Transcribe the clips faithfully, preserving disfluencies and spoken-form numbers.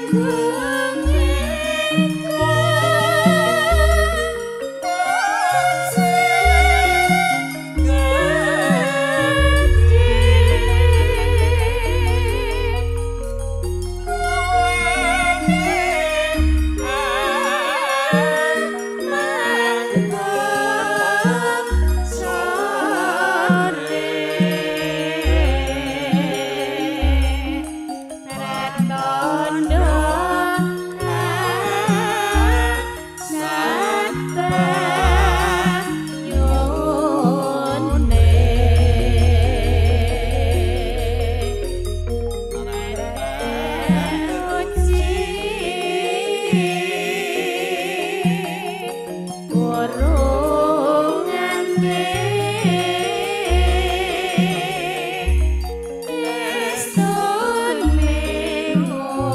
Sun mengo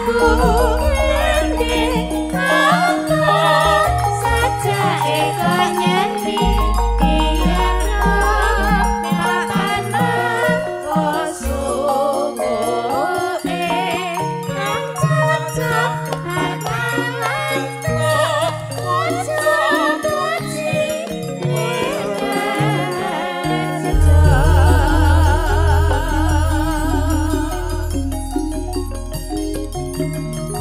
Thank you.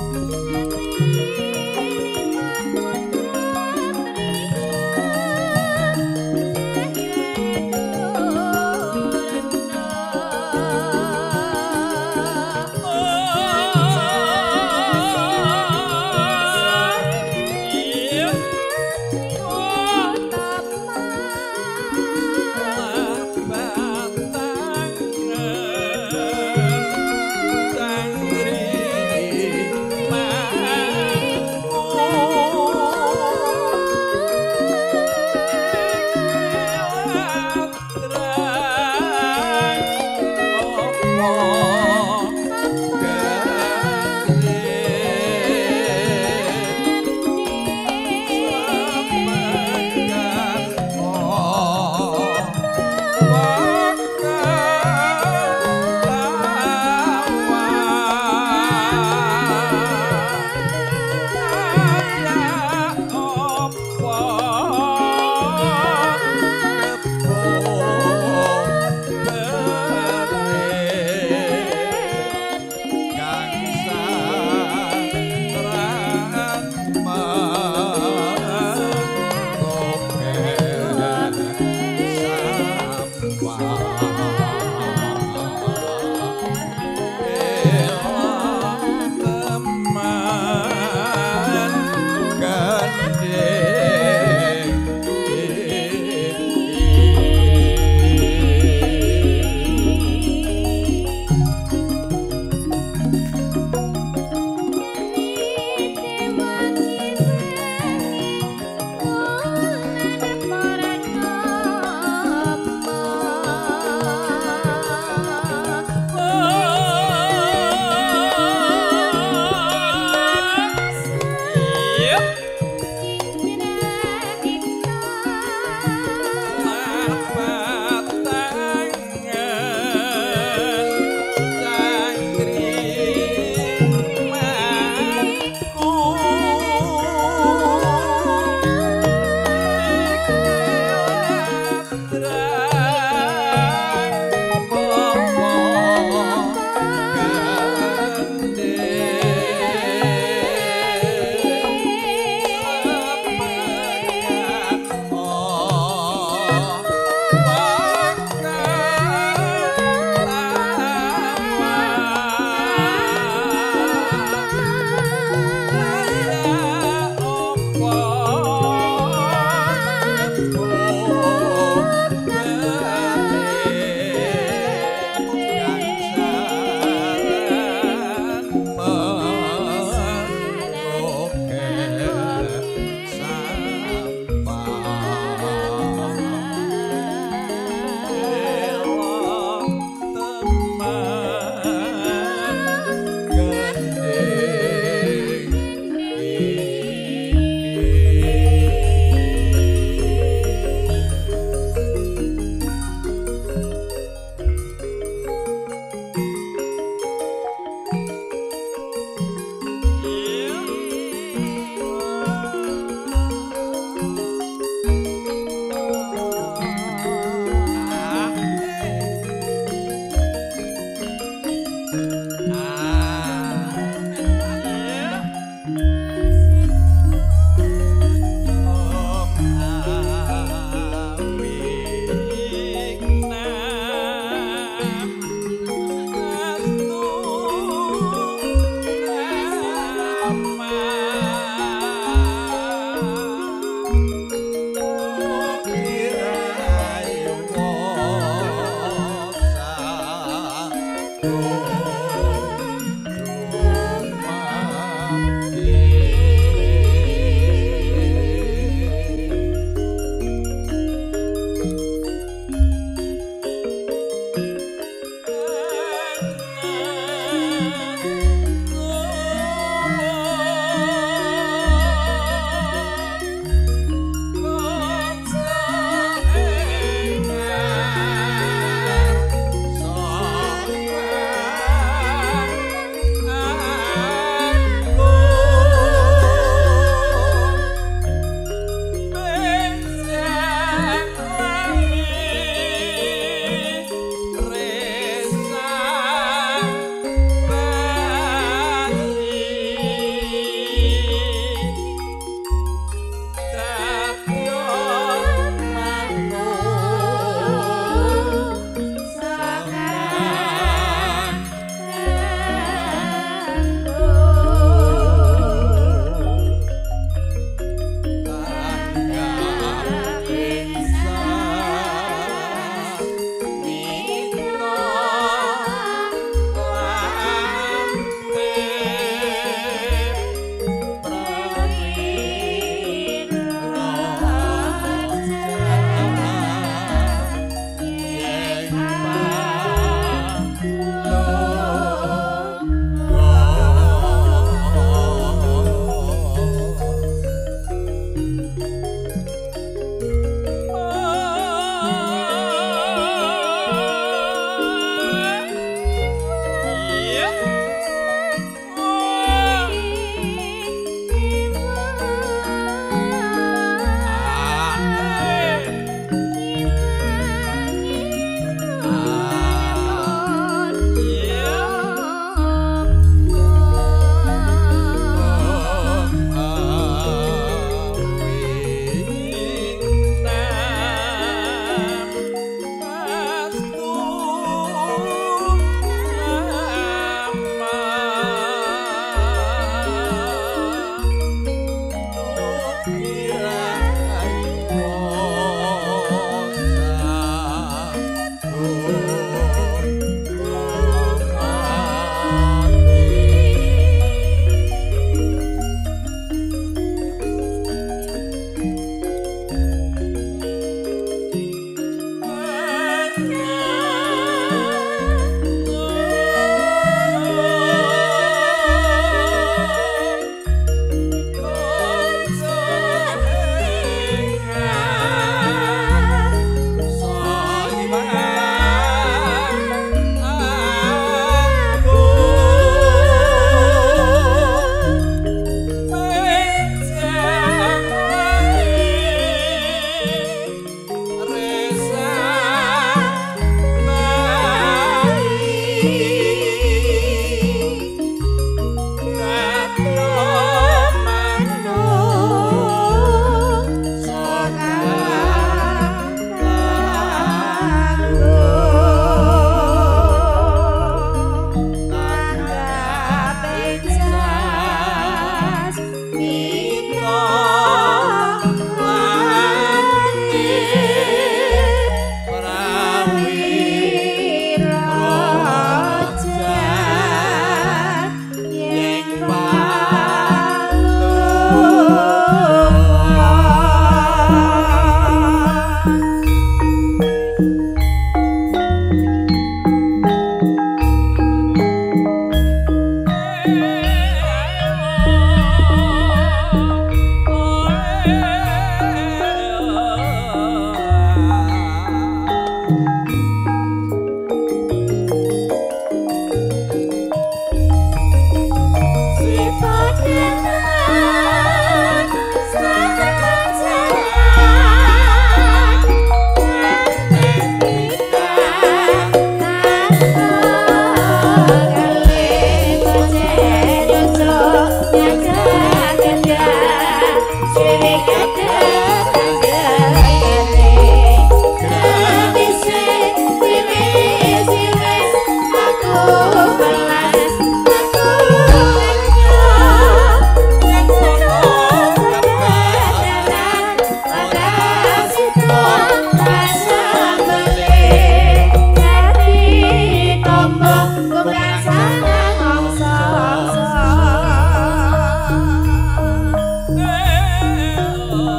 Oh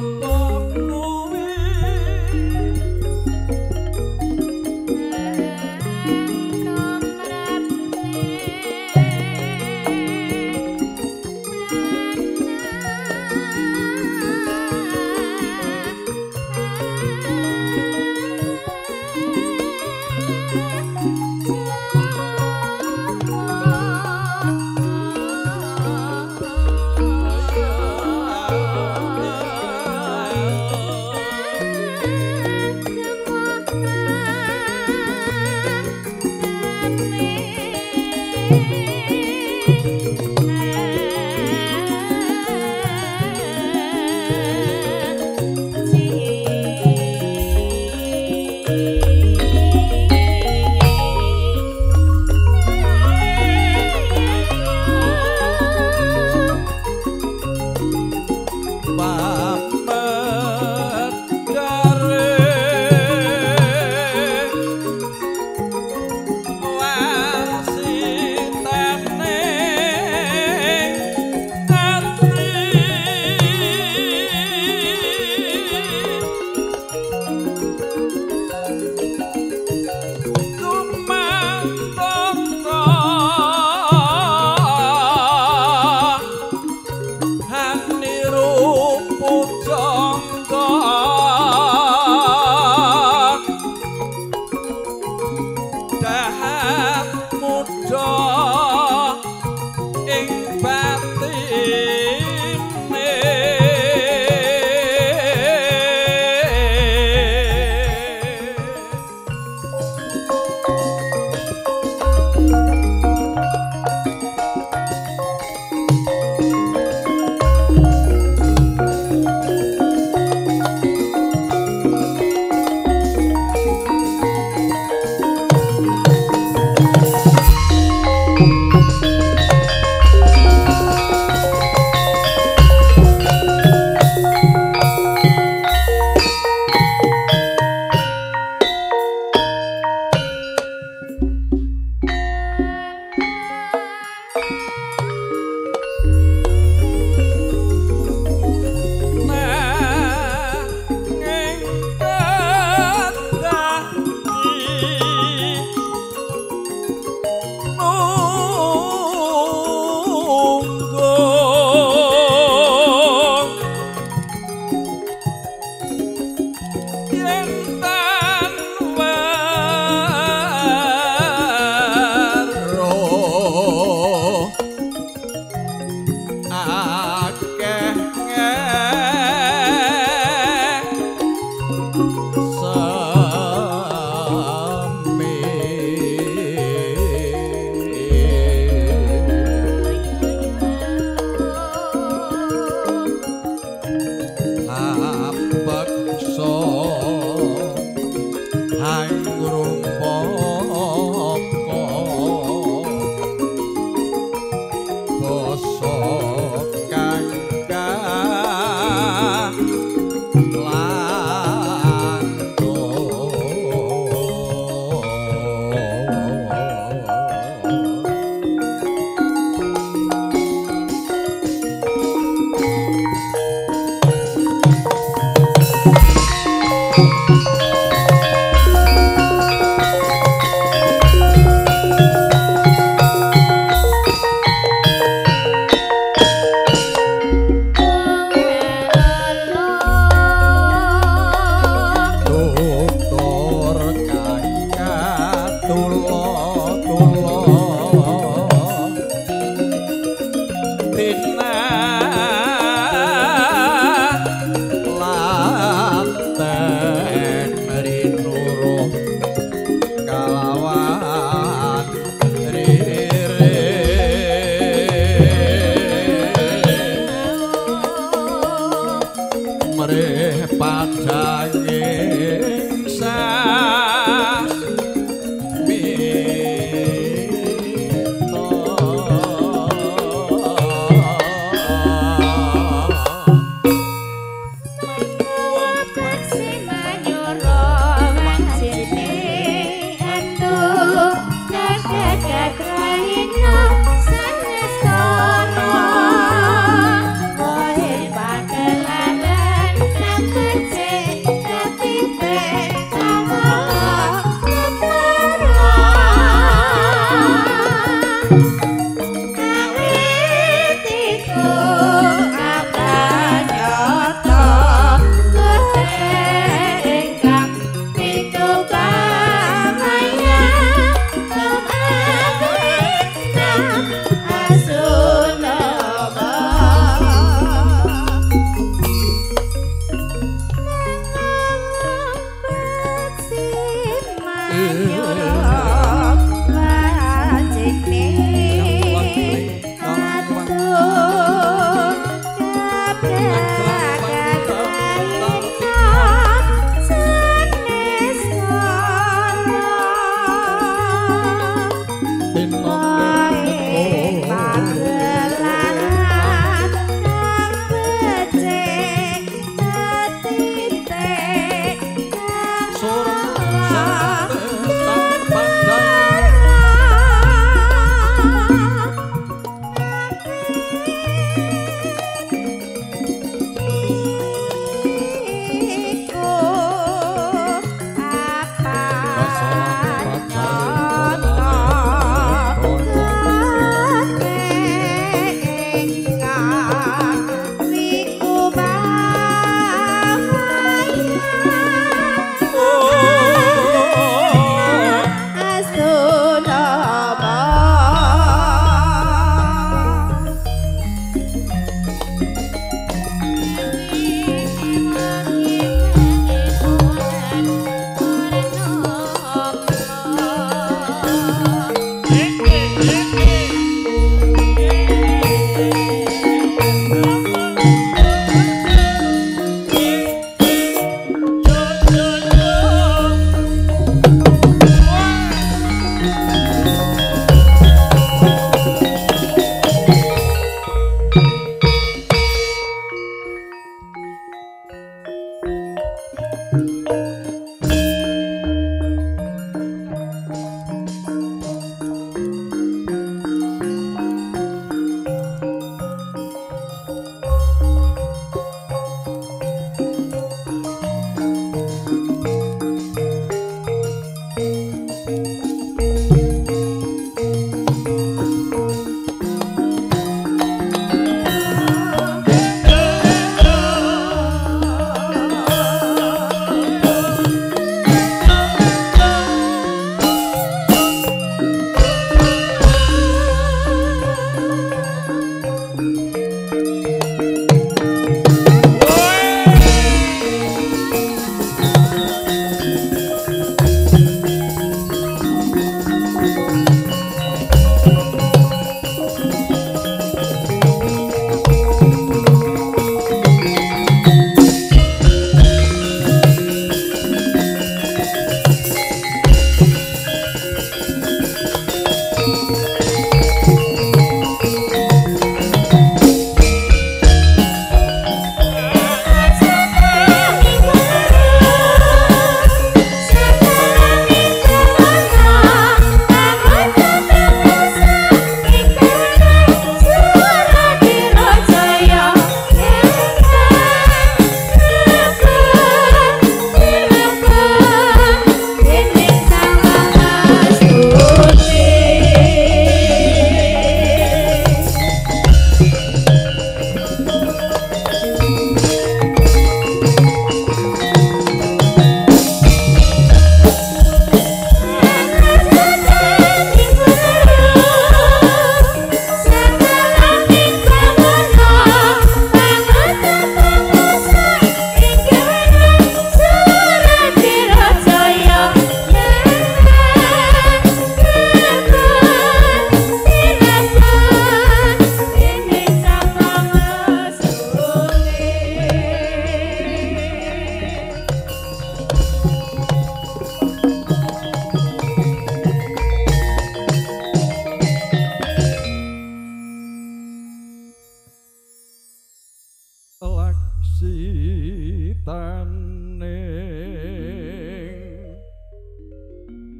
Sanes kono, boleh pagelaran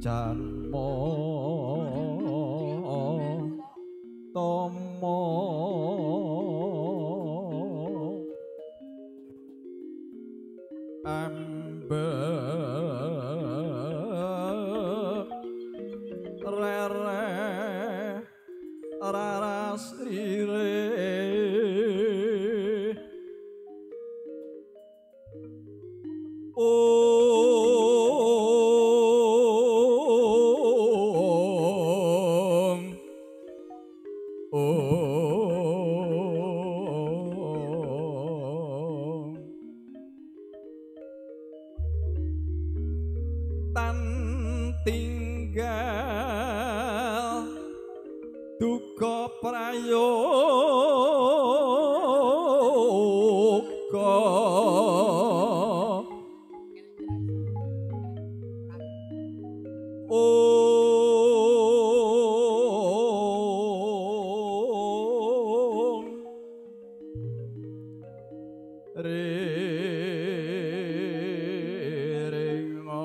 janmo tomo ambe rere raras rire om om tan tinggal duka prayoga om ringo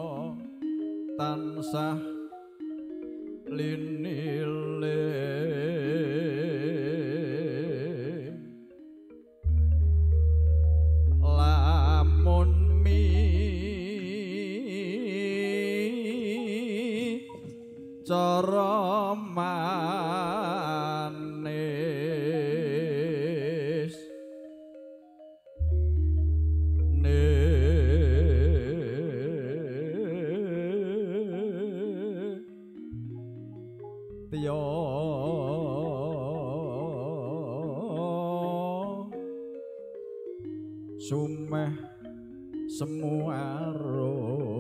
tansah linile lamun mi cara manis ne tiyo sumeh semuaro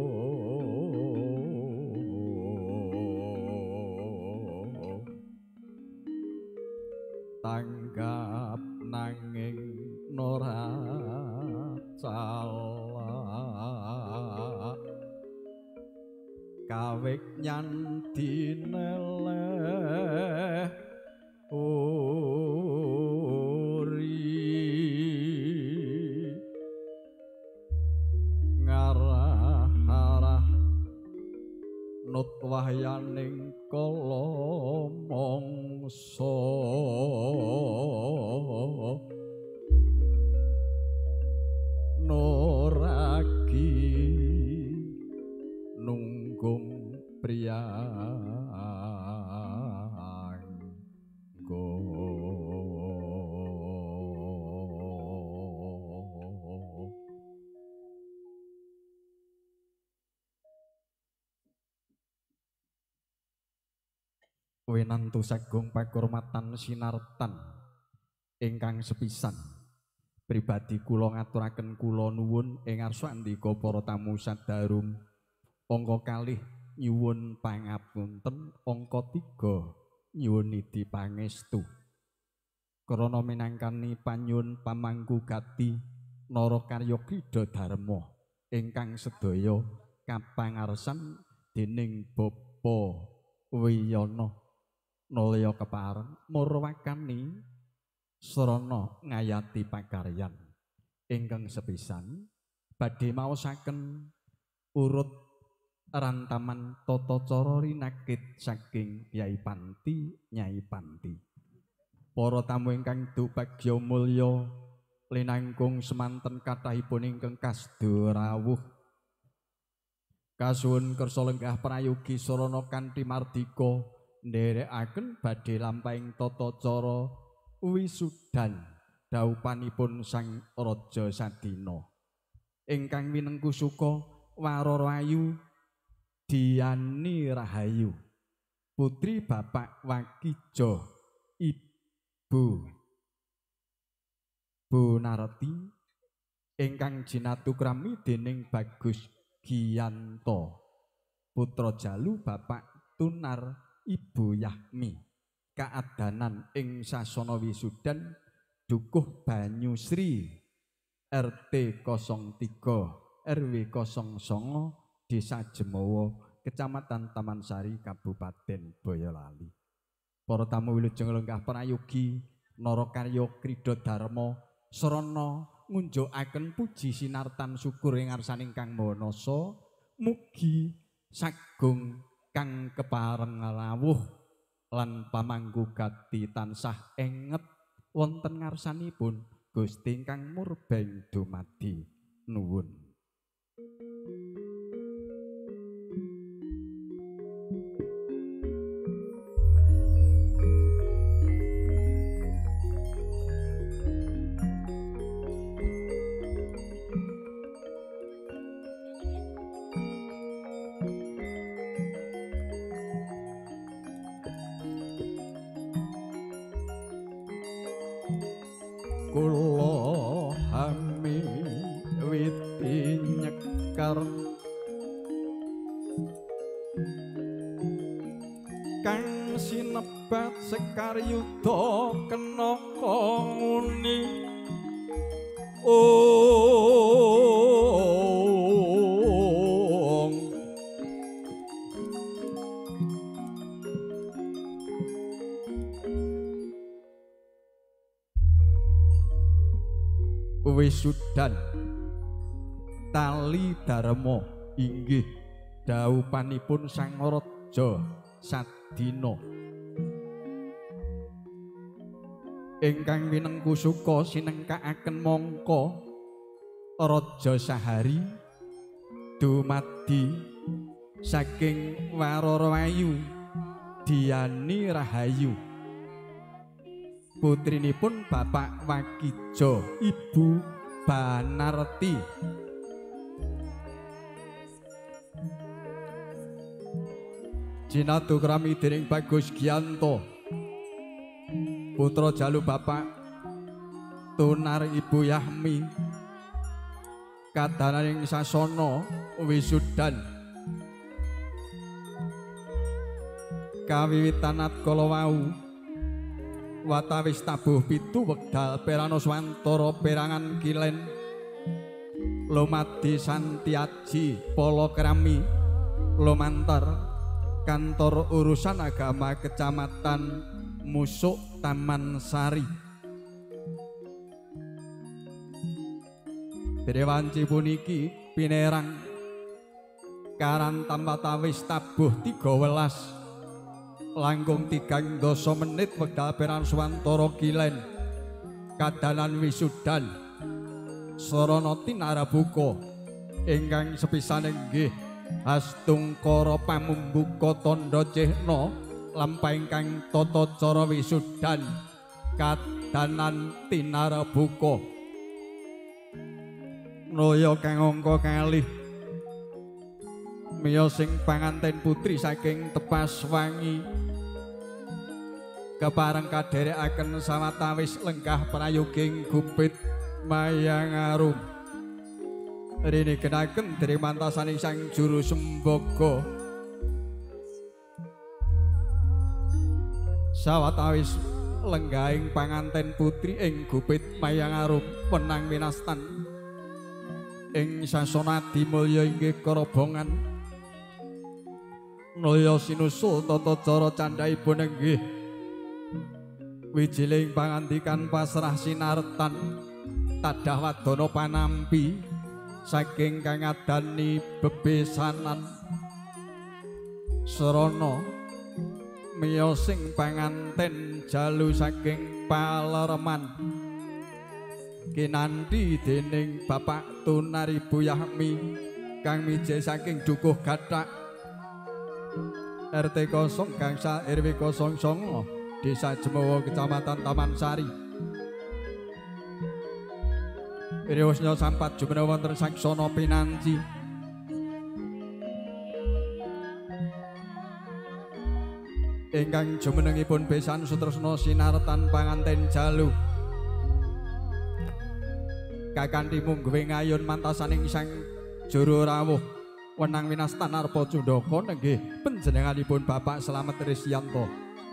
tanggap nanging nora cala kawik nyandineleh uri ngarah-arah nut wahyaning kala mangsa noragi nunggung priyanggo winantu sagung pakurmatan sinartan ingkang sepisan pribadi kula ngaturaken kula nuwun ing ngarsa andika para tamu sadarum angka kalih nyuwun pangapunten angka tiga nyuwun nidi pangestu krana minangkani panyuwun pamangku gati narakarya krida dharma ingkang sedaya kapangarsan dening Bapa Wiyana nalaya kepareng murwakani srana ngayati pakaryan ingkang sepisan badhe maosaken urut rantaman tata cara rinakit saking Kyai Panti Nyai Panti. Para tamu ingkang dubagya mulya linangkung semanten kathahipun ingkang kasda rawuh kasuwun kersa lenggah prayogi sarana kanthi mardika nderekaken badhe lampahing tata cara wisudan dhaupanipun Sang Raja Sadina ingkang minengku suka warara ayu Diani Rahayu putri Bapak Wakijo Ibu Bu Narti ingkang jinatukrami dening Bagus Giyanto putra Jalu Bapak Tunar Ibu Yahmi kaadanan ing sasana wisudan Dukuh Banyusri R T nol tiga R W nol songo Desa Jemawa Kecamatan Taman Sari Kabupaten Boyolali. Para tamu wilujeng lenggah prayogi narakarya krida dharma sarana ngunjukaken puji sinartan syukur ing ngarsaning Kang Maha Nasa mugi sagung kang kepareng rawuh lan pamangku gati tansah enget wonten ngarsanipun Gusti ingkang murbeng dumadi nuwun. Kula hami witi nyekar kang sinebat sekar yuda kenaka nguni ong wisudan tali dharma inggih dhaupanipun sang raja sadina ingkang winengku suka sinengkakaken mangka raja sahari dumadi saking warara wayu Diani Rahayu putrinipun Bapak Wakijo Ibu Banarti Jinatu krami dening Bagus Giyanto putra jalu Bapak Tunar Ibu Yahmi kadananing sasana wisudan kawiwitan atkala wau watawis tabuh pitu wekdal Peranoswantara perangan kilen lumadi Santiaji Palakrami lumantar kantor urusan agama Kecamatan Musuk Taman Sari Dewanci puniki pinerang karantam watawis tabuh tiga welas langkung tigang dasa menit wekdal Peranoswantara kilen kadanan wisudan sarana tinarabuka ingkang sepisan inggih Hastungkara pamumbuka tandha cehna lampah ingkang tata cara wisudan kadanan tinarabuka naya kang angka kalih miyos sing panganten putri saking Tepas Wangi kepareng kaderekaken sawatawis lenggah prayoging Gupit Mayangarum rene kenaken drimantasaning sang juru sembaga sawatawis lenggahing panganten putri ing Gupit Mayangarum penang winastan ing sasana dimulya inggih kerobongan naya sinusul tata cara candhaipun inggih wijiling pangandikan pasrah sinartan tadah wadana panampi saking kang adani bebesanan sarana miyosing panganten jalu saking Palereman kinanthi dening Bapak Tunar Ibu Yahmi kang mijih saking Dukuh Gathak R T nol gangsal R W nol songo Desa Jemawa Kecamatan Taman Sari Riwasnya sampat jumeneng wonten saksana pinanci ingkang jumenengipun besan sutresna sinartan panganten jalu kakanthi mungguhe ngayun mantasaning sang juru rawuh wenang winastan Narpa Cundaka nenggih panjenenganipun Bapak Slamet Risyanto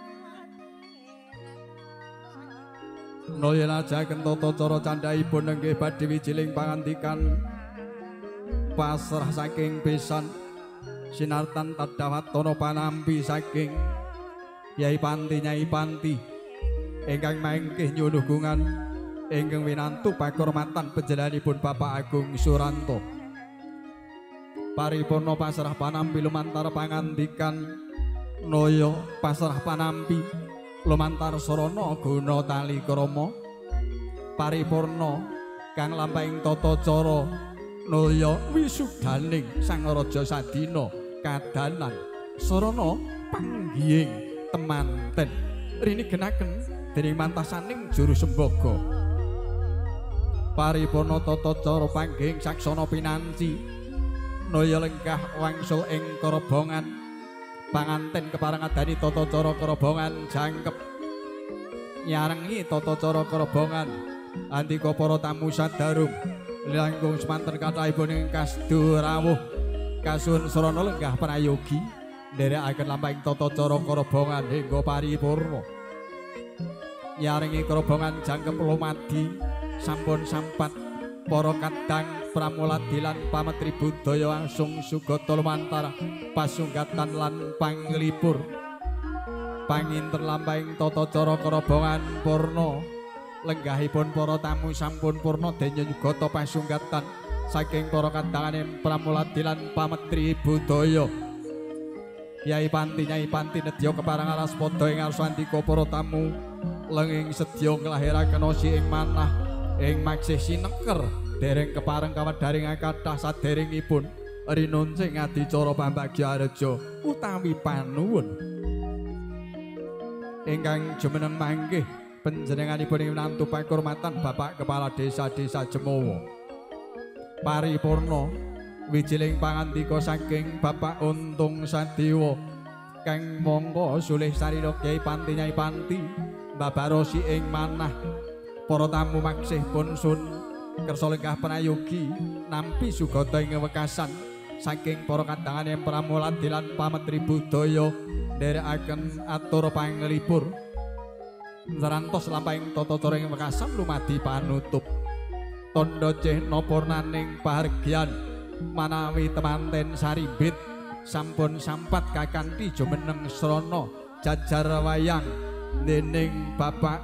naya lajaken tata cara candhaipun nenggih badhe wijiling pangandikan pasrah saking besan sinartan tadhawatana panampi saking Yai Panti Nyai Panti ingkang mangkih nyunuhgungan ingkang winantu pakurmatan panjenenganipun Bapak Agung Suranto paripurna pasrah panampi lumantar pangandikan Naya pasrah panampi lumantar sarana guna tali krama paripurna kang lampahing tata cara Naya wisudaning sang raja sadina kadanan sarana panggihing temanten rini genaken dening mantasaning juru sembaga paripurna tata cara panggihing saksana pinanci Naya lenggah wangsul ing kerobongan panganten kepareng adani tata cara kerobongan jangkep nyarengi tata cara kerobongan andika para tamu sadarum langkung semanten kathahipun ing kasdu rawuh kasuwun sarana lenggah prayogi nderekaken lampahing tata cara kerobongan hingga paripurna nyarengi kerobongan jangkep lumadi sampun sampat para kadang pramuladilan pametri budaya langsung sugata lumantar pasunggatan lan panglipur panginten lampahing tata cara kerobongan purna lenggahipun para tamu sampun purna denya nyugata pasunggatan saking para kadanganing pramuladilan pametri budaya Kyai Panti Nyai Panti nedya keparang aras padha ing arsandika para tamu lenging sedya nglahiraken osi ing manah ing maksih sineker dereng kepareng kawadaring kathah saderengipun rinuncing adicara pambagyareja utawi panuwun ingkang jumeneng manggih panjenenganipun ing nantu pakurmatan Bapak Kepala Desa-desa Jemawa paripurna wijiling pangandika saking Bapak Untung Sadewa kang mongko sulih sarira Kyai Panti Nyai Panti mbabarosi ing manah para tamu maksih pun sun kersa lenggah prayogi nampi sugata ing wekasan saking para kadanganing pramuladilan pametri budaya nderekaken atur panglipur nrantos lampahing tata cara ing wekasan lumadi panutup tandha cehna purnaning pahargyan manawi temanten sarimbit sampun sampat kakanthi jumeneng srana jajar wayang dening Bapak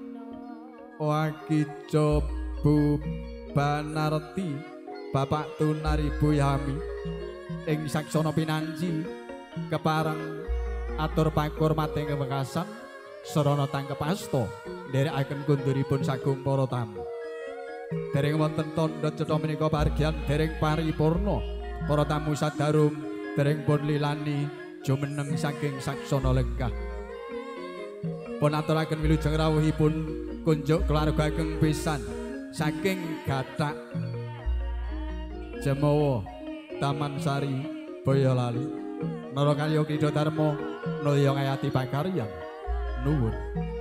Wakijo Bu Banarti Bapak Tunari Buyami ing saksana pinanci kepareng atur pakurmat ing wekasan sarana tangkep asta nderekaken kunduripun sagung para tamu dereng wonten tandha cetha menika pahargyan dereng paripurna para tamu sadarum dereng pun lilani jumeneng saking saksana lenggah pun aturaken wilujeng rawuhipun kunjuk keluarga ageng pisan saking Gathak Jemawa Taman Sari Boyolali Narakarya Kidha Dharma Nulya ngayati pakaryan nuwun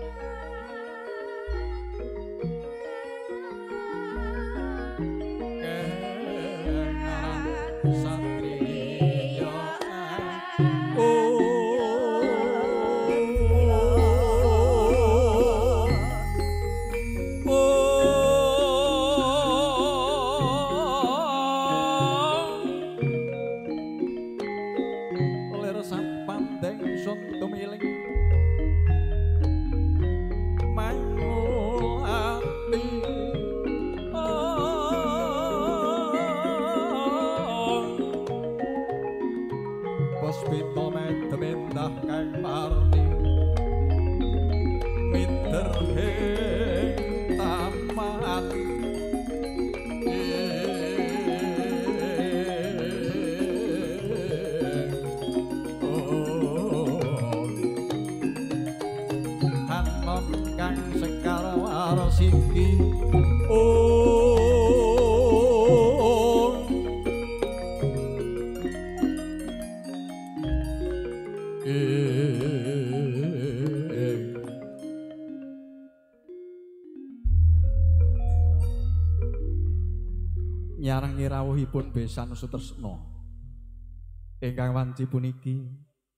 nyarengi rawuhipun besan sutresna ingkang wanci puniki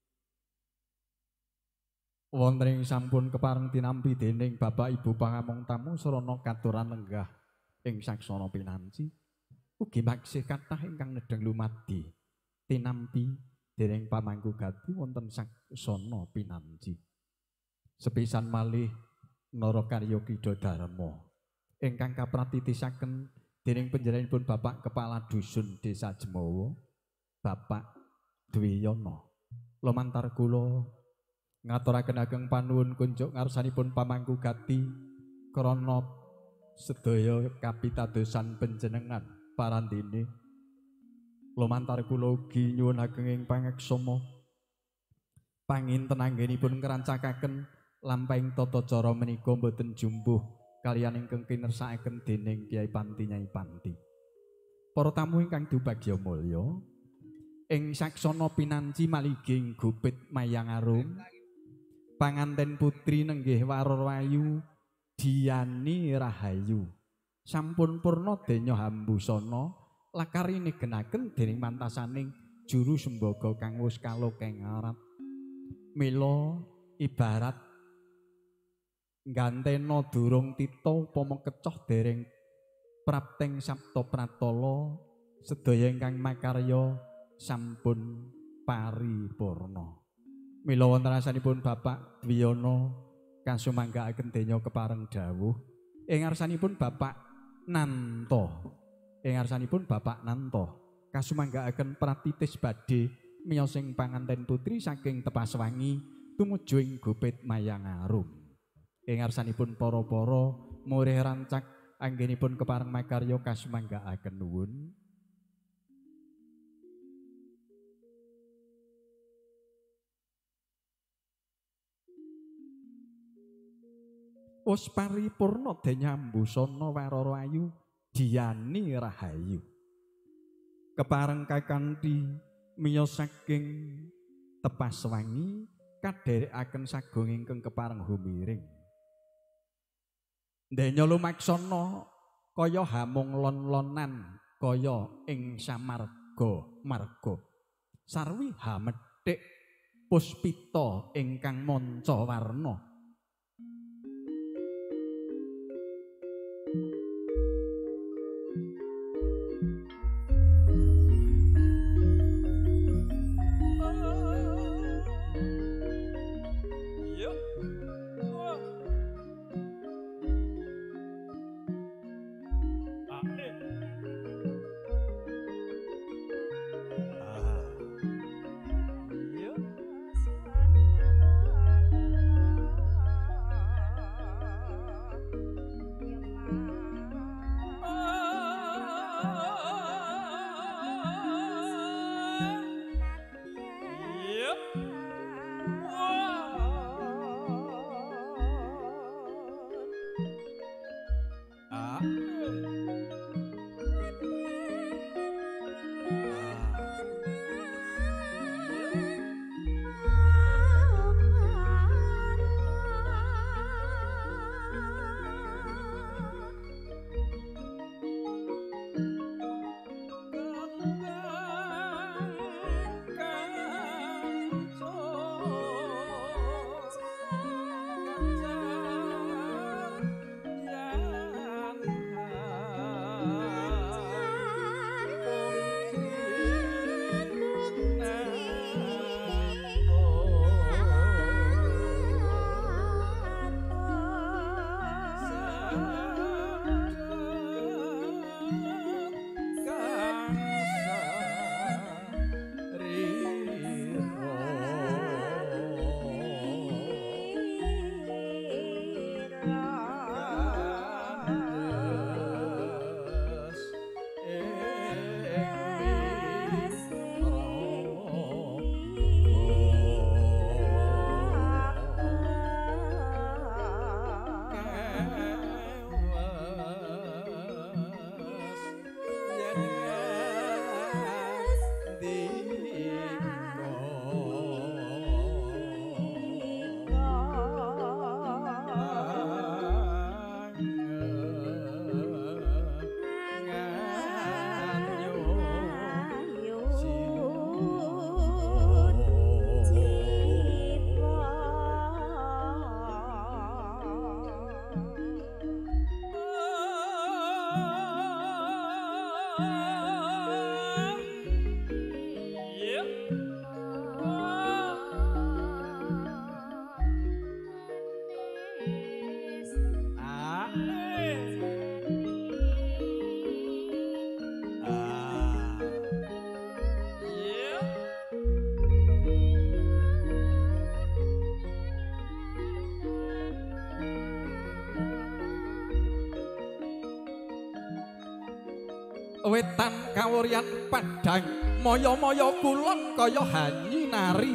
wonten ing sampun kepareng tinampi dening Bapak Ibu pangamong tamu sarana katuran lenggah ing saksana pinanci ugi maksih kathah ingkang nedheng lumadi tinampi dening pamangku gati wonten saksana pinanci sepisan malih Narakarya Kidha Dharma ingkang kapratitisaken dening panjenenganipun Bapak Kepala Dusun Desa Jemawa Bapak Dwiyono lumantar kula ngaturaken ageng panuwun kunjuk ngarsanipun pamangku gati krana sedaya kapitadosan panjenengan parandene lumantar kula ugi nyuwun ageng ing pangeksama panginten anggenipun ngrancakaken lampahing tata cara menika boten jumbuh kaliyan ingkang kinersakaken dening Kyai Panti Nyai Panti. Para tamu ingkang dubagya mulya, ing saksana pinanci maliging Gupit Mayang Arum, panganten putri nenggih Warorwayu Diani Rahayu. Sampun purna denya hambusana lakari negenaken dening mantasaning juru sembaga kang wis kalokengarat. Mila ibarat gantena durung tita upama kecoh dereng prapteng sapta pratala sedaya ingkang makarya sampun paripurna. Mila wonten asanipun Bapak Dwiyono kasumanggaaken denya kepareng dawuh ing ngarsanipun Bapak Nanto ing ngarsanipun Bapak Nanto kasumanggaaken pratitis badhe miyos ing panganten putri saking Tepaswangi tumuju ing Gupit Mayang Arum. Ing ngarsanipun para-para murih rancak anggenipun kepareng makarya kasumanggaaken nuwun. Wis paripurna denyambusana Warorwayu Diani Rahayu. Kepareng kakanthi miyos saking Tepaswangi kadherekaken sagung ingkang kepareng humiring. Denya lumaksana kaya hamung lon-lonan kaya ing samarga marga. Sarwi hamethik puspita ingkang manca warna. wetan kawurian padhang moyo-moyo kulon kaya hanyi nari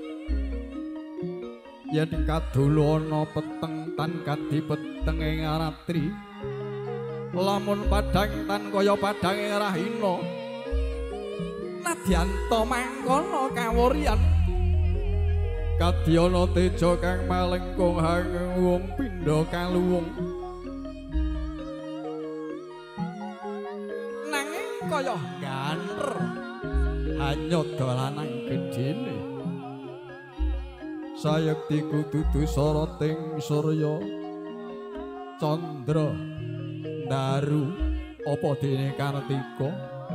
yen kadulu ana peteng tan kadipeteng ing aratri lamun padhang tan kaya padhang ing rahina nadyanto mangkono kawurian kadyana teja kang malengkung hanggung pindha kaluwung nanging kaya ganter hanya dolanan gedene sayekti kudu soroting surya candra daru apa dene kartika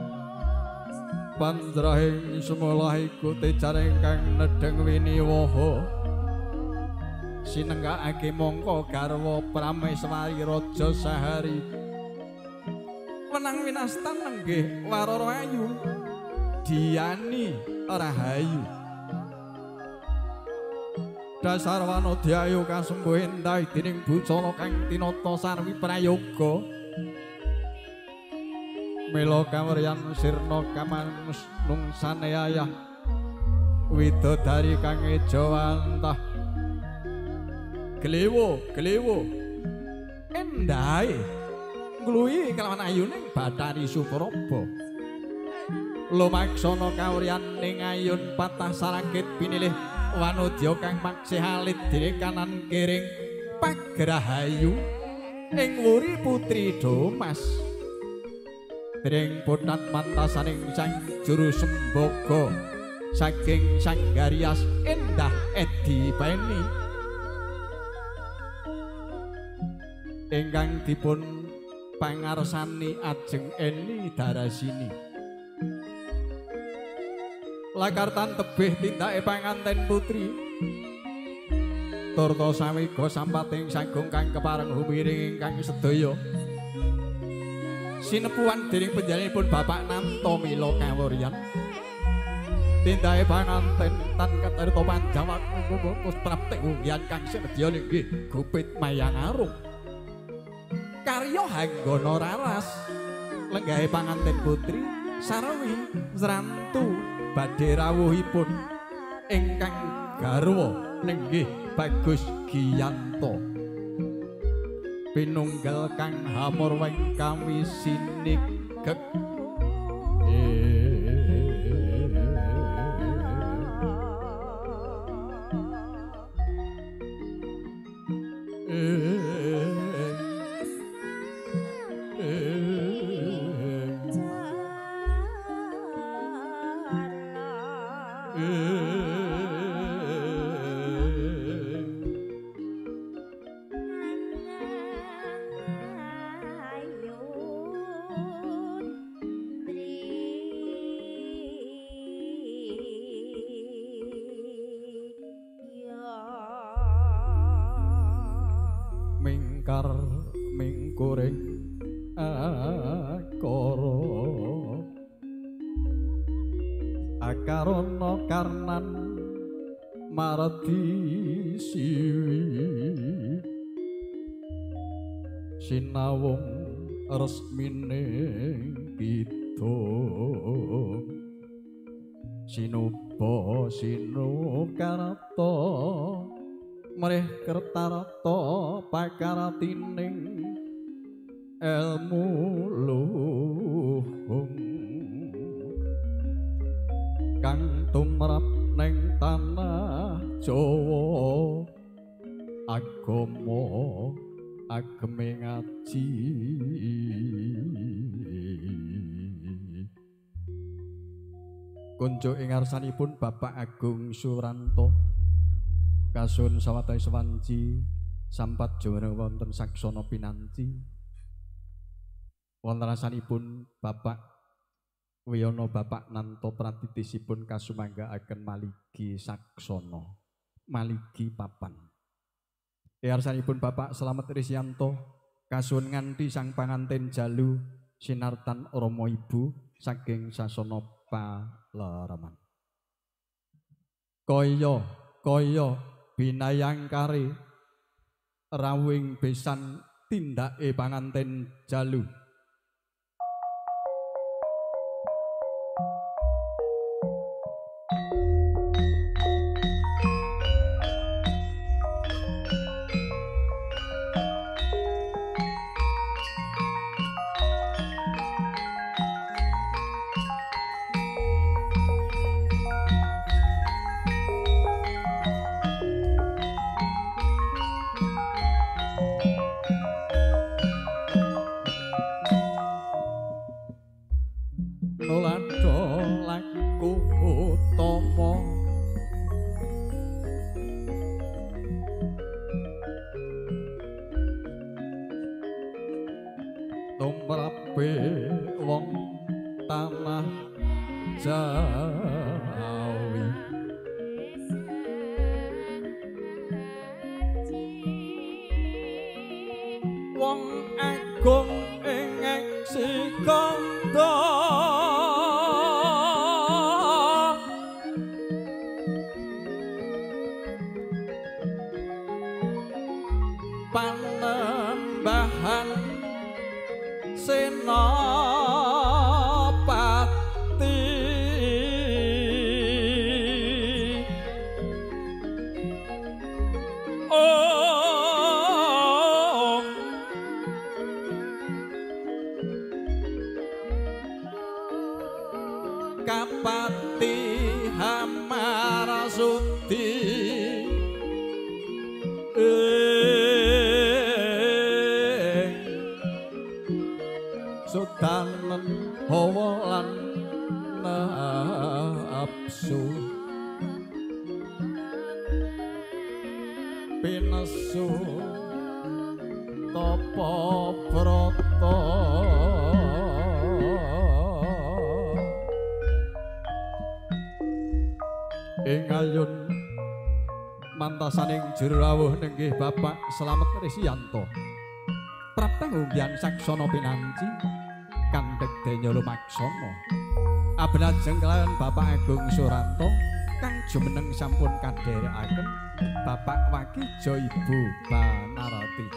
pandrahing semula iku tejaring kang nedheng winiwaha sinenggakake mangka garwa Prameswari Raja Sahari menang winastan nenggih warara ayu Diani Rahayu dasar wanodyayu kasembuh endah dening bucana kang tinata sarwi prayoga mila kawuryan sirna kamanus nungsane ayah widodari kang eja wantah glewo glewo endahe ngluwi kelawan ayuning Bathari Supraba lumaksana kawuryan ning ayun patah sarakit pinilih wanodya kang maksih alit dening kanan kiring Pagrahayu ing wuri putri Domas Dering putat mantasaning sang juru sembogo saking Sanggarias endah edi peni ingkang dipun pangarsani ajeng eni darasini lakartan tebih tindake panganten putri turta samiga sampating sagung kang kepareng humiring ingkang sedaya sinepuan dening panjenenganipun Bapak Nanto Mila kawuryan tindake panganten tan katarita panjang wus praptek unggihan kang sinedya nggih Gupit Mayang Arum karya Hanggana Raras lenggahe panganten putri sarwi srantu badhe rawuhipun ingkang garwa nenggih Bagus Giyanto pinunggal kang hamur weng kami sinik gek mingkar mingkuring akara akarana karnan maradi siwi sinawung resmine kidung sinuba sinukarata mrih kertarata pakaratining elmu luhung kang tumrap neng tanah Jawa agama ageme ngaji kunjuk ing ngarsanipun Bapak Agung Suranto kasun sawatahe sawanci sampat jumeneng wonten saksana pinanci wonten rasanipun Bapak Wiyono Bapak Nanto pratitisipun kasumanggaaken maligi saksana maligi papan yarsanipun Bapak Slamet Risyanto kasun nganti sang panganten jalu sinartan Rama Ibu saking sasana paleraman kaya kaya binayang kari rawing besan tindake panganten jalu nuladha laku utama tumrape wong tanah Jawi wong agung ing Sikanda panembahan Senopati oh Kapati Hamarasudi Sudanen hawa lan nafsu pinesu tapa brata ing ayun mantasaning juru rawuh nenggih Bapak Slamet Risyanto prapta ngunggian saksana pinanci kandhek denya lumaksana abenajeng kaliyan Bapak Agung Suranto kang jumeneng sampun kadherekaken Bapak Wakijo Ibu Banarati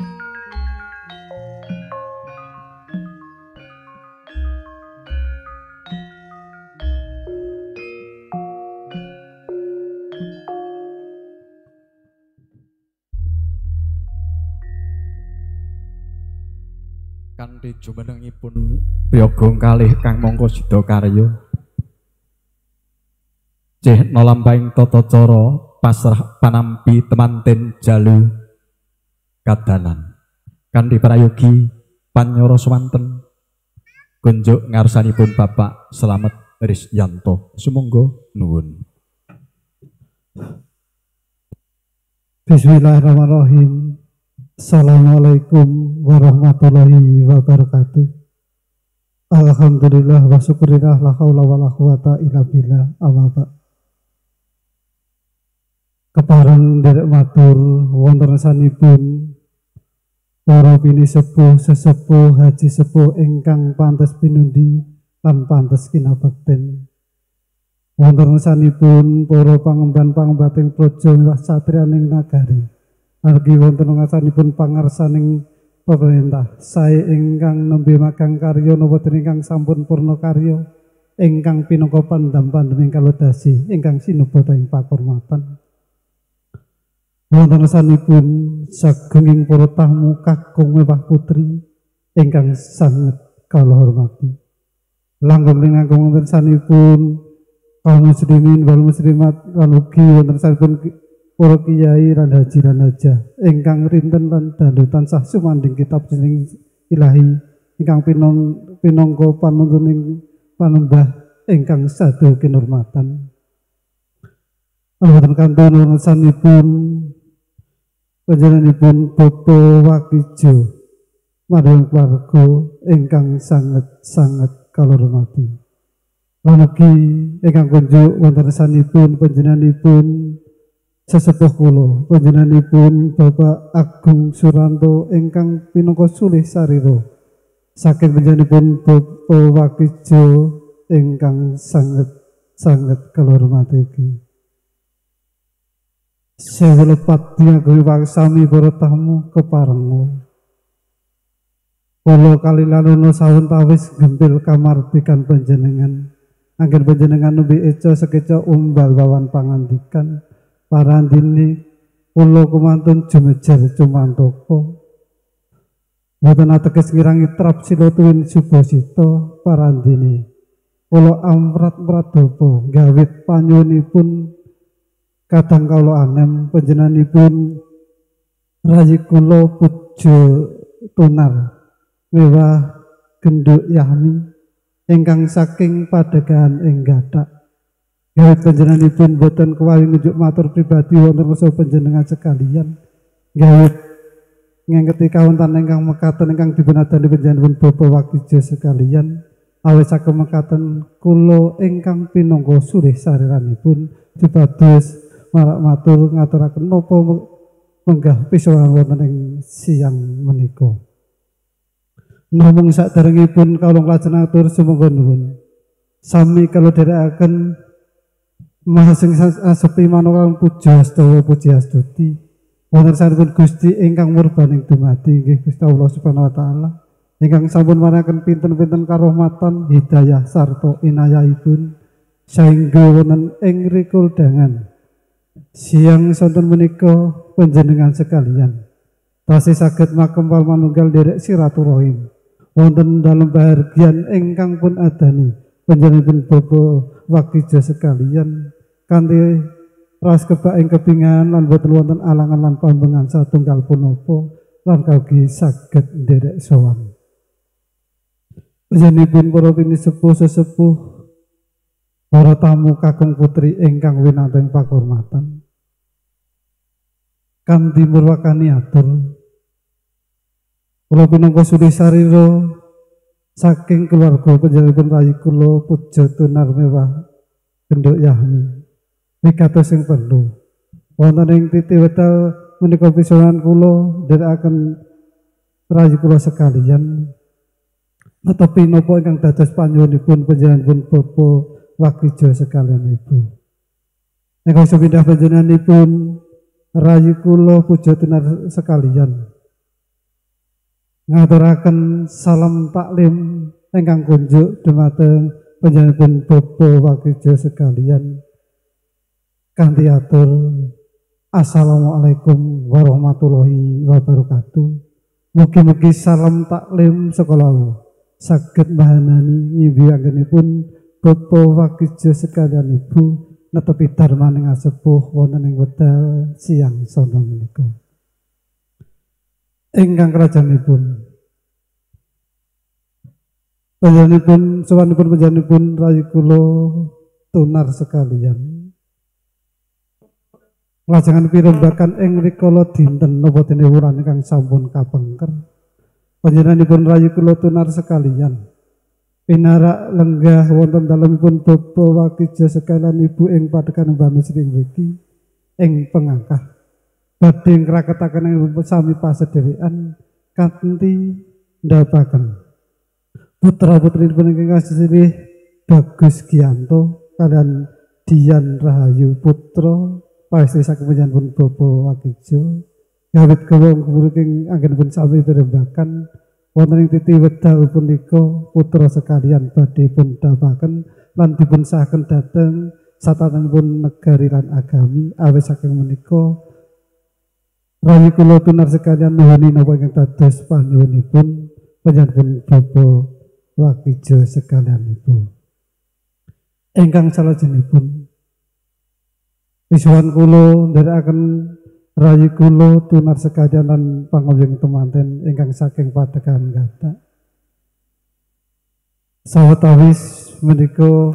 kanthi jumenengipun Priyogong kalih Kang Mangka Sida Karya cih nolampaing tata cara pasrah panampi temanten jalu kadanan kanthi prayogi panyara swanten kunjuk ngarsanipun Bapak Slamet Risyanto sumangga nuwun. Bismillahirrahmanirrahim. Assalamualaikum warahmatullahi wabarakatuh. Alhamdulillah wa syukurillah la haula wala quwata illa billah amma ba'd. Kepareng derek matur wonten sanipun para bini sepuh sesepuh haji sepuh ingkang pantes pinundi lan pantes kinabekten. Wonten sanipun para pangemban-pangembating praja miwah satriyaning nagari. Argi wonten ngasanipun pangarsaning pemerintah sae ingkang nembe magang karya boten ingkang sampun purna karya ingkang pinangka pandam-pandeming kalodasi ingkang sinebata ing pakurmatan wonten ngasanipun sagenging para tamu kakung mewah putri ingkang sanget kula hormati langgeng langkung wonten sanipun kaum muslimin wal muslimat lan ugi wonten sanipun para kiai lan haji lan hajah ingkang rinten lan dalu tansah sumanding kitab jeneng ilahi ingkang pinangka panuntuning panembah ingkang sadaya kinurmatan. Wonten kantun sanipun panjenenganipun Bapak Wakijo marang keluarga ingkang sanget-sanget kula hormati. Lan ugi ingkang kunjuk wonten sanipun panjenenganipun sesepuh kula panjenenganipun Bapak Agung Suranto ingkang pinangka sulih sarira saking panjenenganipun Bapak Wakijo ingkang sanget-sanget kula hormati ugi. Sewelepat diagem wangsami para tamu keparenga. Kula kalilanuna sawentawis gempil kamardikan panjenengan. Angger panjenengan nembe eca sekeca umbal wawan pangandikan. Parandini kula kumantun jumejar cumantaka boten ateges ngirangi trap sila tuwin subasita parandini kula amrat mradapa gawit panyunipun kadang kala anem panjenenganipun rayi kula puja tunar mewah genduk yahmi ingkang saking padegahan ing gathak. Gawit panjenenganipun boten kuwawi ngunjuk matur pribadi wonten rasa panjenengan sekalian. Gawit ngengketi kawonten ingkang mekaten ingkang dipunadani panjenengan Bapak Wakijo sekalian. Awit saking mekaten kula ingkang pinangka surih sariranipun dipados marak matur ngaturaken napa menggah pisanan wonten ing siang menika. Namung saderengipun kawula lajeng atur sumangga nuwun. Sami kalau dherekaken mahasing asepi manunggal puja astawa puji astuti wonten sampun Gusti ingkang murbaning dumadi inggih Gusti Allah Subhanahu wa taala ingkang sampun maringaken pinten-pinten karahmatan hidayah sarta inayahipun saengga wonten ing rikul dangan siang sonten menika panjenengan sekalian tasih saged makempal manunggal derek silaturahim wonten dalem bahagian ingkang pun adani panjenengan Bapak Wakijo sekalian kanthi ras kebak ing kepingan lan boten wonten alangan lan pambengan satunggal punapa lan kaugi saged nderek sowan. Panjenenganipun para pinisepuh sesepuh para tamu kakung putri ingkang winanteng pakurmatan kanthi murwakani atur kula pinangka suri sarira saking keluarga panjenenganipun rayi kula puja tunar mewah genduk yahmi wikatos sing perlu wonten ing titi wedal menika pisanan kula nderekaken rayi kula sekalian tetapi napa ingkang dados panyuwunipun panjenenganipun Bapak Wakijo sekalian Ibu ingkang sepindah panjenenganipun rayi kula puja tunar sekalian ngaturaken salam taklim ingkang kunjuk dumateng panjenenganipun Bapak Wakijo sekalian kanthi atur assalamualaikum warahmatullahi wabarakatuh. Mugi-mugi salam taklim sekolah saged mahanani ngimbi anggenipun Bapak Wakijo sekalian Ibu netepi darmaning asepuh wonten ing wekdal siang sonten menika. Ingkang kerajanipun panjenenganipun sowanipun panjenenganipun rayi kula tunar sekalian lajengan pirembagan ing rikala dinten napa dene wulan ingkang sampun kapengker panjenenganipun rayi kula tunar sekalian pinarak lenggah wonten dalemipun Bapak Wakijo sekalian Ibu ing padekan Mbanu Sri mriki ing pengangkah badhe ngraketaken ing sami pasedherekan kanthi ndapaken putra putri pun ingkang sirih Bagus Giyanto kalian Dian Rahayu putra paestri saking panjenenganipun Bapak Wakijo gawit kawula kuring anggenipun sami pirembagan wonten ing titi wedal punika putra sekalian badhe pun dapaken lan dipun sahaken dhateng satanipun negari lan agami awit saking menika rayi kula tunar sekalian nuhuni napa ingkang dados panyuwunipun panjenenganipun Bapak Wakijo sekalian Ibu ingkang salajengipun wisuhan kula nderekaken rayi kula tunar sekalian lan pangawining temanten ingkang saking padekan gathak sawetawis menika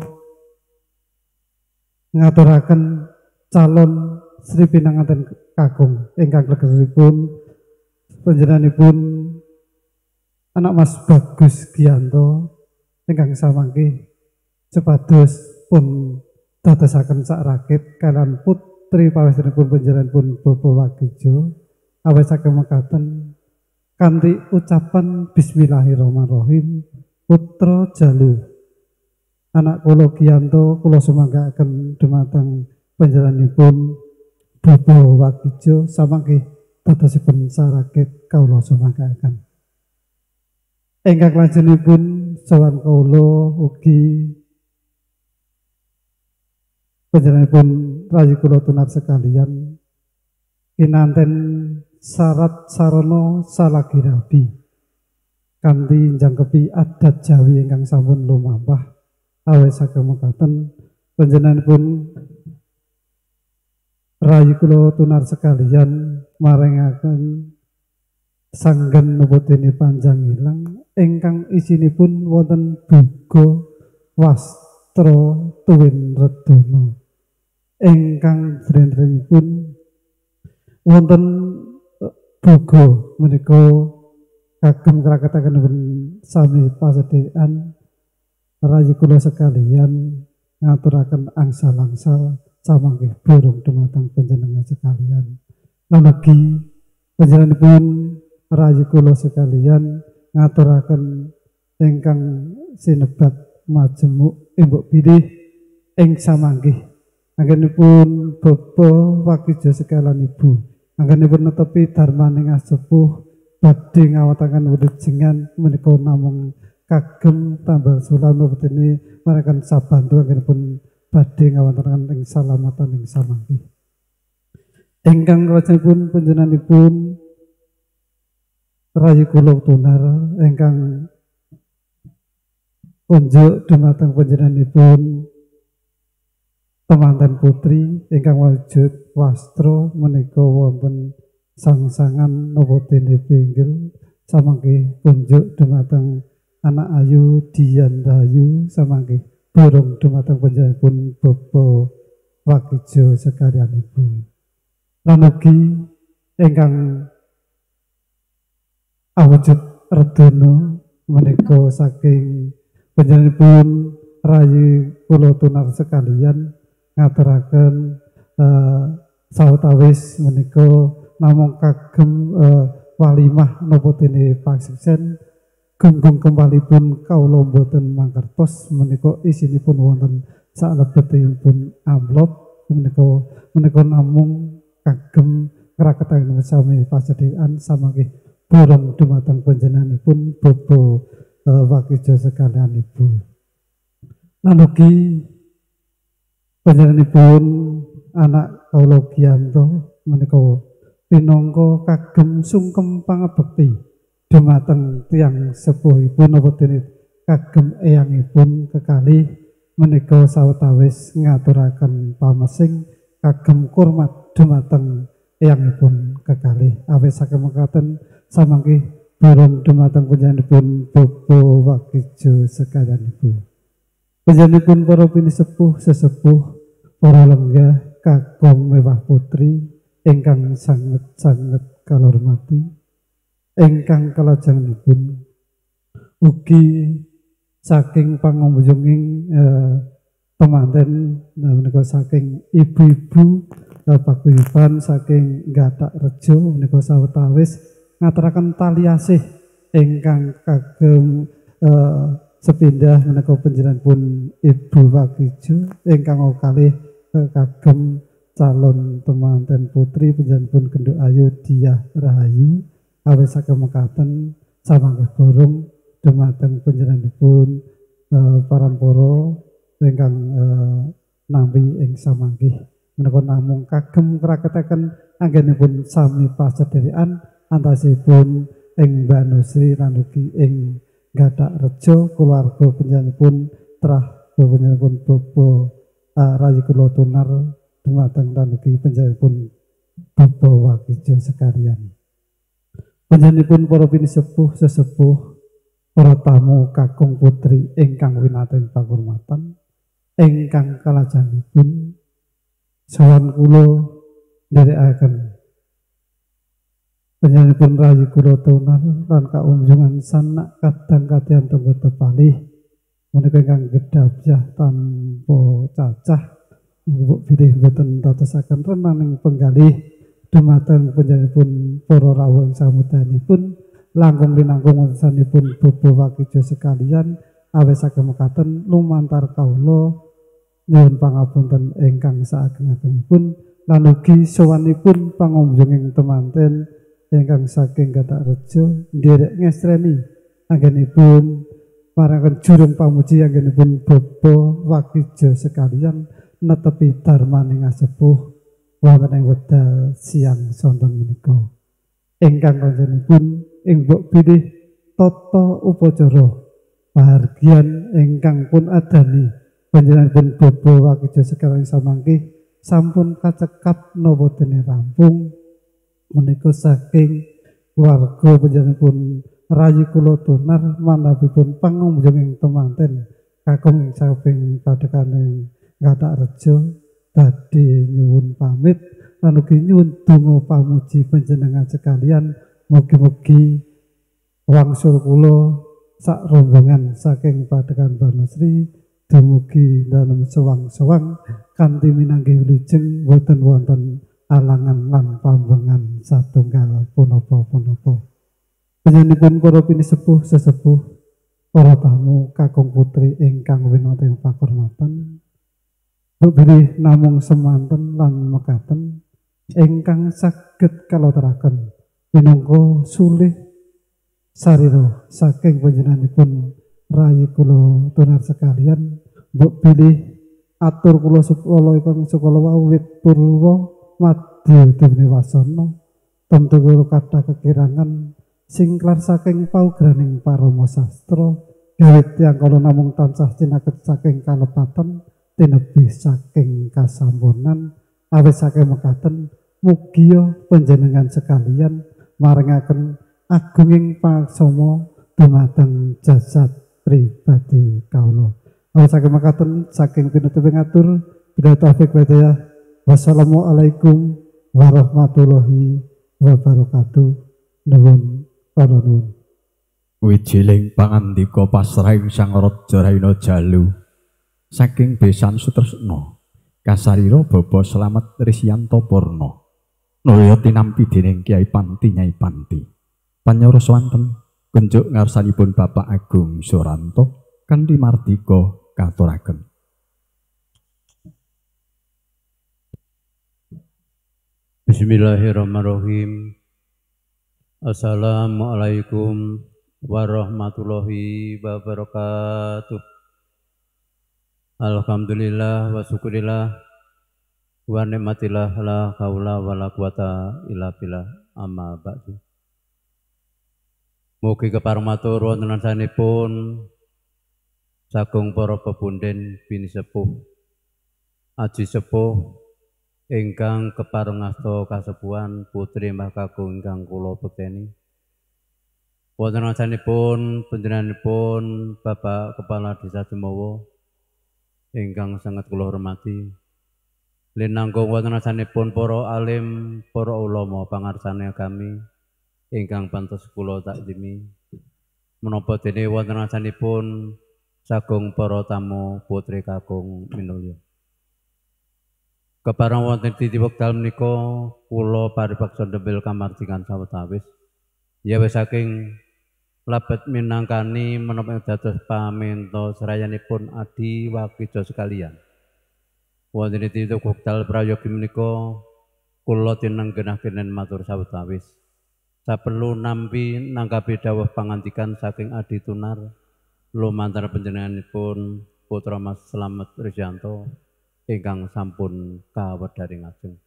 ngaturaken calon Sri Pinanganten kakung ingkang klegesipun panjenenganipun anak Mas Bagus Giyanto ingkang samangke supados pun dadosaken sak rakit kalian putri pawestrinipun panjenenganipun Bapak Wakijo awit saking mekaten kanthi ucapan bismillahirrahmanirrahim putra jalu anak kula Giyanto kula sumanggaken dumateng panjenenganipun Bapak Wakijo samangke dadosipun sarakit kawula sumanggaken ingkang lajengipun sawan kawula ugi panjenenganipun rayi kula tunar sekalian kinanten syarat sarana salagi rabi kanthi njangkepi adat Jawi ingkang sampun lumampah awit saking mekaten panjenenganipun rayi kula tunar sekalian maringaken sanggen napa dene panjang ilang ingkang isinipun wonten buga wastra tuwin redana ingkang jrenjrengipun wonten buga menika kagem kraketaken sami pasedhekan rayi kula sekalian ngaturaken angsal-angsal samanggih burung dumateng panjenengan sekalian. Lamagi panjenenganipun rayi kula sekalian ngaturaken ingkang sinebat majemuk imbok bilih ing samanggih anggenipun bapa wakijo sekalian ibu anggenipun netepi darmaning asepuh badhe ngawataken welujengan menika namung kagem tambal sulam bedene marekan sabantu anggenipun badhe ngawontenaken ing salamatan ing samanggih. Ingkang rajanipun panjenenganipun rayi kula tunar ingkang unjuk dumateng panjenenganipun temanten putri ingkang wujud wastra menika wonten sang-sangan napa dene pinggil samanggih unjuk dumateng anak ayu Dian Rahayu samanggih burung dumateng panjenenganipun Bapa Wakijo sekalian ibu. Lan ugi ingkang awujud redana menika saking panjenenganipun rayi kula tunar sekalian ngaturaken uh, sawetawis menika namung kagem uh, walimah napa dene pasiksen gunggung kembalipun kawula boten mangkertos menika isinipun wonten salebetipun amplop menika menika namung kagem kraketaken sami pasedhekan samanggih burung dumateng panjenenganipun Bapa uh, Wakijo sekalian ibu. Lan ugi panjenenganipun anak kawula Giyanto menika pinangka kagem sungkem pangabekti dumateng tiyang sepuhipun napa dene kagem eyangipun kekalih menika sawetawis ngaturaken pamesing kagem kurmat dumateng eyangipun kekalih awit saking mekaten samanggih burung dumateng panjenenganipun Bapa Wakijo sekalian ibu. Panjenenganipun para pinisepuh sesepuh para lenggah kakung mewah putri ingkang sanget-sanget kalormati ingkang kalajenganipun ugi saking pangumbujunging eh, temanten menika saking ibu-ibu eh, paguyuban saking Gatak Rejo menika sawetawis ngaturaken tali asih ingkang kagem eh, sepindah menika panjenenganipun Ibu Wakijo ingkang kalih kagem calon temanten putri panjenenganipun Genduk Ayu Diah Rahayu awit saking mekaten samanggih burung dumateng panjenenganipun uh, parampara ingkang uh, nampi ing samanggih menika namung kagem kraketaken anggenipun sami pasedherekan antasipun ing Mbak Nusri lan ugi ing Gatak Rejo keluarga panjenenganipun trah panjenenganipun Bapa uh, rayi kula tunar dumateng lan ugi panjenenganipun Bapa Wakijo sekalian. Panjenenganipun para pinisepuh sesepuh para tamu kakung putri ingkang winaten pangurmatan ingkang kalajenipun sawan kula nderekaken panjenenganipun rayi kula tunar lan kaunjungan sanak kadang katihan tunggu tepalih menika ingkang gedhabyah tanpa cacah mbok bilih boten dadosaken renaning penggalih dumateng panjenenganipun para rawuh samudayanipun langkung linangkung wontenipun Bapa Wakijo sekalian awit saking mekaten lumantar kawula nyuwun pangapunten ingkang saageng-agengipun lan ugi sowanipun pangunjunging temanten ingkang saking Gatak Rejo nderek ngestreni anggenipun marangan jurung pamuji anggenipun Bapa Wakijo sekalian netepi darmaning asepuh wonten ing wekdal siang sonten menika ingkang kanjenipun ing mbok bilih tata upacara pahargyan ingkang pun adani panjenenganipun Bapa Wakijo sekalian samanggih sampun kacekap napa dene rampung menika saking keluarga panjenenganipun rayi kula tunar manapipun pangunjung ing temanten kakung ing samping padhekaning Ngathak Rejo badhe nyuwun pamit lan ugi nyuwun donga pamuji panjenengan sekalian mugi-mugi wangsul kula sak rombongan saking padhekan Banusri dumugi dalem sewang-sewang kanthi minangka wilujeng boten wonten alangan lan pambengan satunggal punapa-punapa. Panjenenganipun para pinisepuh sesepuh para tamu kakung putri ingkang winanting pakurmatan bilih namung semanten lan mekaten ingkang saged kaloteraken minangka sulih sarira saking panjenenganipun rayi kula tunar sekalian mbok bilih atur kula sekala ingkang sekala wawit purwa madya dene wasana tentu kula kathah kekirangan singklar saking paugraning parama sastra gawit tiyang kala namung tansah cinaket saking kalepatan tinebih saking kasampunan awit saking mekaten mugia panjenengan sekalian maringaken agunging paksama dumateng jasad pribadi kawula. Awit saking mekaten saking pinutuping atur bila taufik hidayah. Wassalamualaikum warahmatullahi wabarakatuh. Nuwun kala nuwun. Wijiling pangandika pasrahing Sang Raja Raina Jalu saking Besan Sutresna kasarira Bapa Slamet Risyanto Purna nulya tinampi dening Kyai Panti Nyai Panti panyara swanten kunjuk ngarsanipun Bapak Agung Suranto kanthi mardika katuraken. Bismillahirrahmanirrahim. Assalamualaikum warahmatullahi wabarakatuh. Alhamdulillah wa syukurillah wa nikmatillah la haula wa la quwata illa billah amma ba'du. Mugi keparmatur wonten sanipun sagung para pepunden bini sepuh aji sepuh ingkang kepareng asta kasepuhan putri Mbah Kakung ingkang kula bekteni. Wonten asanipun panjenenganipun Bapak Kepala Desa Jumawa ingkang sangat kula hormati. Linangkung wonten asanipun para alim, para ulama pangarsane kami ingkang pantes kula takzimi. Menapa dene wonten asanipun sagung para tamu putri kakung minulya. Kepareng wonten titi wekdal menika kula paripaksa ndemel kamardikan sawetawis. Ya wis saking labet minangkani menapa dados paminta serayanipun adi wakija sekalian. Wonten titi wekdal prayogi menika kula tinenggenaken matur sawetawis. Saperlu nampi nangkapi dawuh pangandikan saking adi tunar lumantar panjenenganipun Putra Mas Slamet Risyanto ingkang sampun kawedharing ajeng.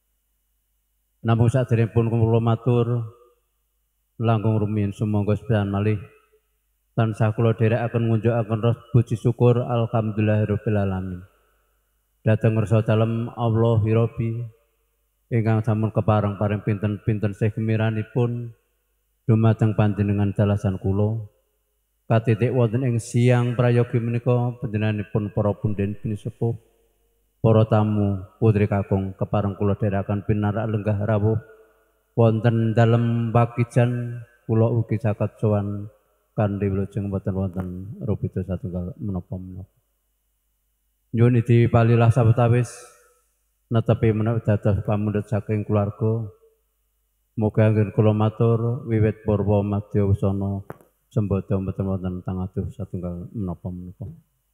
Namung saderengipun kula matur langkung rumiyin sumangga sepisan malih tansah kula dherekaken ngunjukaken ros puji syukur alhamdulillahirabbil alamin. Dhateng ngersa dalem Allahi Rabbi ingkang sampun kepareng paring pinten-pinten sih gemiranipun dumateng panjenengan dalasan kula. Katitik wonten ing siang prayogi menika panjenenganipun para punden bini sepuh para tamu putri kakung kepareng kula dherekaken pinarak lenggah rawuh wonten dalem wakijan kula ugi saged sowan kanthi wilujeng boten wonten rupita satunggal menapa-menapa. Nyuwun dipalilah sawetawis netepi menawi dados pamundhut saking keluarga. Muga anggen kula matur wiwit purwa madya wusana sembada boten wonten tangaduh satunggal menapa-menapa.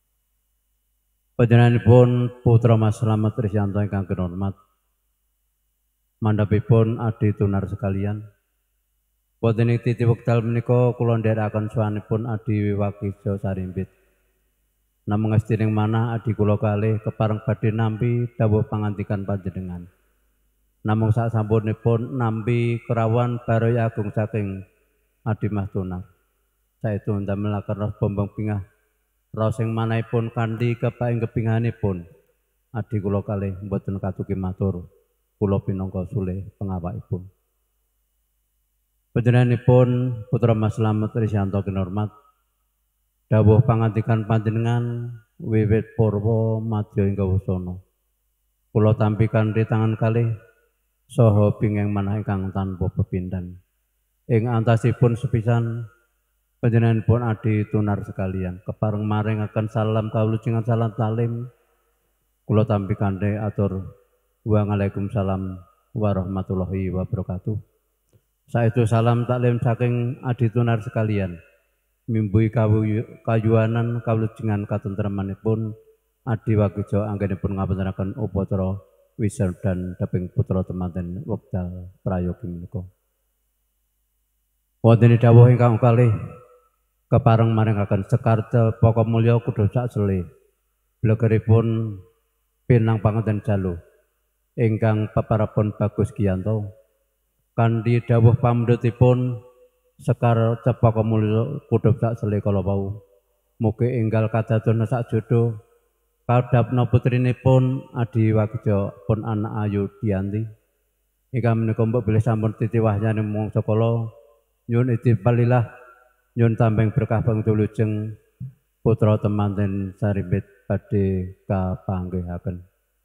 Panjenenganipun Putra Mas Slamet Risyanto ingkang kinurmat, mandhapipun adi tunar sekalian. Wonten ing titi wekdal menika kula ndherekaken swanipun adi wakija sarimbit. Namung astining manah adi kula kalih kepareng badhe nampi dawuh pangandikan panjenengan. Namung sasampunipun nampi kerawan baraya agung saking adi Mas tunar. Saestu ndamelaken ros bombong pingah raos ing manahipun kanthi kepaing kepinganipun adi kula kalih mboten katuki matur kula pinangka sulih pengawakipun. Panjenenganipun Putra Mas Slamet Risyanto kinurmat dawuh pangandikan panjenengan wiwit purwa madya ing kawusana. Kula tampi kanthi tangan kalih saha bingeng manah ingkang tanpa pepindhan. Ing antasipun sepisan panjenenganipun adi tunar sekalian kepareng maringaken salam kawulujengan salam talim. Kula tampi kanthi atur Waalaikumsalam warahmatullahi wabarakatuh. Saestu salam taklim saking adi tunar sekalian. Mimbui kayuanan kawulujengan katentremanipun adi wageja anggenipun ngapenturaken upacara wisudan dhateng putra temanten wekdal prayogi menika. Wonten dawuh ingkang kalih kepareng maringaken sekarca poko mulya kudu sak sele. Blegeripun pinang panganten jalu ingkang peparapun Bagus Giyanto kanthi dawuh pamundhutipun sekar cepaka mulya kudu sak sele kala wau. Mugi enggal kadadosna sak jodoh kadhapna putrinipun Adi Wageja pun anak ayu Dianti. Ingkang menika mbok bilih sampun titiwahyaning mangsa kala nyuwun idipalilah nyuwun tambeng berkah pangdulujeng putra temanten sarimbit badhe kapanggihaken.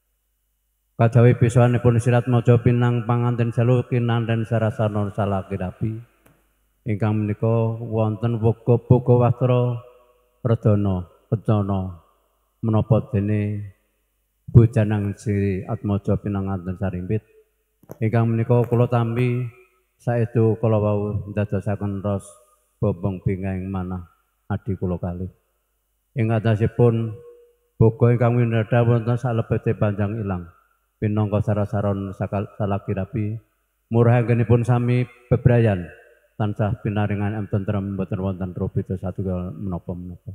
Kajawi bisanipun sirat maja pinang panganten jalu kinanten sarasana salakirapi. Ingkang menika wonten boga-boga wastra redana kencana menapa dene Bojanang Sri Atmaja pinanganten sarimbit. Ingkang menika kula tampi saestu kala wau ndadosaken ros bobong bingeng manah adi kula kalih. Ing atasipun boga ingkang winedha wonten salebete panjang ilang pinangka sarasaron salakirapi murah anggenipun sami bebrayan tansah pinaringan em tentrem boten wonten robita satunggal menapa-menapa.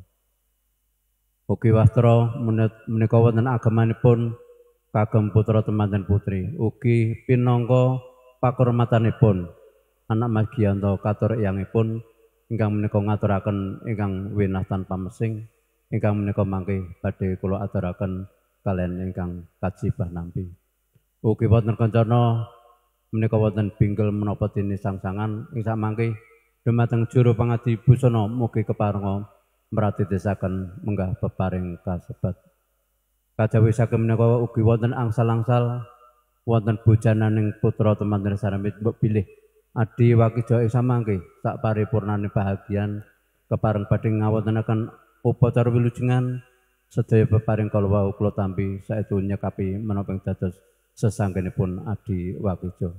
Ugi wastra menika wonten agamanipun kagem putra temanten putri. Ugi pinangka pakurmatanipun anak Mas Giyanto katur eyangipun ingkang menika ngaturaken ingkang winah tanpa mesing ingkang menika mangke badhe kula aturaken kalian ingkang kajibah nampi. Ugi wonten kancana menika wonten binggel menapa dene sangsangan ing samangke dumateng juru pangadi busana mugi keparenga mratitesaken menggah peparing kasebat. Kajawi saking menika ugi wonten angsal-angsal wonten bojananing putra temanten sarimbit mbok bilih Adi Wageja ing samangke sak paripurnaning bahagian kepareng badhe ngawontenaken upacara wilujengan sedaya peparing kala wau kula tampi saestu nyekapi menapa dados sesanggenipun Adi Wageja.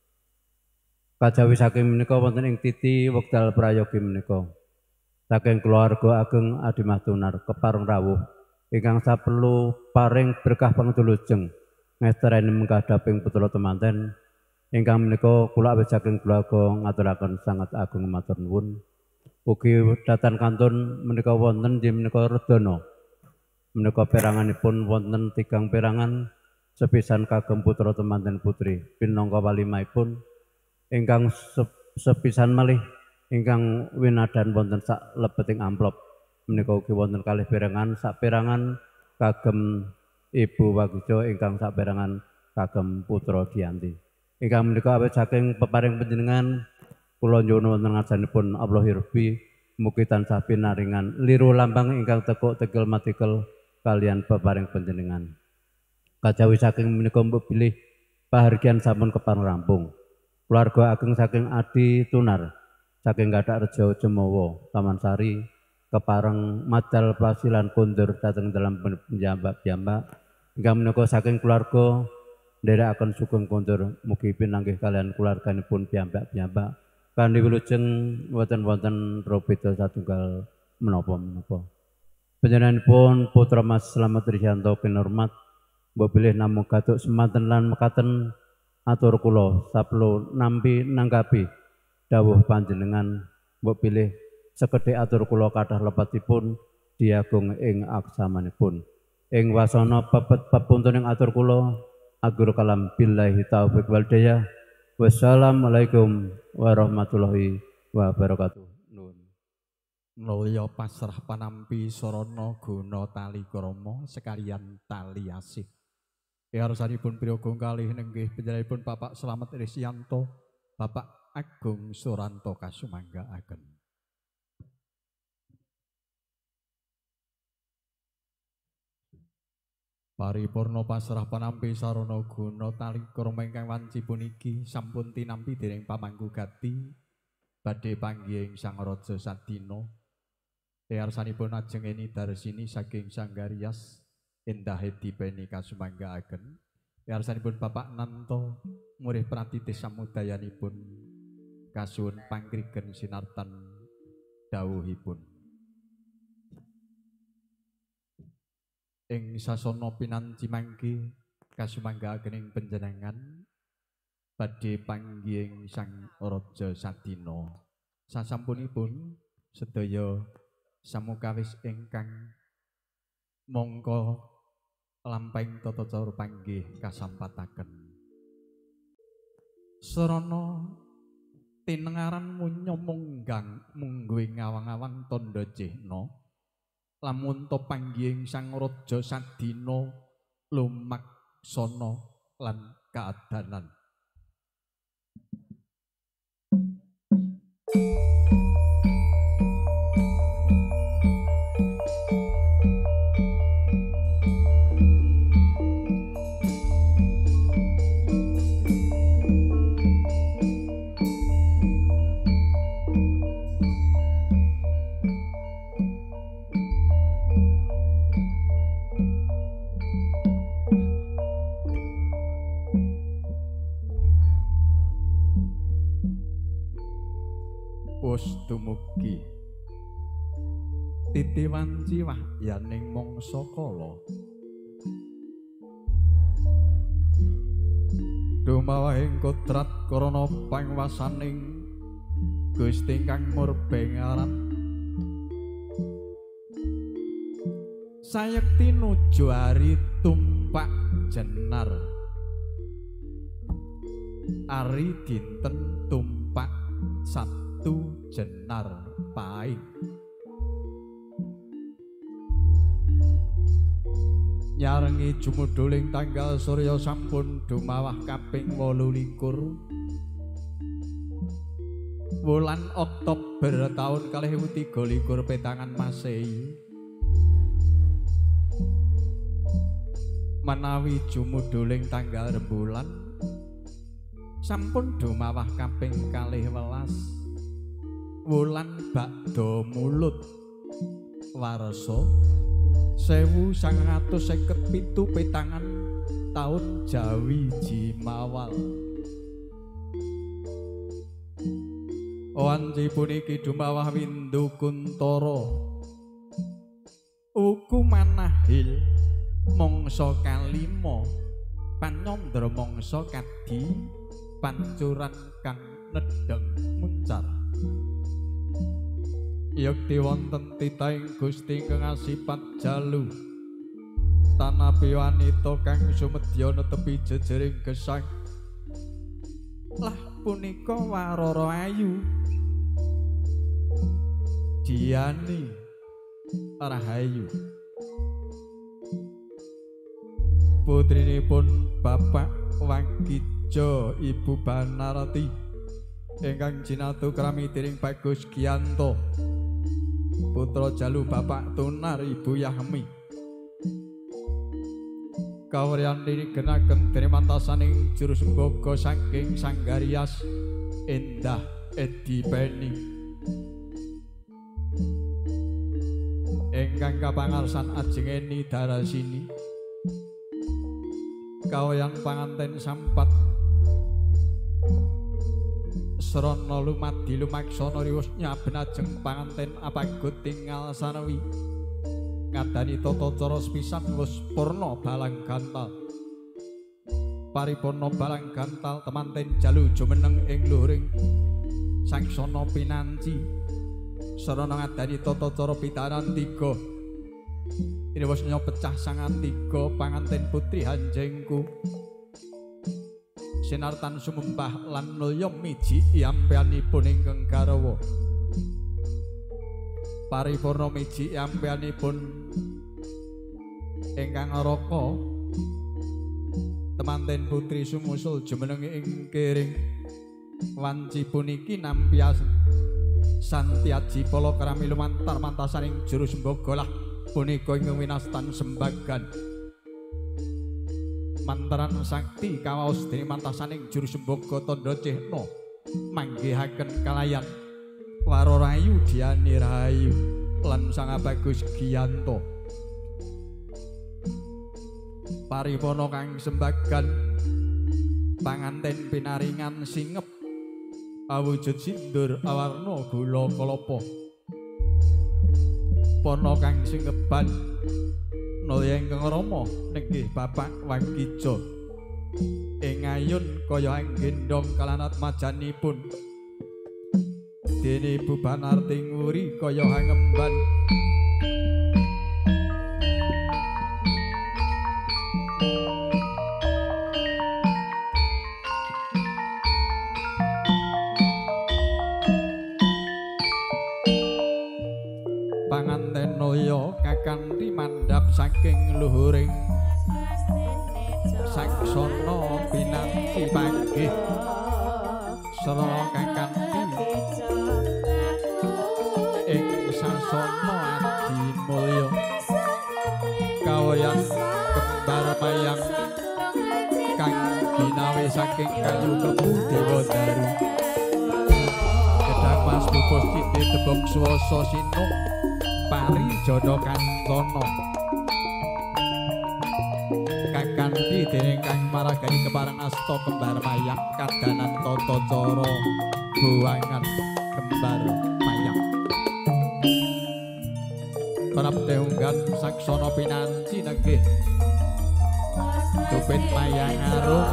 Kajawi saking menika wonten ing titi wekdal prayogi menika saking keluarga ageng Adi Mas Tunar kepareng rawuh ingkang saperlu paring berkah pangdulujeng ngesteraning menghadaping putra temanten ingkang menika kula awit saking keluarga ngaturaken sangat agung matur nuwun. Ugi datan kantun menika wonten inggih menika redana. Menika peranganipun wonten tigang perangan sepisan kagem putra temanten putri pinangka walimaipun ingkang sepisan malih ingkang winadan wonten sak lebeting amplop. Menika ugi wonten kalih perangan sak perangan kagem Ibu Wageja ingkang sak perangan kagem putra Dianti. Ingkang menika awit saking peparing panjenengan kula nyuwun wonten ngasanipun Allah hirbi mugi tansah pinaringan liru lambang ingkang tekuk tegel matikel kalian peparing panjenengan. Kajawi saking menika mbok bilih pahargyan sampun kepareng rampung. Keluarga ageng saking Adi Tunar saking Gadak Rejo Jemowo Taman Sari kepareng madal pasilan kundur dateng dalam piyambak-piyambak ingkang menika saking keluarga nderekaken sugeng kundur mugi pinanggih kalian keluarganipun piyambak-piyambak kanthi wilujeng wonten-wonten robita satunggal menapa-menapa. Panjenenganipun putra Mas Slamet Risyanto kinurmat mbok bilih namung gatuk semanten lan mekaten atur kula saperlu nampi nanggapi dawuh panjenengan mbok bilih sekedhik atur kula kathah lepatipun diagung ing aksamanipun. Ing wasana pepet pepuntuning atur kula agur kalam billahi taufiq wal hidayah. Wassalamualaikum warahmatullahi wabarakatuh. Nuwun. Mulya pasrah panampi sarana guna tali krama sekalian tali asih. Yarsanipun prayoga kalih nenggih panjenenganipun Bapak Slamet Risyanto, Bapak Agung Suranto kasumanggaaken. Paripurna pasrah panampi sarana guna talikur ingkang wanci puniki sampun tinampi dening pamangku gati badhe panggih Sang Raja Sadina. Eyarsanipun ajeng eni darsini saking Sanggarias endahe dipeni kasumanggaaken. Eyarsanipun Bapak Nanto murih pratitis samudayanipun kasuwun pangrigen sinartan dawuhipun. Ing sasana pinanci mangke kasumanggaaken ing panjenengan badhe panggih Sang Raja Sadina. Sasampunipun sedaya samukawis ingkang mongko lampahing tata cara panggih kasampataken. Sarana tinengaran munya munggang mungguing awang-awang tandha cihna. Lamun to panggihing Sang Raja Sadina lumaksana lan kaadanan. Dumugi titiwanci wahyaning mangsa kala dumawahing kodrat krana pangwasaning Gusti kang murbeng arat sayekti nuju ari tumpak jenar ari dinten tumpak Sabtu jenar paing nyarengi jumuduling tanggal surya sampun dumawah kaping wolu likur wulan Oktober taun kalih ewu tiga likur petangan Masehi menawi jumuduling tanggal rembulan sampun dumawah kaping kalih welas wulan bakda mulut warsa sewu sangang atus seket pitu petangan taun Jawi Jimawal. Wanci puniki dumawah Windu Kuntara uku manahil mangsa kalima panyandra mangsa kadi pancuran kang nedheng muncar. Yekti wonten titahing Gusti kang asipat jalu tanapi wanita kang sumedya netepi jejering gesang lah punika Warara Ayu Diani Rahayu putrinipun Bapak Wangija Ibu Banarti ingkang jinatu krami dening Bagus Giyanto putra jalu Bapak Tunar Ibu Yahmi kawriyan dinigenaken trimantasaning juru semboga saking Sanggarias endah Edi Beni ingkang kapangarsan ajeng eni darasini kawayan panganten sampat srana lumadi lumaksana riwus nyaben ajeng panganten apagut tinggal sanewi ngadani tata cara sepisan wis purna balang gantal paripurna balang gantal temanten jalu jumeneng ing luhuring sangsana pinanci sarana ngadani tata cara pitaran tiga riwus pecah sangan tiga panganten putri hanjengku sinartan sumembah lan nulya miji yampeanipun ingkang garwa paripurna miji yampeanipun ingkang raka temanten putri sumusul jumeneng ing kering wanci puniki nampi Santiaji polo kerami lumantar mantasaning juru sembogo lah punika ing winastan sembagan mantaran sakti kawaos dening mantasaning juru sembogo tondo cehno manggihaken kalayan waro rayu diani rayu lan sang bagus giyanto paripono kang sembagan panganten pinaringan singep awujud sindur awarna gula kalapa pono kang singeban naya ingkang rama nenggih Bapak Wagijo ing ayun kaya anggendong kalanat majanipun dene Ibu Banarti nguri kaya hangemban panganten noya kakanthi mandhap saking luhuring saksana pinanci panggih sarana kakanthi ing sasana adi mulya kawayan kembar mayang kang ginawe saking kayu kebu dewa daru gedang mas bubus cindhe tebok swasa sinung pari jodo kantono kakanthi dening kang maragani kepareng asta kembar mayang kadanan tata cara buwangan kembar mayang prapte unggan saksana pinanci nenggih Dupit mayang arum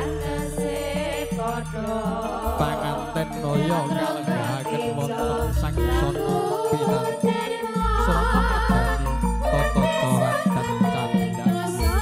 panganten noya kalenggahaken wonten saksana pinanci srana madani tata cara dan candhanipun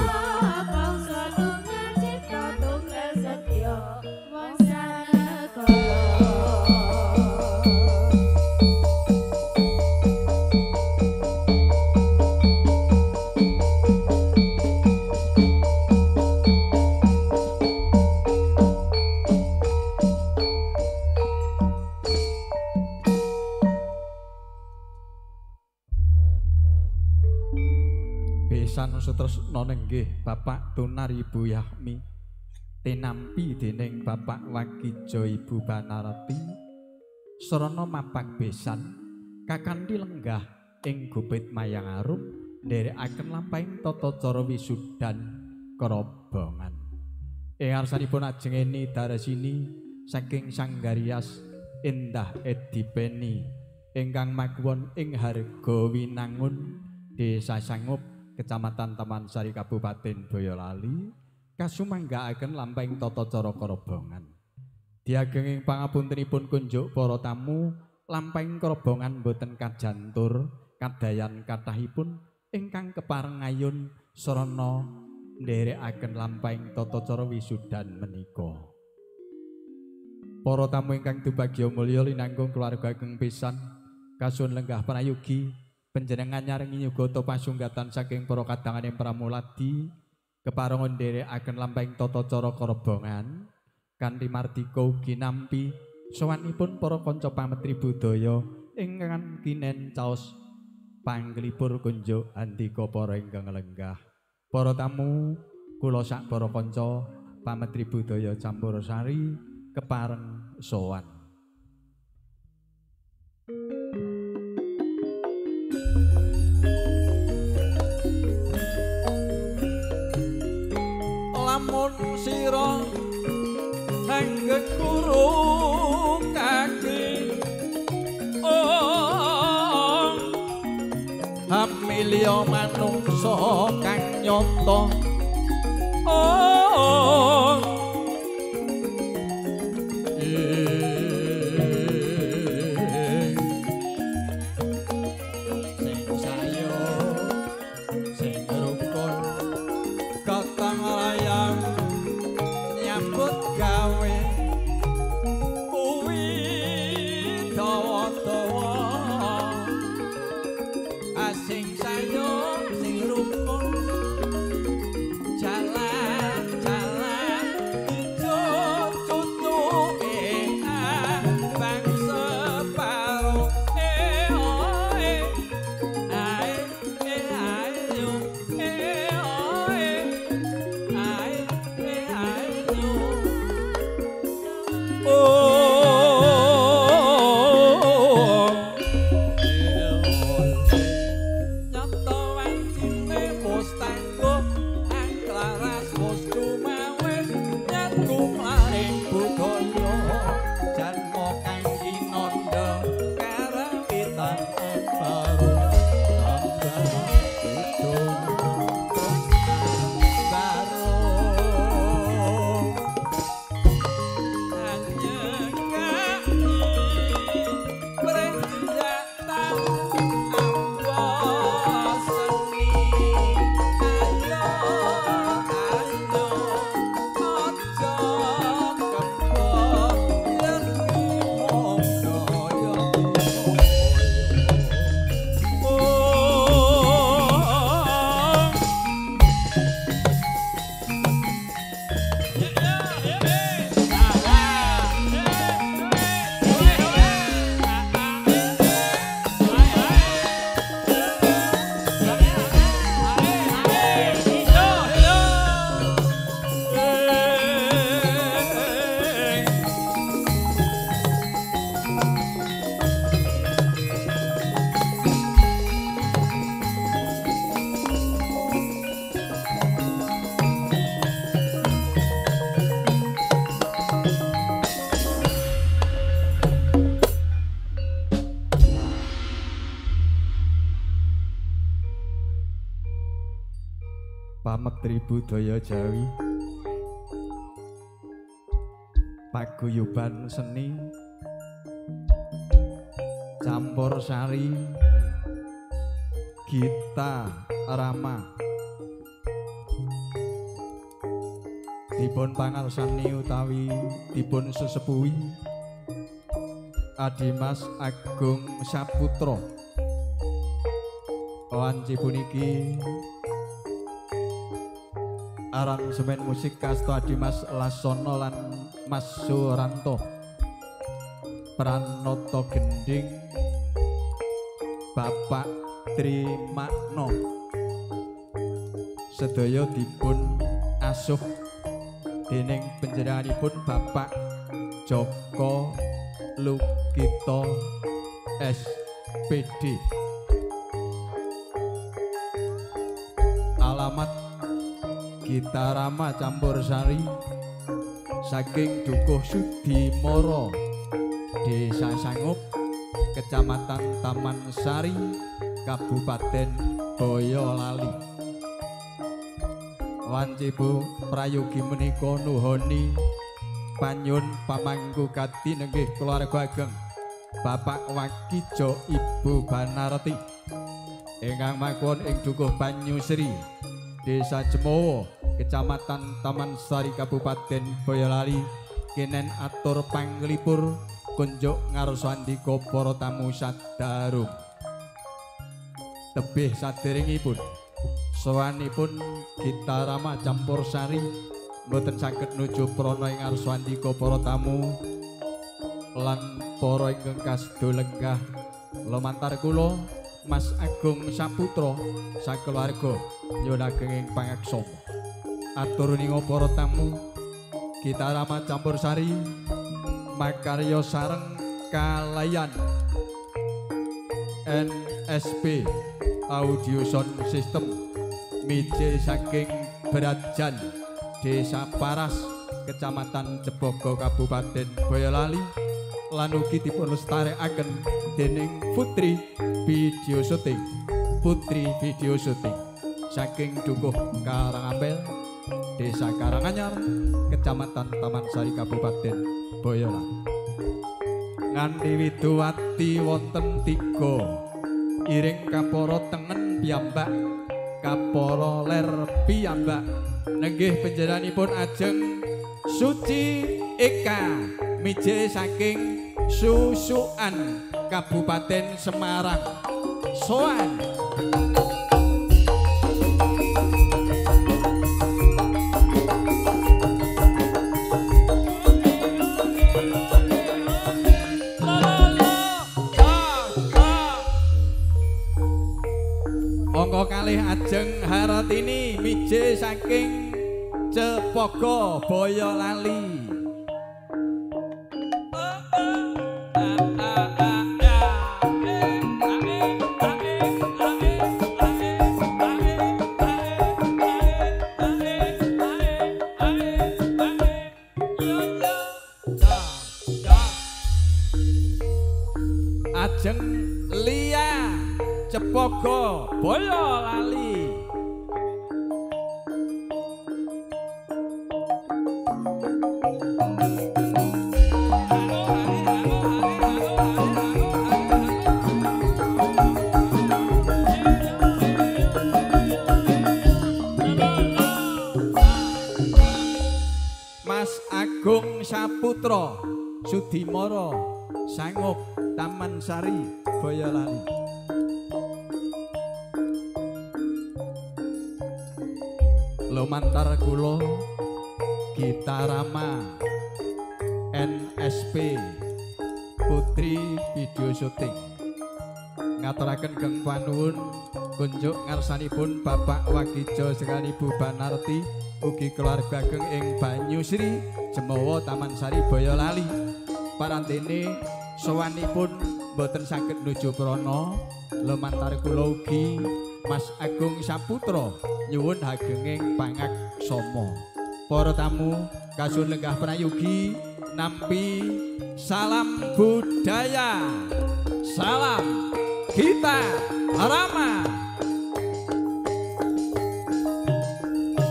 Sutresna nenggih Bapak Tunar Ibu Yahmi tinampi dening Bapak Wagijo Ibu Banarti sarana mapak besan kakanthi lenggah ing gupit mayang arum nderekaken lampahing tata cara wisudan kerobongan ing ngarsanipun ajengeni daresini saking Sanggarias Endah Edipeni ingkang makuwon ing Hargawinangun Desa Sangup Kecamatan Taman Sari Kabupaten Boyolali kasumanggaaken lampahing tata cara kerobongan. Diagenging pangapuntenipun kunjuk para tamu, lampahing kerobongan boten kajantur kadayan kathahipun ingkang kepareng ayun sarana nderekaken lampahing tata cara wisudan menika. Para tamu ingkang dubagya mulya linanggung keluarga ageng pisan kasuwun lenggah prayogi panjenengan nyarengi nyugata pasunggatan saking para kadanganing pramuladi keparengan nderekaken lampahing tata cara kerobongan kanthi mardika ugi nampi sowanipun para kanca pametri budaya ingkang kinen caos panglipur kunjuk andika para ingkang lenggah. Para tamu kula sak para kanca pametri budaya Campursari kepareng sowan. Lamun sira hanggek guru kaki oh hamilya manungsa kang nyata oh sing sayo sing rukun katang layang nyambut gawe kuwi dawa-dawa asing sayo sing rukun jalan-jalan Menteri Budaya Jawi, paguyuban seni, campur sari, Gita Rama, dipun pangarsani utawi dipun sesepuhi Adimas Agung Saputra. Wanci puniki aransemen musik kasta Adimas Lasono lan Mas Suranto, Pranoto Gending, Bapak Trimakno. Sedaya dipun asuh dening panjenenganipun Bapak Joko Lukito S P D. Alamat Gita Rama Campur Sari saking Dukuh Sudimoro, Desa Sangup, Kecamatan Taman Sari, Kabupaten Boyolali. Wanci Bu prayogi menika nuhoni panyun pamangku kati nenggih keluarga ageng Bapak Wakijo Ibu Banarti ingkang manggon ing Dukuh Banyusri, Desa Jemowo, Kecamatan Taman Sari, Kabupaten Boyolali. Kenen atur panglipur kunjuk ngarsandika para tamu sadharum. Tebih saderengipun sowanipun Gita Rama Campur Sari mboten saged nuju prana ing ngarsandika para tamu lan para ingkang kasdo lenggah. Lumantar kula Mas Agung Saputra sakeluarga nyuwun ageng ing pangaksama. Atur ninga para tamu, Gita Rama Campur Sari makarya sareng kalayan N S P Audio Sound System mije saking Brajan, Desa Paras, Kecamatan Jebogo, Kabupaten Boyolali, lan ugi dipun lestarekaken dening Putri Video Syuting. Putri Video Syuting saking Dukuh Karangampel, Desa Karanganyar, Kecamatan Taman Sari, Kabupaten Boyolali. Nganti widuwati wonten tiga iring kapara tengen piyambak, kapara ler piyambak, nenggih panjenenganipun ajeng Suci Eka mije saking Susukan, Kabupaten Semarang. Soan monggo kalih ajeng Haratini mije saking Cepogo, Boyolali. Ajeng Lia Cepogo, Boyolali. Mas Agung Saputra Sudimoro Sangup, Taman Sari, Boyolali. Lumantar kula Gita Rama N S P Putri Video Syuting ngaturaken geng panuwun kunjuk ngarsanipun Bapak Wakijo sekali Ibu Banarti ugi keluarga ageng ing Banyusri, Jemowo, Taman Sari, Boyolali. Parantene sowanipun boten saged nuju prana. Lumantar kula ugi Mas Agung Saputra nyuwun agenging pangaksama. Para tamu kasun lenggah prayogi nampi salam budaya, salam Gita Rama.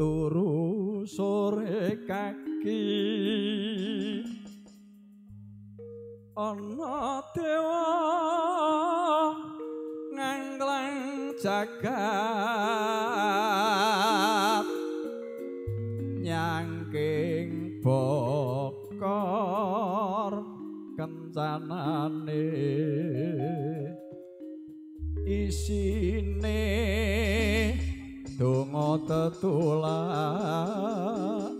turu sore kaki ana dewa nganglang jagat nyangking bokor kencanane isine donga tetulak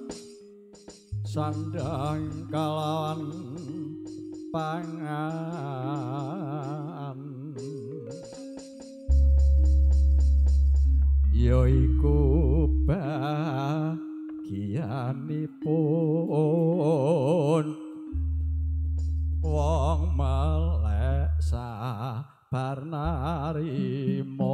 sandang kalawan pangan yaiku bagianipun wong melek sabar narimo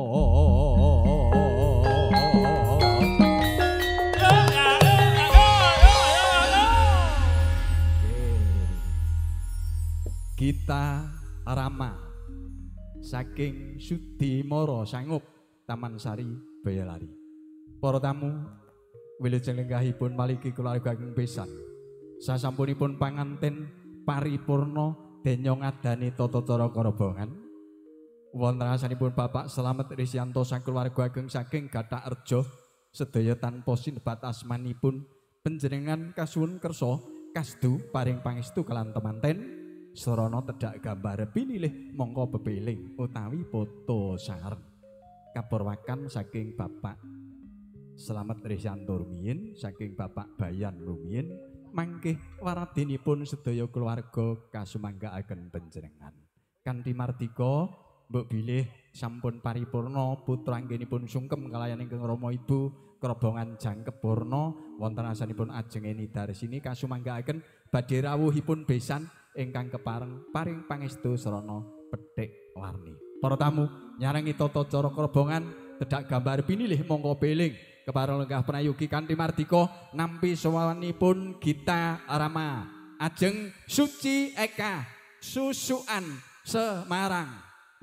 Gita Rama saking Sudimara Sangup Taman Sari Bayalari. Para tamu wilujeng lenggahipun maliki keluarga ageng pisan. Sasampunipun panganten paripurna denya ngadani tata cara korobongan. Wonten asanipun Bapak Slamet Risyanto saking keluarga ageng saking Gathak Reja sedaya tanpa sinebat asmanipun panjenengan kasuwun kersa kasdu paring pangestu kelan temanten. Sarana tedhak gambar pinilih mongko bebeling utawi foto sareng kapurwakan saking Bapak Slamet Risyanto rumiyin saking Bapak Bayan rumiyin mangke waradinipun sedaya keluarga kasumanggaaken panjenengan kanthi mardika mbok bilih sampun paripurna putra anggenipun sungkem kalayan ingkang Rama Ibu kerobongan jangkep purna wonten asanipun ajeng Nidarsini kasumanggaaken badhe rawuhipun besan ingkang kepareng paring pangestu sarana pethik warni. Para tamu nyarengi tata cara kerobongan tedhak gambar pinilih mongko beling kepareng lenggah prayogi kanthi mardika nampi sawanipun Gita Rama ajeng Suci Eka Susukan Semarang.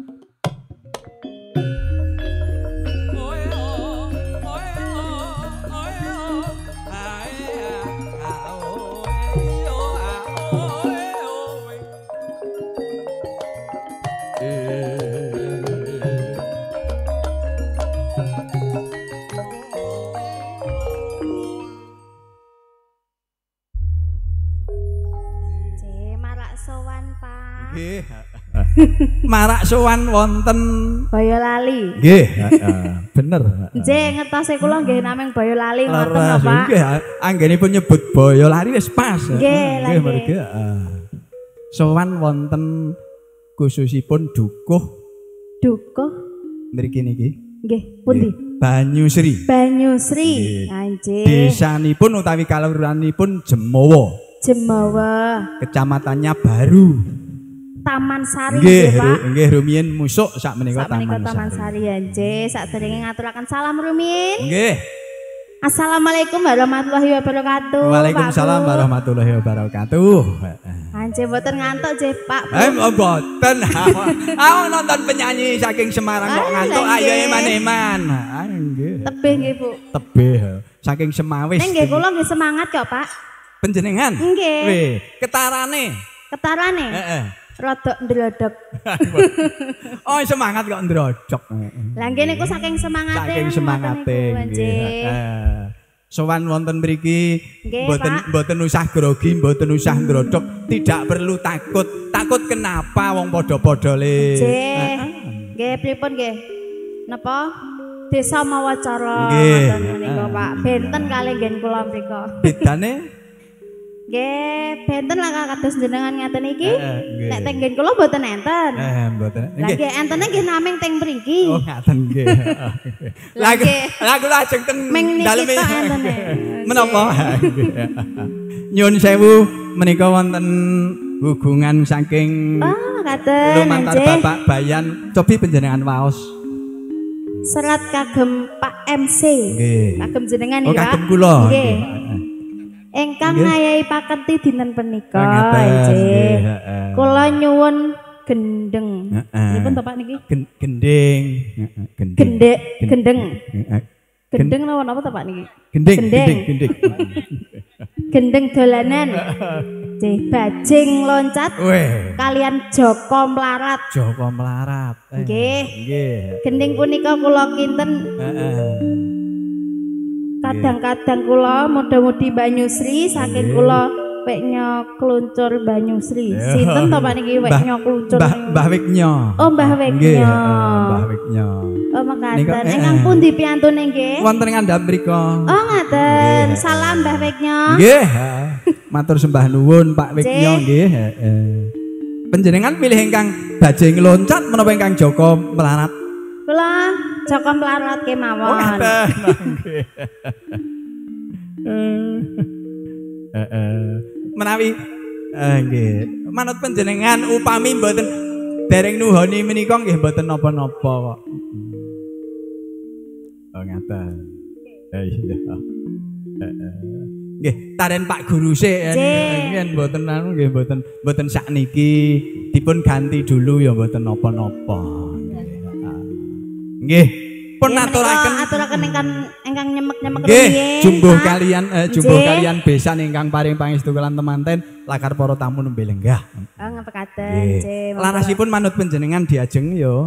Nggih. Marak sowan wonten Bayalali. Nggih, heeh. Bener. Nggih, ngetose kula nggih namung Bayalali ngoten lho, Pak. Nggih, anggenipun nyebut Bayalali wis pas. Nggih, nggih mriki heeh. Sowan wonten khususipun dukuh. Dukuh Mriki niki. Nggih, pundi? Banyusri. Banyusri. Anjir. Desanipun utawi kalurahanipun Jemawa. Jemawa. Kecamatannya Baru. Taman Sari nggih, Pak. Nggih, rumiyin musuk sak menika Taman, Taman Sari. Ya nggih, sadèrènge ngaturaken salam rumiyin. Nggih. Assalamualaikum warahmatullahi wabarakatuh. Waalaikumsalam warahmatullahi wabarakatuh. Anjir mboten ngantuk nggih, Pak. Eh mboten. Aku nonton penyanyi saking Semarang kok ngantuk. Ayo eman-eman. Ah nggih. Tebih nggih, Bu. Tebih. Saking Semawis. Ning nggih kula nggih semangat kok, Pak. Panjenengan? Nggih. Weh, ketarane. Ketarane? Heeh. Rodok ndrodok. Oh, semangat kok ndrodok. Lah nggih niku saking semangate. Saking semangate nggih. Heeh. Sowan wonten mriki mboten mboten usah grogi, mboten usah ndrodok, tidak perlu takut. Takut kenapa wong padha-padha le. Nggih. Nggih pripun nggih? Napa? Desa Mawacara ngoten menika, Pak. Benten kalih nggih kula mrika. Bedane nggih, benten lah kados jenengan ngaten iki. Nek teng nggen kula mboten enten. Eh, mboten. Lah nggih entene nggih naming teng mriki. Oh, ngaten nggih. Lah lah kula ajeng ten dalem entene. Menapa? Nyuwun sewu menika wonten hubungan saking Oh, katen. lumantar Bapak Bayan, cobi panjenengan waos. Serat kagem Pak M C. Nggih. Kagem jenengan iki, Pak. Oh, kagem kula. Nggih. Engkang ngayahi paketi dinten punika, nggih. Kula nyuwun gendeng. Nipun to Pak niki? Gending, Gendek, gendeng. Gendeng lawan apa ta Pak niki? Gending, gending, gending. Gendeng dolanan. Cih bajing loncat. Weh. Kalian Joko Mlarat. Joko Mlarat. Nggih. Nggih. Gending punika kula kinten. Heeh. Kadang-kadang kula muda-mudi Banyusri saking kula Weknya Kluncur Banyusri. Sinten to Pak niki Weknya Kluncur? Mbah Weknya. Oh Mbah Weknya. Nggih, Mbah Weknya. Oh mekaten. Ingkang pundi piyantune nggih? Wonten ngandhap mriku. Oh ngaten. Salam Mbah Weknya. Nggih. Matur sembah nuwun Pak Weknya nggih. Heeh. Panjenengan pilih ingkang bajing loncat menapa ingkang Joko Mlarat? Kula Joko Mlarat kemawon. Oh ngaten. Nggih. Heeh. Menawi eh nggih, manut panjenengan upami mboten dereng nuhoni menika nggih mboten napa-napa kok. Oh ngaten. Eh iya. Heeh. Nggih, taren Pak Guru sik yen mboten anu nggih mboten mboten sakniki dipun ganti dulu ya mboten napa-napa. Nggih. Pun aturaken aturaken ingkang ingkang nyemek-nyemek rumiyin. Nggih, jumbuh kalian eh, jumbuh kalian besan ingkang paring pangestu kelan temanten lakar para tamu nembe lenggah. Oh ngepekaten, nggih. Larasipun manut panjenengan diajeng ya.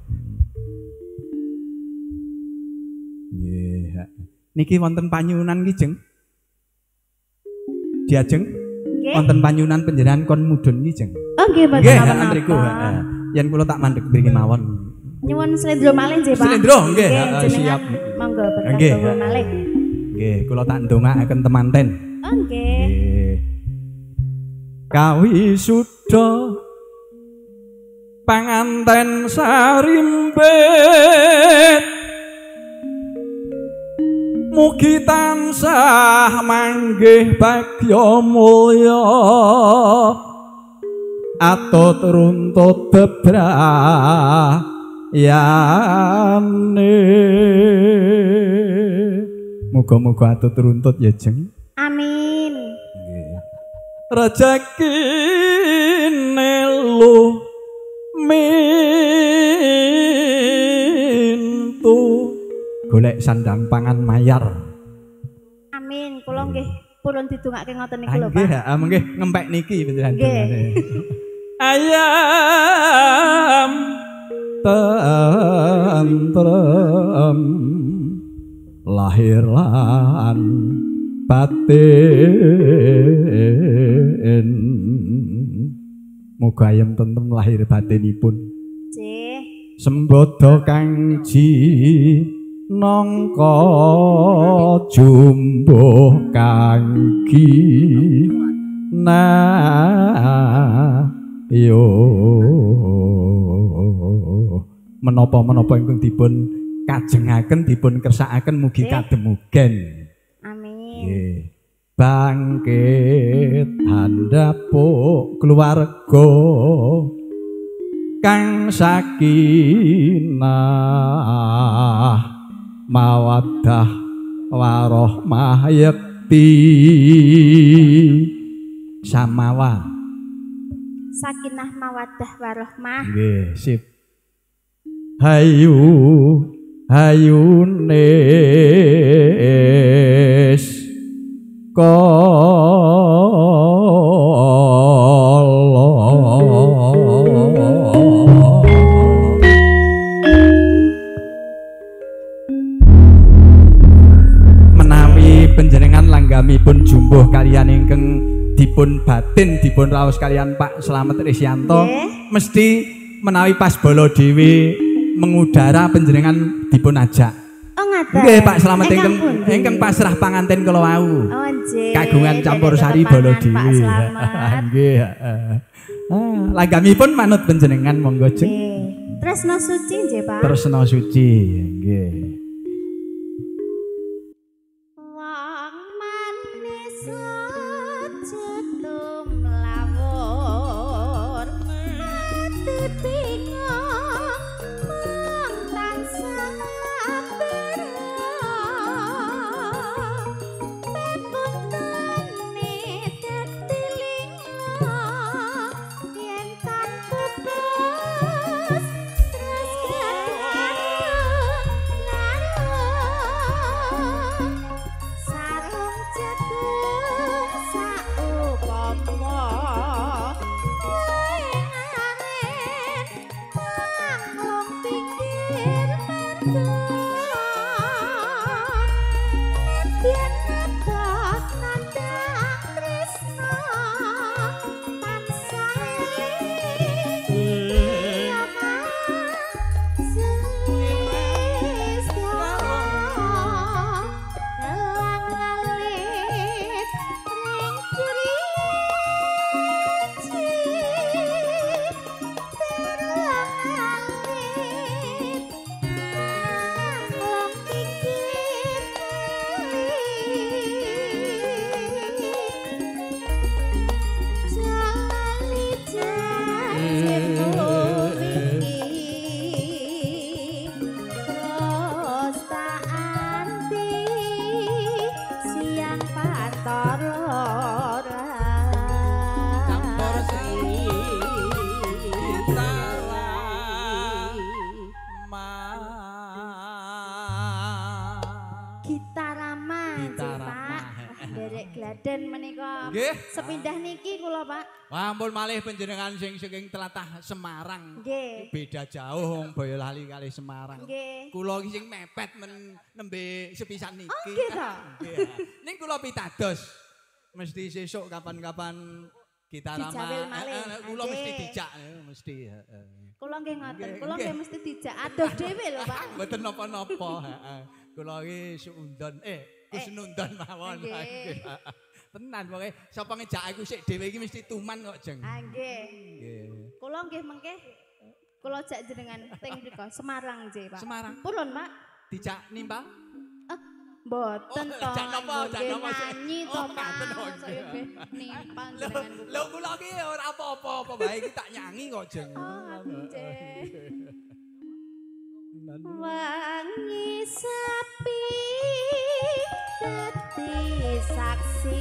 Nggih. Niki wonten panyuwunan ki jeng. Diajeng? Nggih. Wonten panyuwunan panjenengan kon mudhun ki jeng. Oh nggih, mboten napa-napa. Nggih, mriku, heeh. Yen kula tak mandheg mriki mawon. Nyuwun slendro malih nggih Pak. Slendro nggih, siap. Monggo berkah malih. Nggih, kula tak ndongaaken temanten. Oh nggih. Nggih. Kawisuda panganten sarimbet mugi tansah manggih bagya mulya atut runtut bebrah yane muga-muga atut runtut ya jeng. Amin. Rezekine lu mintu golek sandang pangan mayar. Amin. Kula nggih purun didongake ngoten niku lho Pak. Nggih, heeh nggih ngempek niki panjenengan. Ayam tentrem lahir lan batin muga ayam tentrem lahir batinipun nggih sembodo kang ji nangka jumbuh kanggi nah yo menapa-menapa ingkang dipun kajengaken dipun kersakaken mugi kademugen. Amin. Nggih. Bangkit handapuk keluarga kang sakinah mawaddah warahmah yakti samawa sakinah mawaddah warahmah. Nggih, sip. Hayu hayunes kala menawi panjenengan langgamipun jumbuh kaliyan ingkang dipun batin dipun raos kalian Pak Slamet Risyanto mesti menawi pas bala dhewe mengudara panjenengan dipun ajak. Oh ngaten. Nggih Pak Slamet ingkang ingkang pasrah panganten kula wau. Oh nggih. Kagungan campur sari bala dhewe. Nggih, heeh. Ah, langgamipun manut panjenengan monggo jeng. Nggih. Tresno suci nggih Pak. Tresno suci, nggih. Gaden menika Nggih. sepindah niki kula Pak. Wah ampun malih panjenengan sing saking tlatah Semarang. Nggih. Beda jauh wong Boyolali kali Semarang. Nggih. Kula iki sing mepet men nembe sepisan niki. Oh nggih ta. Nggih. Ning kula pitados mesti sesuk kapan-kapan kita ramah. Dijawil malih. Kula Nggih. mesti dijak mesti heeh. Kula nggih ngoten. Nggih, Kula nggih. nggih mesti dijak adoh dhewe lho Pak. Mboten napa-napa, heeh. Kula iki suundon eh kusnundon mawon. Nggih. Nggih. Tenan pokoke sapa ngejak aku sik dhewe iki mesti tuman kok jeng. Ah nggih. Nggih. Kula nggih mengke kula jak jenengan teng mriku Semarang nggih Pak. Semarang. Purun Pak? Dijak nimbal? Ah, mboten Oh, to. jak napa, jak Nggih, napa, sik. nyanyi to Oh, Pak. ngaten, oh, Saya nggih. nggih nimpang Lho, jenengan lho kula iki ora apa-apa, apa bae iki tak nyanyi kok jeng. Oh, nggih. Wangi sepi dadi saksi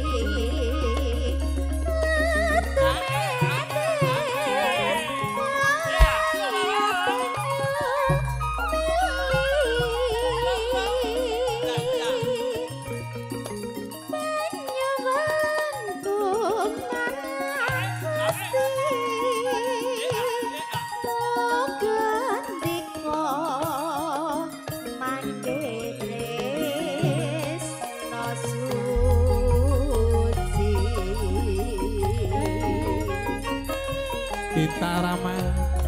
Kita ramah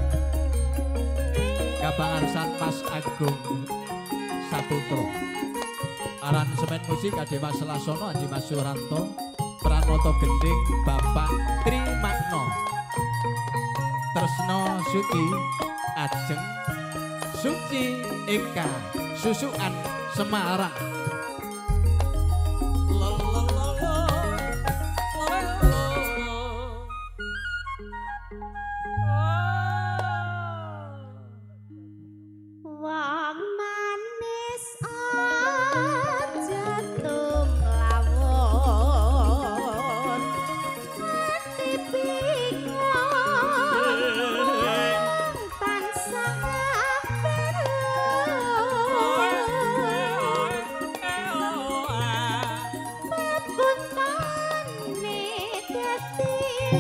Kabangarsan Mas Agung Saputro aransemen musik Ade Mas Lasono Adi Mas Suranto Pranoto Gending Bapak Tri Makno Tresno Suti Ajeng Suci Eka Susukan Semarang. Wong manis aja tumlawon ati bingung tansah bebuntane dadi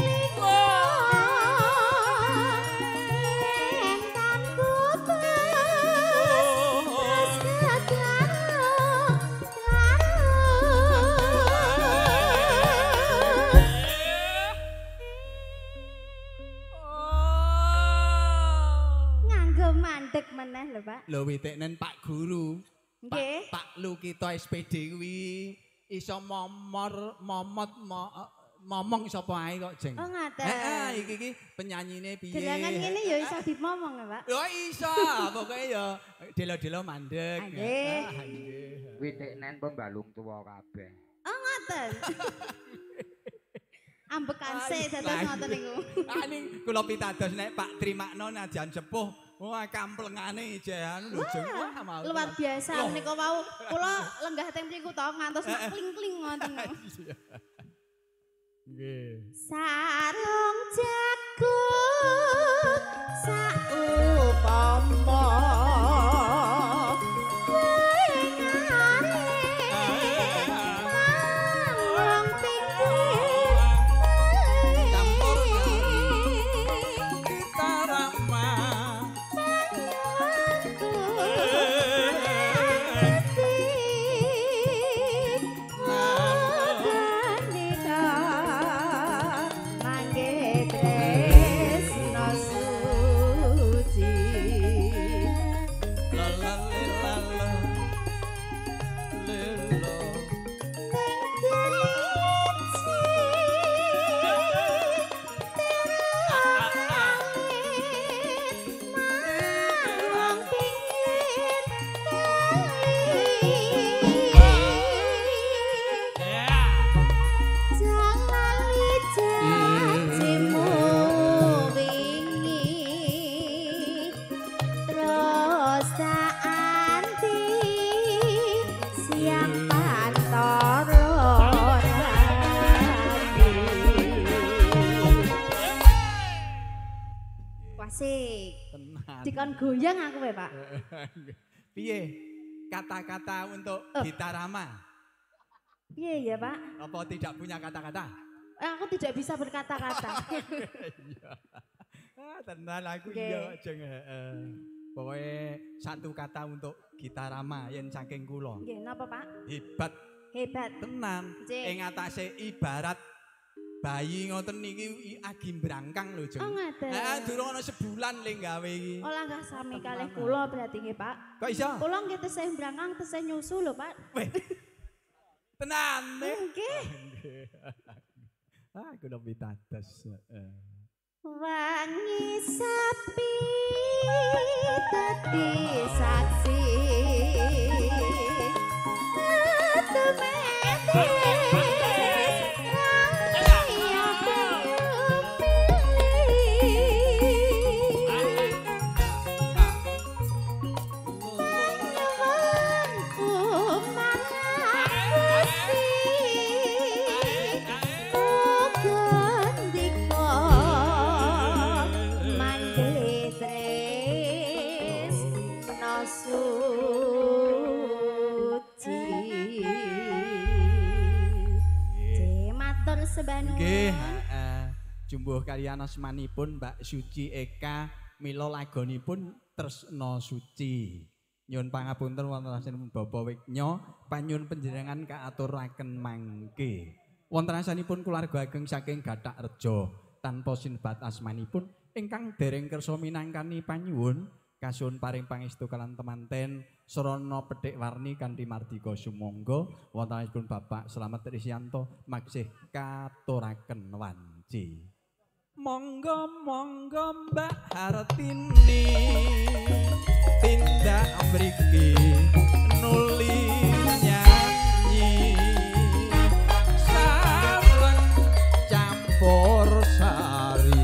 nganggo mandek meneh lho Pak. Lho witeknen Pak Guru. Nggih. Pak, Pak Lu kita S P D kuwi iso momor momot mo, momong sapa ae kok jeng. Oh ngaten. Heeh, iki iki penyanyine piye? Gerangan ngene ya iso dimomong ya Pak. Yo iso, pokoke ya delo-delo mandek. Ah, nggih. Ah, nggih. Witeknen pembalung tuwa kabeh. Oh ngoten. Ambekan sik dados ngoten niku. Ah ning kula pitados nek Pak Trimakno najan sepuh, wah kamplengane jan lho jeng. Wah mau. Luar biasa Loh. menika wau kula lenggah teng mriku to ngantos mak kling-kling ngoten niku. Nggih. Sarung jagung saupama Campur kita ramah. Wasik. Tenan. Dikon goyang aku ya Pak. Piye kata-kata untuk Oh. Gitarama? Piye ya, Pak? Apa tidak punya kata-kata? Aku tidak bisa berkata-kata. Iya. Ah, tenan aku Oke. iya jeng heeh. Pokoke satu kata untuk Gita Rama yen saking kula. Nggih, napa, Pak? Hebat Hebat. tenan. Nggih. Ing atase ibarat bayi ngoten niki agi brangkang lho, Jeng. Oh, ngaten. Heeh, durung ana sebulan le gawe iki. Oh, langkah sami Tenan. kalih kula berarti nggih, Pak. Kok iso? Kula nggih tesih brangkang tesih nyusu lho, Pak. Weh. Tenan nih. Nggih. Ah, kula pitados. Heeh. Wangi sapi dadi saksi Nggih, heeh. Jumbuh kaliyan asmanipun Mbak Suci Eka mila lagonipun Tresna Suci. Nyuwun pangapunten wonten asinipun Bapak Wignya panyuwun panjenengan kaaturaken mangke. Wonten asanipun kulawarga ageng saking Gathak Reja tanpa sinebat asmanipun ingkang dereng kersa minangkani panyuwun kasuwun paring pangestu kalan temanten Srana Pedhik Warni kanthi mardika sumangga wonten asinipun Bapak Slamet Risyanto maksih katuraken wanci. Monggo monggo Mbak Hartini tindak mriki nuli nyanyi sareng campur sari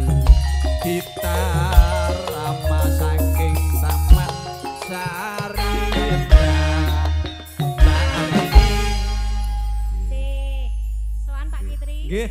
gitar Rama saking Taman Sari Soan Pak Kitri. nggih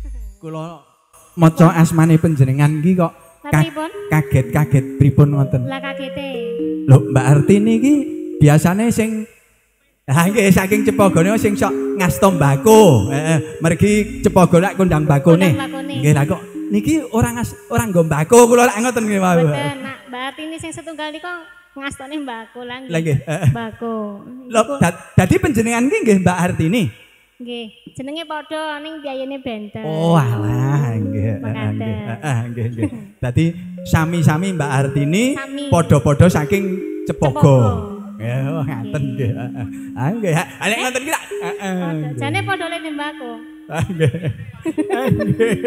kula maca asmane panjenengan iki kok ka Pripun? kaget-kaget pripun ngoten. Lah kagete. Lho Mbak Artini iki biasane sing ha nggih saking Cepogone sing sok ngasta mbako. Heeh, mergi Cepogone kondang bakone. Kondang bakone. Nggih ra kok niki ora ngas ora nggo mbako kula lak ngoten nggih mau. Mboten, Nak. Mbak Artini sing setunggal niku ngastone mbako lah Lah nggih, heeh. Mbako. Lho da- dadi panjenengan iki nggih Mbak Artini. Nggih, jenenge padha ning biyayene benten. Oh alah nggih. Heeh, nggih. Heeh, nggih nggih. Dadi sami-sami Mbak Artini Sami. padha-padha saking Cepogo. Cepogo. Ya, oh, ngaten nggih. Heeh. Ah nggih. Ha lek ngoten ki lak. Heeh. Padha. Jane padha le mbako. Ah nggih. Ah nggih.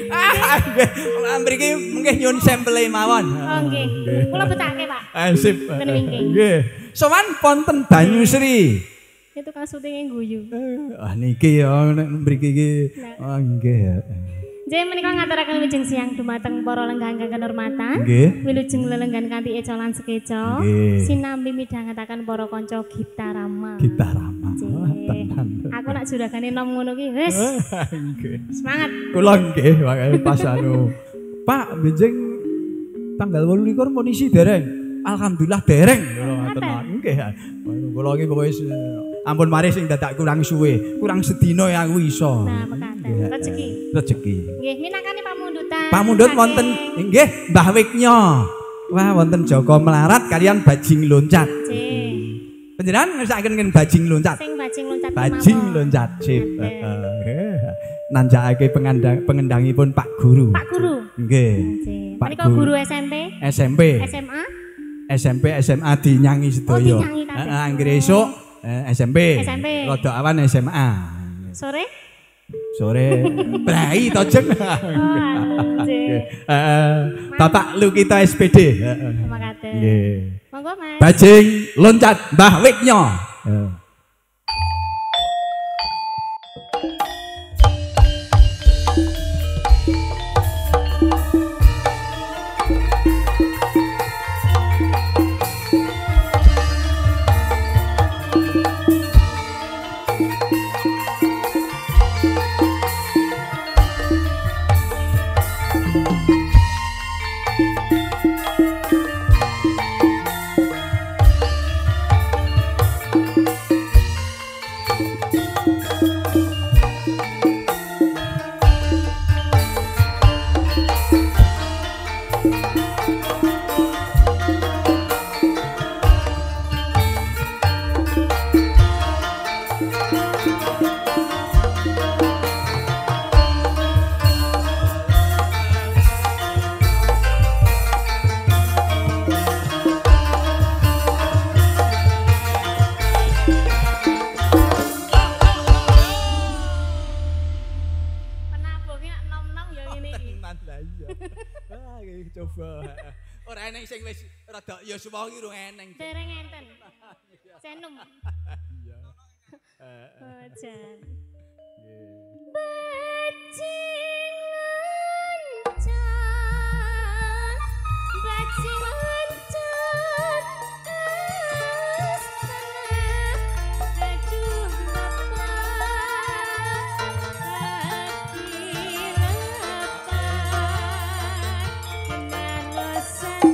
Ah nggih. Mriki mengke nyuwun sampele mawon. Oh nggih. Kula betake, Pak. Ah sip. Ten wingking. Nggih. Sowan wonten Banyusri. Itu kan syutinge guyu. Ah niki ya nek mriki iki. Ah nggih. Nggih menika ngaturaken wilujeng siang dumateng para lenggah ingkang kinurmatan. Nggih. Wilujeng lelenggan kanthi eca lan sekeca. Nggih. Sinambi midhangetaken para kanca Gita Rama. Gita Rama. Nggih. Wah, tenan. Aku nak juragane nom ngono ki wis Ah, nggih. semangat. Kula nggih makane pas anu. Pak benjing tanggal wolu likur mun isi dereng. Alhamdulillah dereng. Kula ngoten. Nggih. Kula iki pokoke ampun mari sing dadak kurang suwe. Kurang sedina ya aku iso. Nah, mekaten. Rezeki. Rezeki. Nggih, minangkani pamundutan. Pamundhut saking- wonten nggih Mbah Wignya. Wah wonten Joko Melarat kalian bajing loncat. Nggih. Panjenengan ngersakaken ngen bajing loncat. Sing bajing loncat Bajing mawon. loncat sip. Ngaten. Heeh. Nanjakake pengendang pengendangipun Pak Guru. Pak Guru. Nggih. Nggih. Pak Menika Guru. guru S M P, S M P. S M A, S M P S M A dinyangi sedaya. Oh, dinyangi kabeh. Heeh, anggere esuk eh, S M P. S M P. Rada awan S M A. sore. Sore brai to jeng. Oh, anjir. Heeh. Bapak Lukita S P D. Heeh. Makaten. Nggih. Monggo, Mas. Bajing loncat Mbah Wignya. Heeh. iki coba. Ora eneng sing wis rada ya suwangi urung eneng. Dereng enten. Senum. Iya. Oh, jan. Nggih. Bajingan jan, bajingan jan, aduh bapak, hati lepas, narosan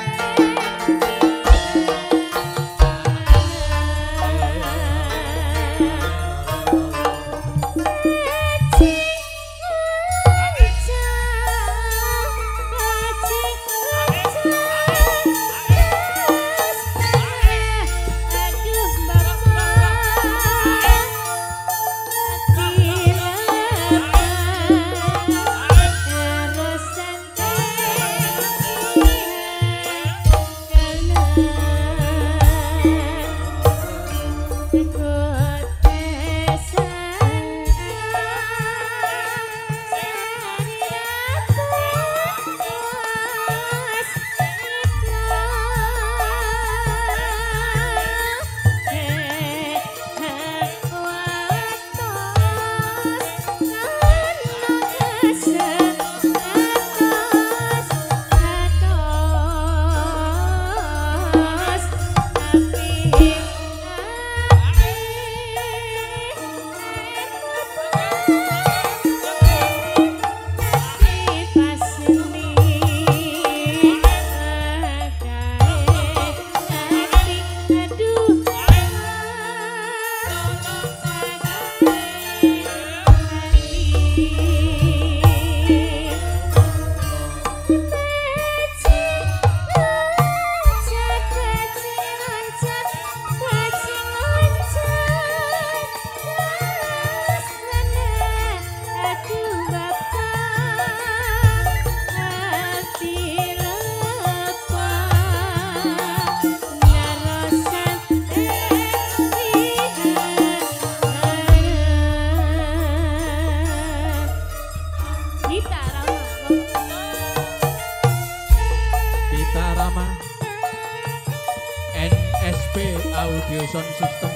Audio Sound System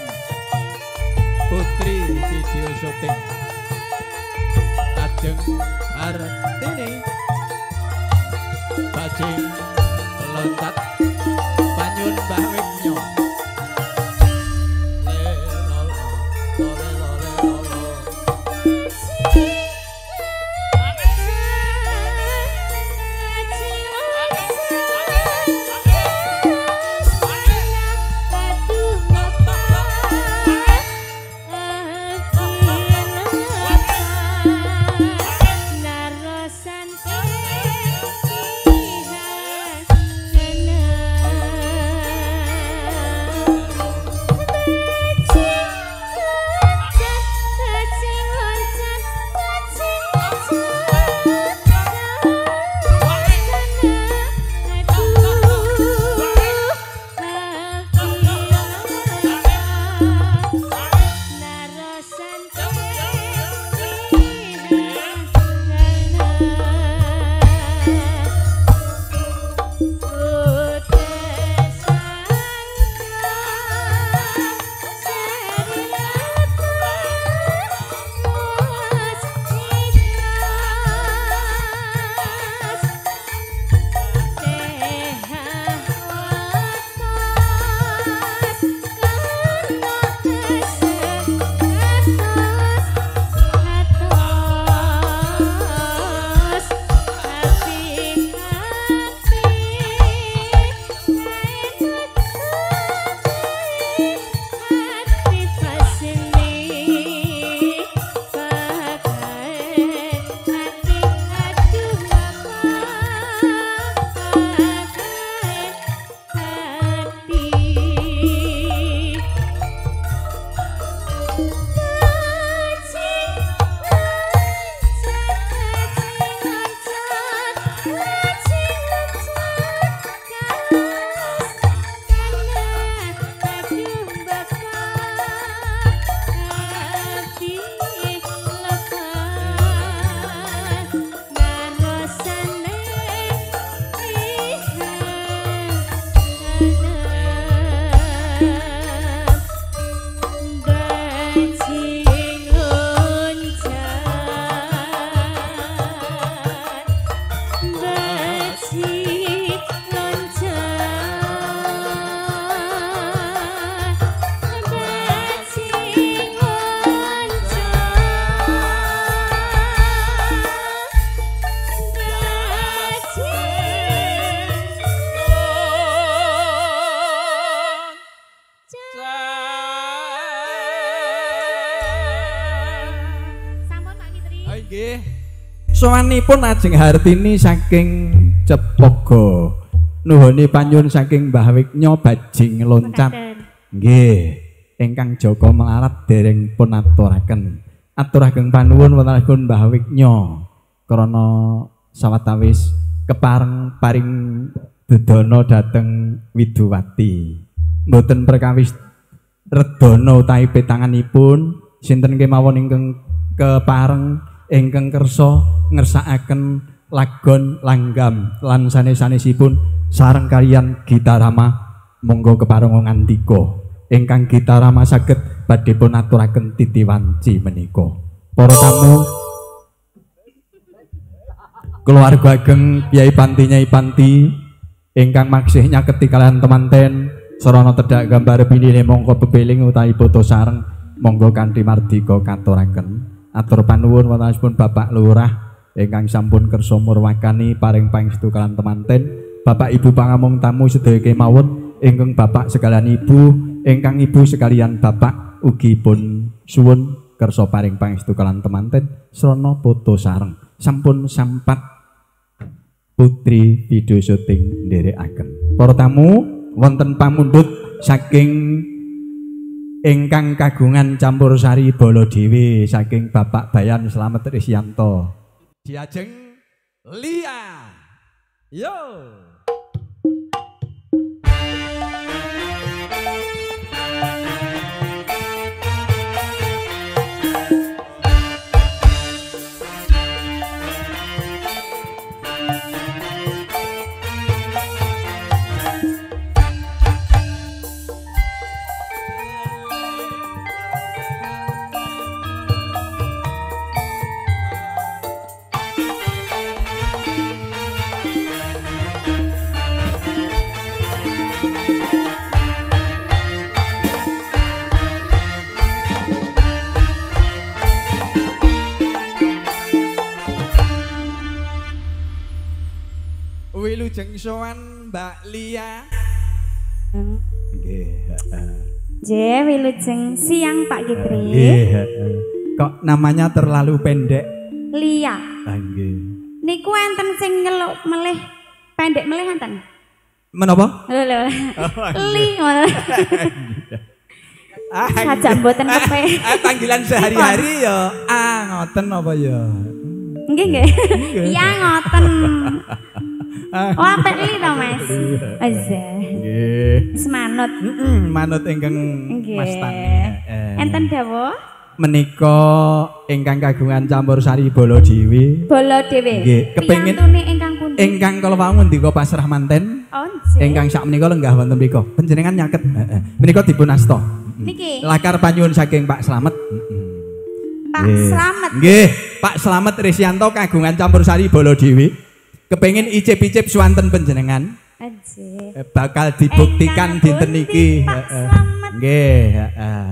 Putri Video Shooting Ajeng Artini Bajing Loncat Banyun Mbah Wimnyo Nggih. Sowanipun ajeng Hartini saking Cepogo. Nuhuni panyuwun saking Mbah Wiknya bajing loncat. Nggih. Ingkang Joko melarat dereng pun aturaken. Aturaken panuwun wontenipun Mbah Wiknya krana sawetawis kepareng paring dedana dhateng Widuwati. Mboten perkawis redana utawi petanganipun sinten kemawon ingkang kepareng ingkang kersa ngersakaken lagon langgam lan sanes-sanesipun sareng kaliyan Gitarama monggo kepareng ngandika ingkang Gitarama saged badhe pun aturaken titiwanci menika. Para tamu keluarga ageng Kyai Panti Nyai Panti ingkang maksih nyaketi kaliyan temanten sarana tedhak gambar pinine mongko bebeling utawi foto sareng monggo kanthi mardika katuraken. Atur panuwun wontenipun Bapak Lurah ingkang sampun kersa murwakani paring pangestu kaliyan temanten, Bapak Ibu pangamung tamu sedaya kemawon ingkang Bapak sekalian Ibu, ingkang Ibu sekalian Bapak ugi pun suwun kersa paring pangestu kaliyan temanten srana foto sareng. Sampun sampat putri video syuting nderekaken. Para tamu wonten pamundhut saking ingkang kagungan campursari Baladewi saking Bapak Bayan Slamet Risyanto. Diajeng Lia. Yo. Wilujeng sowan Mbak Lia. Nggih, heeh. Nggih, wilujeng siang Pak Kitri. Nggih, heeh. Kok namanya terlalu pendek? Lia. Ah, nggih. Niku enten sing nyeluk melih pendek melih enten. Menapa? Lho lho. Li ngono. Ah, sajak mboten kepe. Ah, panggilan sehari-hari ya. Ah, ngoten apa ya? Nggih nggih. Iya ngoten. Oh, apik li to, Mas. Azza. Nggih. Semanut. Heeh, manut ingkang Mas Tani. Enten dawuh? Menika ingkang kagungan campursari Baladewi. Baladewi. Nggih, kepengin piyantune ingkang pundi? Ingkang kala wau ngendika pasrah manten. Oh, nggih. Ingkang sakmenika lenggah wonten mriku. Panjenengan nyaket. Heeh. Menika dipun asta. Niki. Lakar panyuwun saking Pak Slamet. Heeh. Pak Slamet. Nggih, Pak Slamet Risyanto kagungan campursari Baladewi. Kepengin icip-icip swanten panjenengan. Ajih. Eh, bakal dibuktikan dinten niki. Heeh. Nggih, heeh.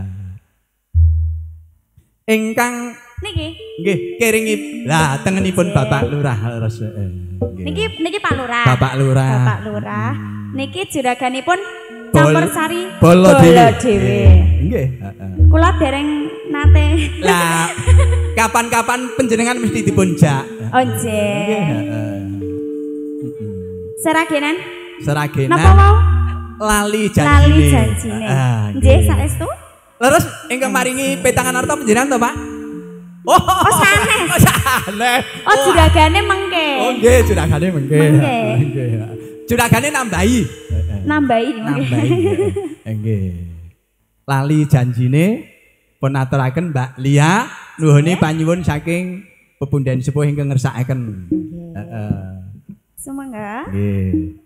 Ingkang niki nggih kiringi lah tengenipun Bapak Lurah leres. Niki niki Pak Lurah. Bapak Lurah. Bapak Lurah. Niki juraganipun campursari Baladewi. Nggih, heeh. Kula dereng nate. Lah kapan-kapan panjenengan mesti dipun jak. Oh nggih. Nggih, heeh. Seragenan? Seragenan. Napa wau? Lali janjine. Lali janjine. Nggih, saestu. Leres ingkang maringi petangan arta panjenengan to, Pak? Oh, oh sanes. Oh, sanes. Oh, juragane mengke. Oh, nggih, juragane mengke. Nggih. Juragane nambahi. Nambahi. Nambahi. Nggih. Lali janjine pun aturaken Mbak Lia nuhune panyuwun saking pepundhen sepuh ingkang ngersakaken. Heeh. Sumangga. Nggih.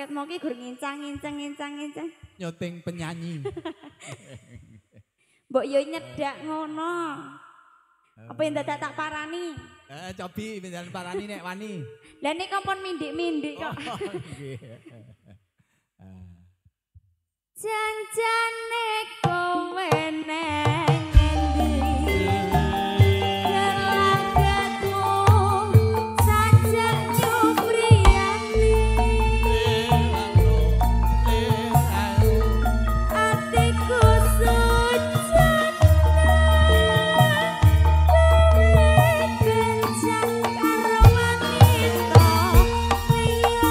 kaset mau ki gur ngincang ngincang ngincang ngincang. Nyoting penyanyi. Mbok yo nyedak ngono. Apa yang dadak tak parani? Eh cobi pindahan parani nek wani. Lah nek kompon mindik-mindik kok. Janjane kowe neng endi gelagatmu sajak nyupriyani atiku sujud kencan karo wanita liya.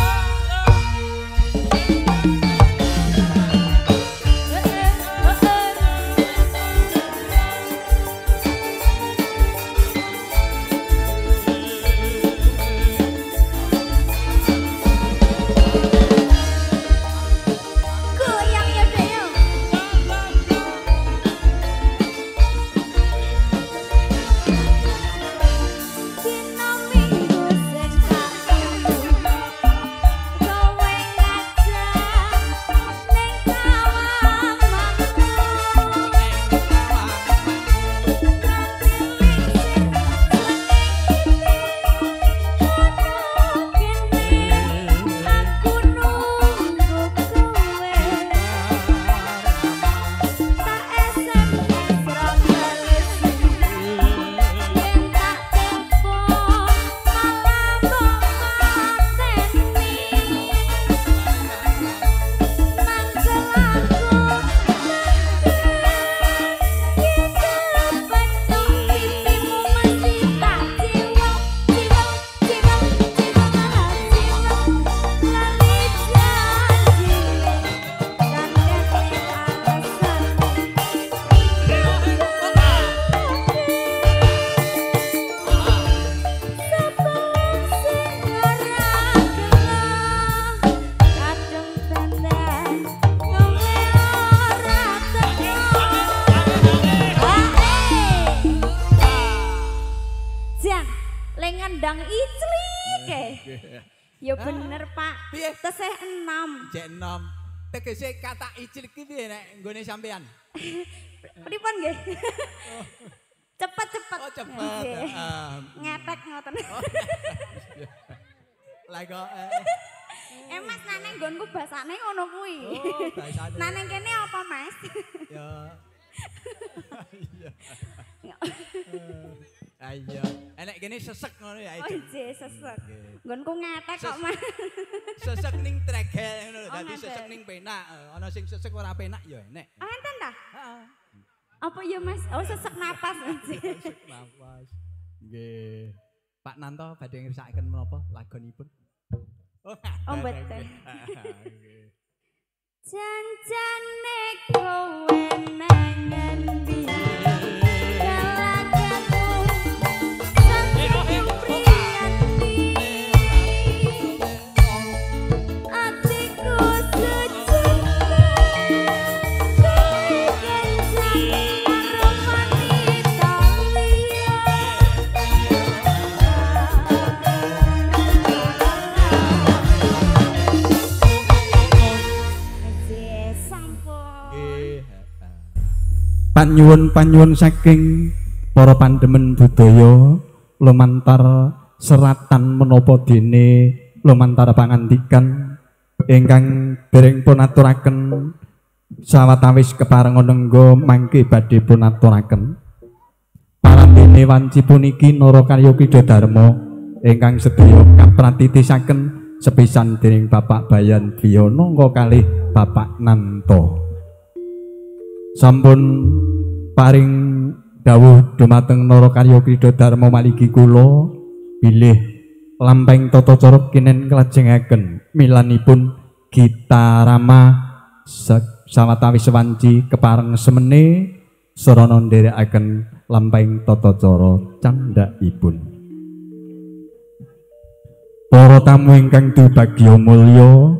Ya bener Pak. Piye? Tesih enam. Jek enam. Tegese kata icil ki piye nek nggone sampean? Pripun nggih? Cepet-cepet. Oh cepet. Heeh. Ngetek ngoten. Lah kok Eh Mas naneng nggonku basane ngono kuwi. Oh, basane. Naneng kene apa Mas? Ya. Iya. Ayo. Enek kene sesek ngono ya. Oh iya sesek. Nggonku ngetek kok Mas. Sesek ning tregel ngono lho. Dadi sesek ning penak. Ana sing sesek ora penak ya enek. Ah enten ta? Heeh. Apa ya Mas? Oh sesek napas. Sesek napas. Nggih. Pak Nanto badhe ngersakaken menapa lagonipun? Oh mboten. Janjane kowe nang endi? Panyuwun-panyuwun saking para pandemen budaya lumantar seratan menapa dene lumantar pangandikan ingkang dereng pun aturaken sawetawis kepareng nengga mangke badhe pun aturaken parantene wanci puniki Narakarya Kidodharma ingkang sedaya kapratitisaken sepisan dening Bapak Bayan Dwiana kalih Bapak Nanto. Sampun paring dawuh dumateng Narakarya Kidodharma maligi kula bilih lampeng tata cara kinen klajengaken milanipun Gita Rama sawetawis wanci kepareng semene sarana nderekaken lampeng tata cara candhakipun. Para tamu ingkang dibagya mulya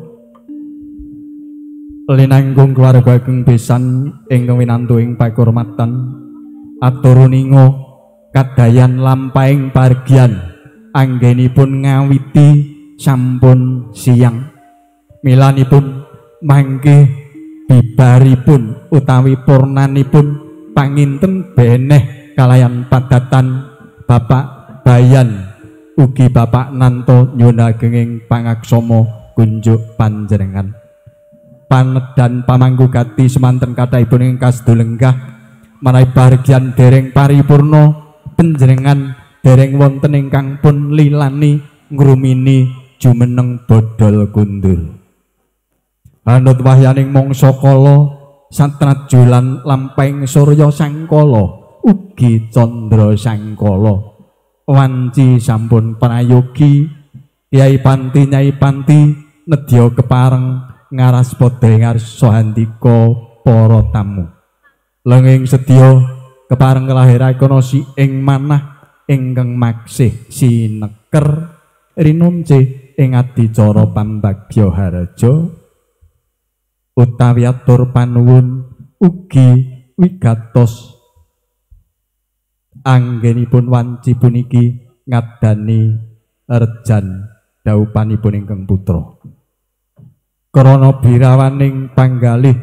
linanggung keluarga ageng besan ingkang winantu ing pakurmatan aturuninga kadayan lampahing pargian anggenipun ngawiti sampun siang milanipun mangke bibaripun utawi purnanipun panginten beneh kalayan padatan Bapak Bayan ugi Bapak Nanto nyuwun agenging pangaksama kunjuk panjenengan. Panedan pamangku gati semanten kathahipun ing kasdulenggah manawi bahagian dereng paripurna panjenengan dereng wonten ingkang pun lilani ngrumini jumeneng bodol kundur. Anut wahyaning mangsa kala satrajulan lampahing surya sangkala ugi candra sangkala wanci sampun prayogi Kyai Panti Nyai Panti nedya kepareng ngaras padha ngarsa handika para tamu. Lenging sedya kepareng kelahiraken si ing manah ingkang maksih sineker rinunce ing adicara pambagya haraja utawi atur panuwun ugi wigatos anggenipun wanci puniki ngadani rejan daupanipun ingkang putra krana birawaning panggalih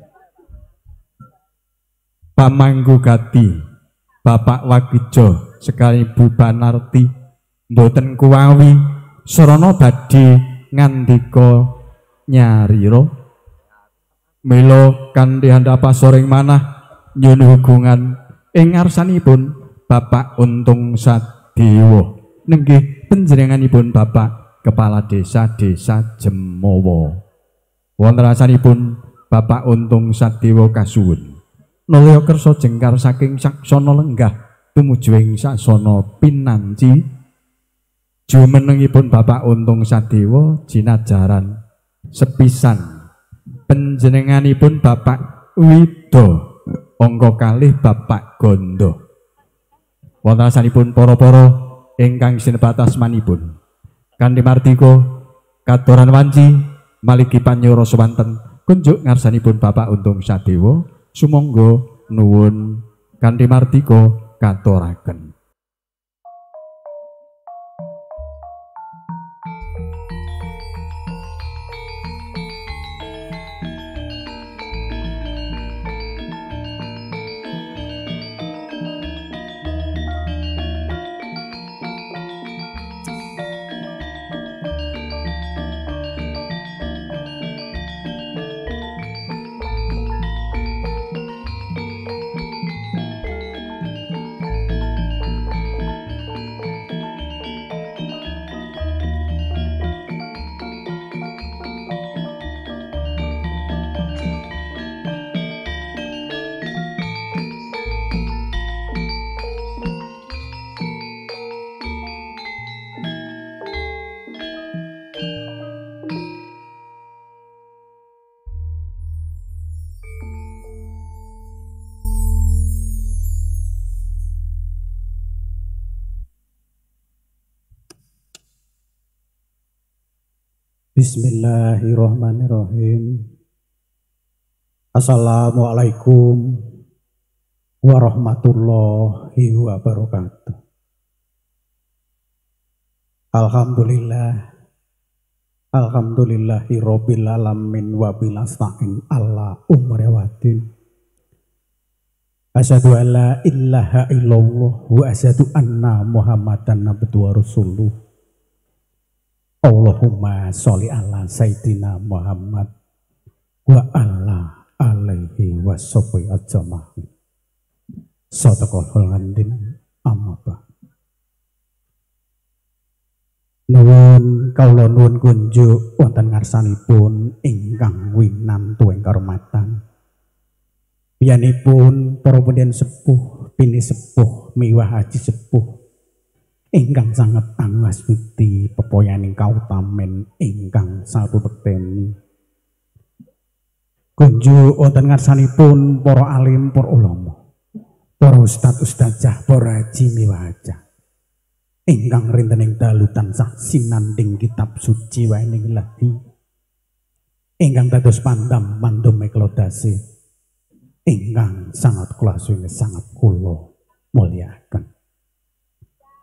pamangku gati Bapak Wagijo sekali Bu Banarti mboten kuwawi sarana badhe ngandika nyarira mila kanthi handhapa soring manah nyuwun hubungan ing ngarsanipun Bapak Untung Sadewa nenggih panjenenganipun Bapak Kepala Desa Desa Jemowo. Wonten rasanipun Bapak Untung Sadewa kasuwun nulya kersa jengkar saking saksana lenggah tumuju ing sasana pinanci jumenengipun Bapak Untung Sadewa jinajaran sepisan panjenenganipun Bapak Wido angka kalih Bapak Gondo. Wonten rasanipun para-para ingkang sinebat asmanipun kanthi martika katoran wanci maligi panyura swanten kunjuk ngarsanipun Bapak Untung Sadewa sumangga nuwun kanthi martika katuraken. Bismillahirrahmanirrahim. Assalamualaikum warahmatullahi wabarakatuh. Alhamdulillah Alhamdulillahi rabbil alamin wa bilasta'in ala umri wadin. Asyhadu an la ilaha illallah wa asyhadu anna muhammadan abduhu wa rasuluh. Allahumma sholli ala sayyidina Muhammad wa ala alaihi washabihi ajma'in. Sadaqallahul azim. Amma ba'd. Nuwun kawula nuwun kunjuk wonten ngarsanipun ingkang winantu ing kahormatan. Piyanipun para pendhen sepuh, pini sepuh, miwah haji sepuh ingkang sanget angas bukti pepoyaning kautamen ingkang sarupekteni. Kunjuk wonten ngarsanipun para alim, para ulama, para ustad ustadzah, para haji miwaja ingkang rintening dalu tansah sinanding kitab suci waening ilahi ingkang dados pandam mandum meklodase ingkang sangat kula suwun sangat kula mulyakaken.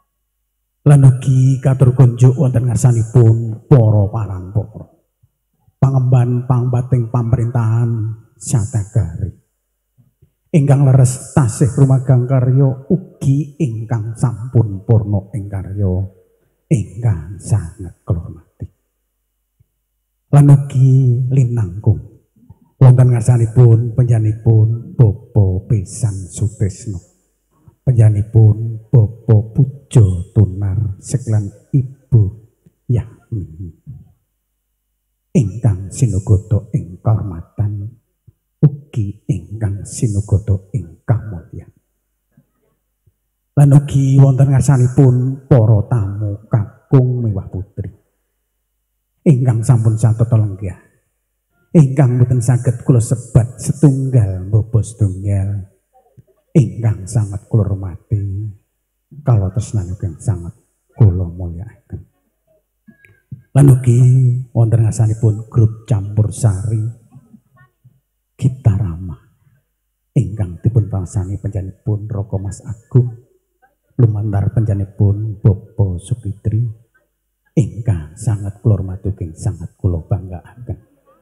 Lan ugi katur kunjuk wonten ngarsanipun para parampara, pangemban pangbating pamerintahan Satagari ingkang leres tasih rumagang karya ugi ingkang sampun purna ing karya ingkang sanget kula lan ugi linangkung wonten ngarsanipun panjenenganipun Bapa Pisan Sutrisno, panjenenganipun Bapa Pujo Tunar seklan Ibu Yahmi ingkang sinugata ing kahormatan ugi ingkang sinugata ing kamulyan. Lan ugi wonten ngarsanipun para tamu kakung miwah putri ingkang sampun satata lenggah, ingkang boten saged kula sebat setunggal bapa setunggal, ingkang sangat kula hormati, kala tresnan ingkang sangat kula mulyakaken. Lan ugi wonten ngarsanipun grup campursari Gitarama ingkang dipun pangsani panjenenganipun Raka Mas Agung lumantar panjenenganipun Bapa Sukitri ingkang sangat kula hormati ing sangat kula banggaaken.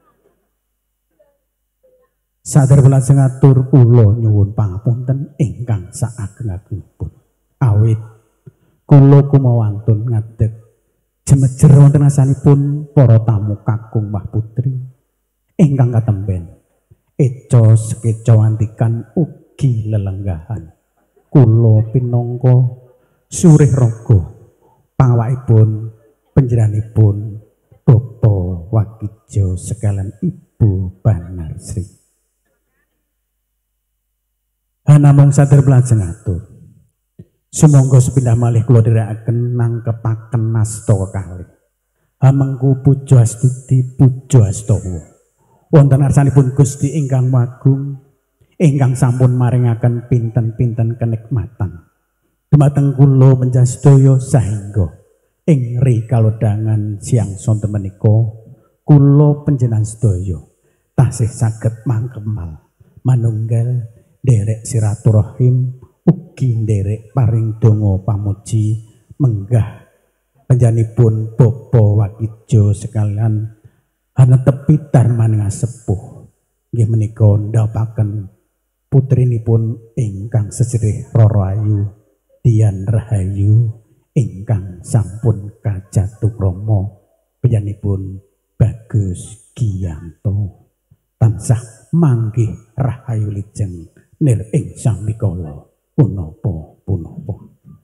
Sadar lajeng atur kula nyuwun pangapunten ingkang saageng-agengipun. Awit kula kumawantun ngadeg jemejer wonten asanipun para tamu kakung Mbah Putri ingkang katemben eca sekeca andikan ugi lelenggahan. Kula pinangka surih raga pangawakipun panjenenganipun Bapa Wakijo sekalian Ibu Banarsri. Hanamung sadar lajeng atur. Sumangga sepindah malih kula dherekaken nangkepaken nasta kalih. Hamengku puja astuti puja astawa. Wonten ngarsanipun Gusti ingkang Magung ingkang sampun maringaken pinten-pinten kenikmatan dumateng kula panjenengan sahingga ing rikalodhangan siang sonten menika kula panjenengan sedaya tasih saged mangkemal manunggal nderek silaturahim ugi nderek paring donga pamuji menggah panjenenganipun Bapa Wakijo sekalian ana tepi darmaning sepuh nggih menika ndhapaken putrinipun ingkang sesirih Roro Ayu Dian Rahayu ingkang sampun kajatukrama panjenenganipun Bagus Giyanto tansah manggih rahayu lijeng nir ing samikala punapa-punapa.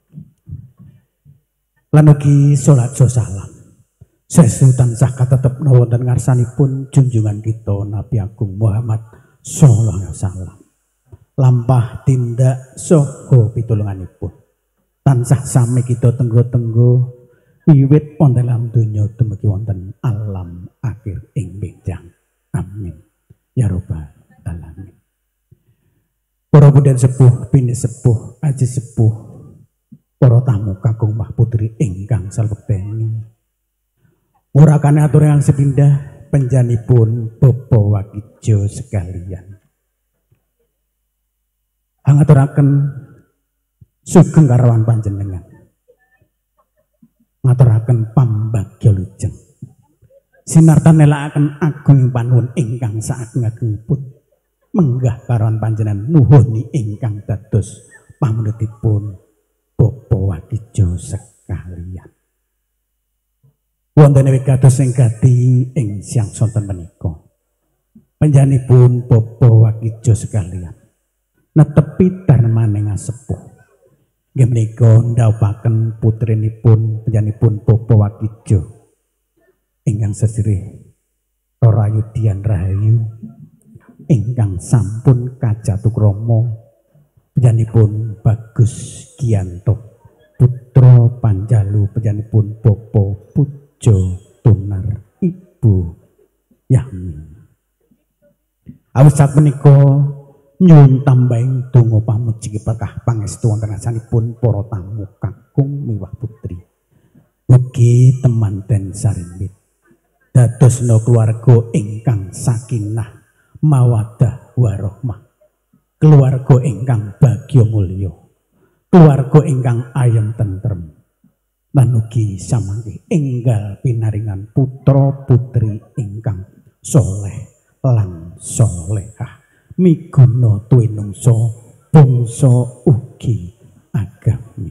Lan ugi salat salam sesu tansah katetepna wonten ngarsanipun junjungan kita Nabi Agung Muhammad sallallahu alaihi wasallam. Lampah tindak saha pitulunganipun tansah sami kita tenggo-tenggo wiwit wonten alam donya dumugi wonten alam akhir ing benjang. Amin ya rabbal alamin. Para budhen sepuh, bini sepuh, aji sepuh, para tamu kakung Mbah Putri ingkang salebeteni. Murakane atur yang sepindah panjenenganipun Bapa Wakijo sekalian. Ngaturaken sugeng karawan panjenengan. Ngaturaken pambagya lujeng. Sinartan nelakaken agung panuwun ingkang saageng-agengipun. Menggah karawan panjenengan nuhuni ingkang dados pamunutipun Bapa Wakijo sekalian. Wonten wigatos sing gati ing siang sonten menika. Panjenenganipun Bapa Wakijo sekalian netepi darmaning sepuh. Nggih menika ndhawuhaken putrinipun panjenenganipun Bapa Wakijo ingkang sesirih Roro Ayu Dian Rahayu ingkang sampun kajatukrama panjenenganipun Bagus Giyanto putra Panjalu panjenenganipun Bapa Pujo Tunar Ibu Yahmi. Awit sak menika nyuwun tambahing donga pamuji berkah pangestu wonten asanipun para tamu kakung miwah putri. Mugi temanten sarimbit dadosna keluarga ingkang sakinah mawaddah warahmah. Keluarga ingkang bagya mulya. Keluarga ingkang ayem tentrem. Lan ugi samanggih enggal pinaringan putra putri ingkang soleh lan solehah miguna tuwinungsa bangsa ugi agami.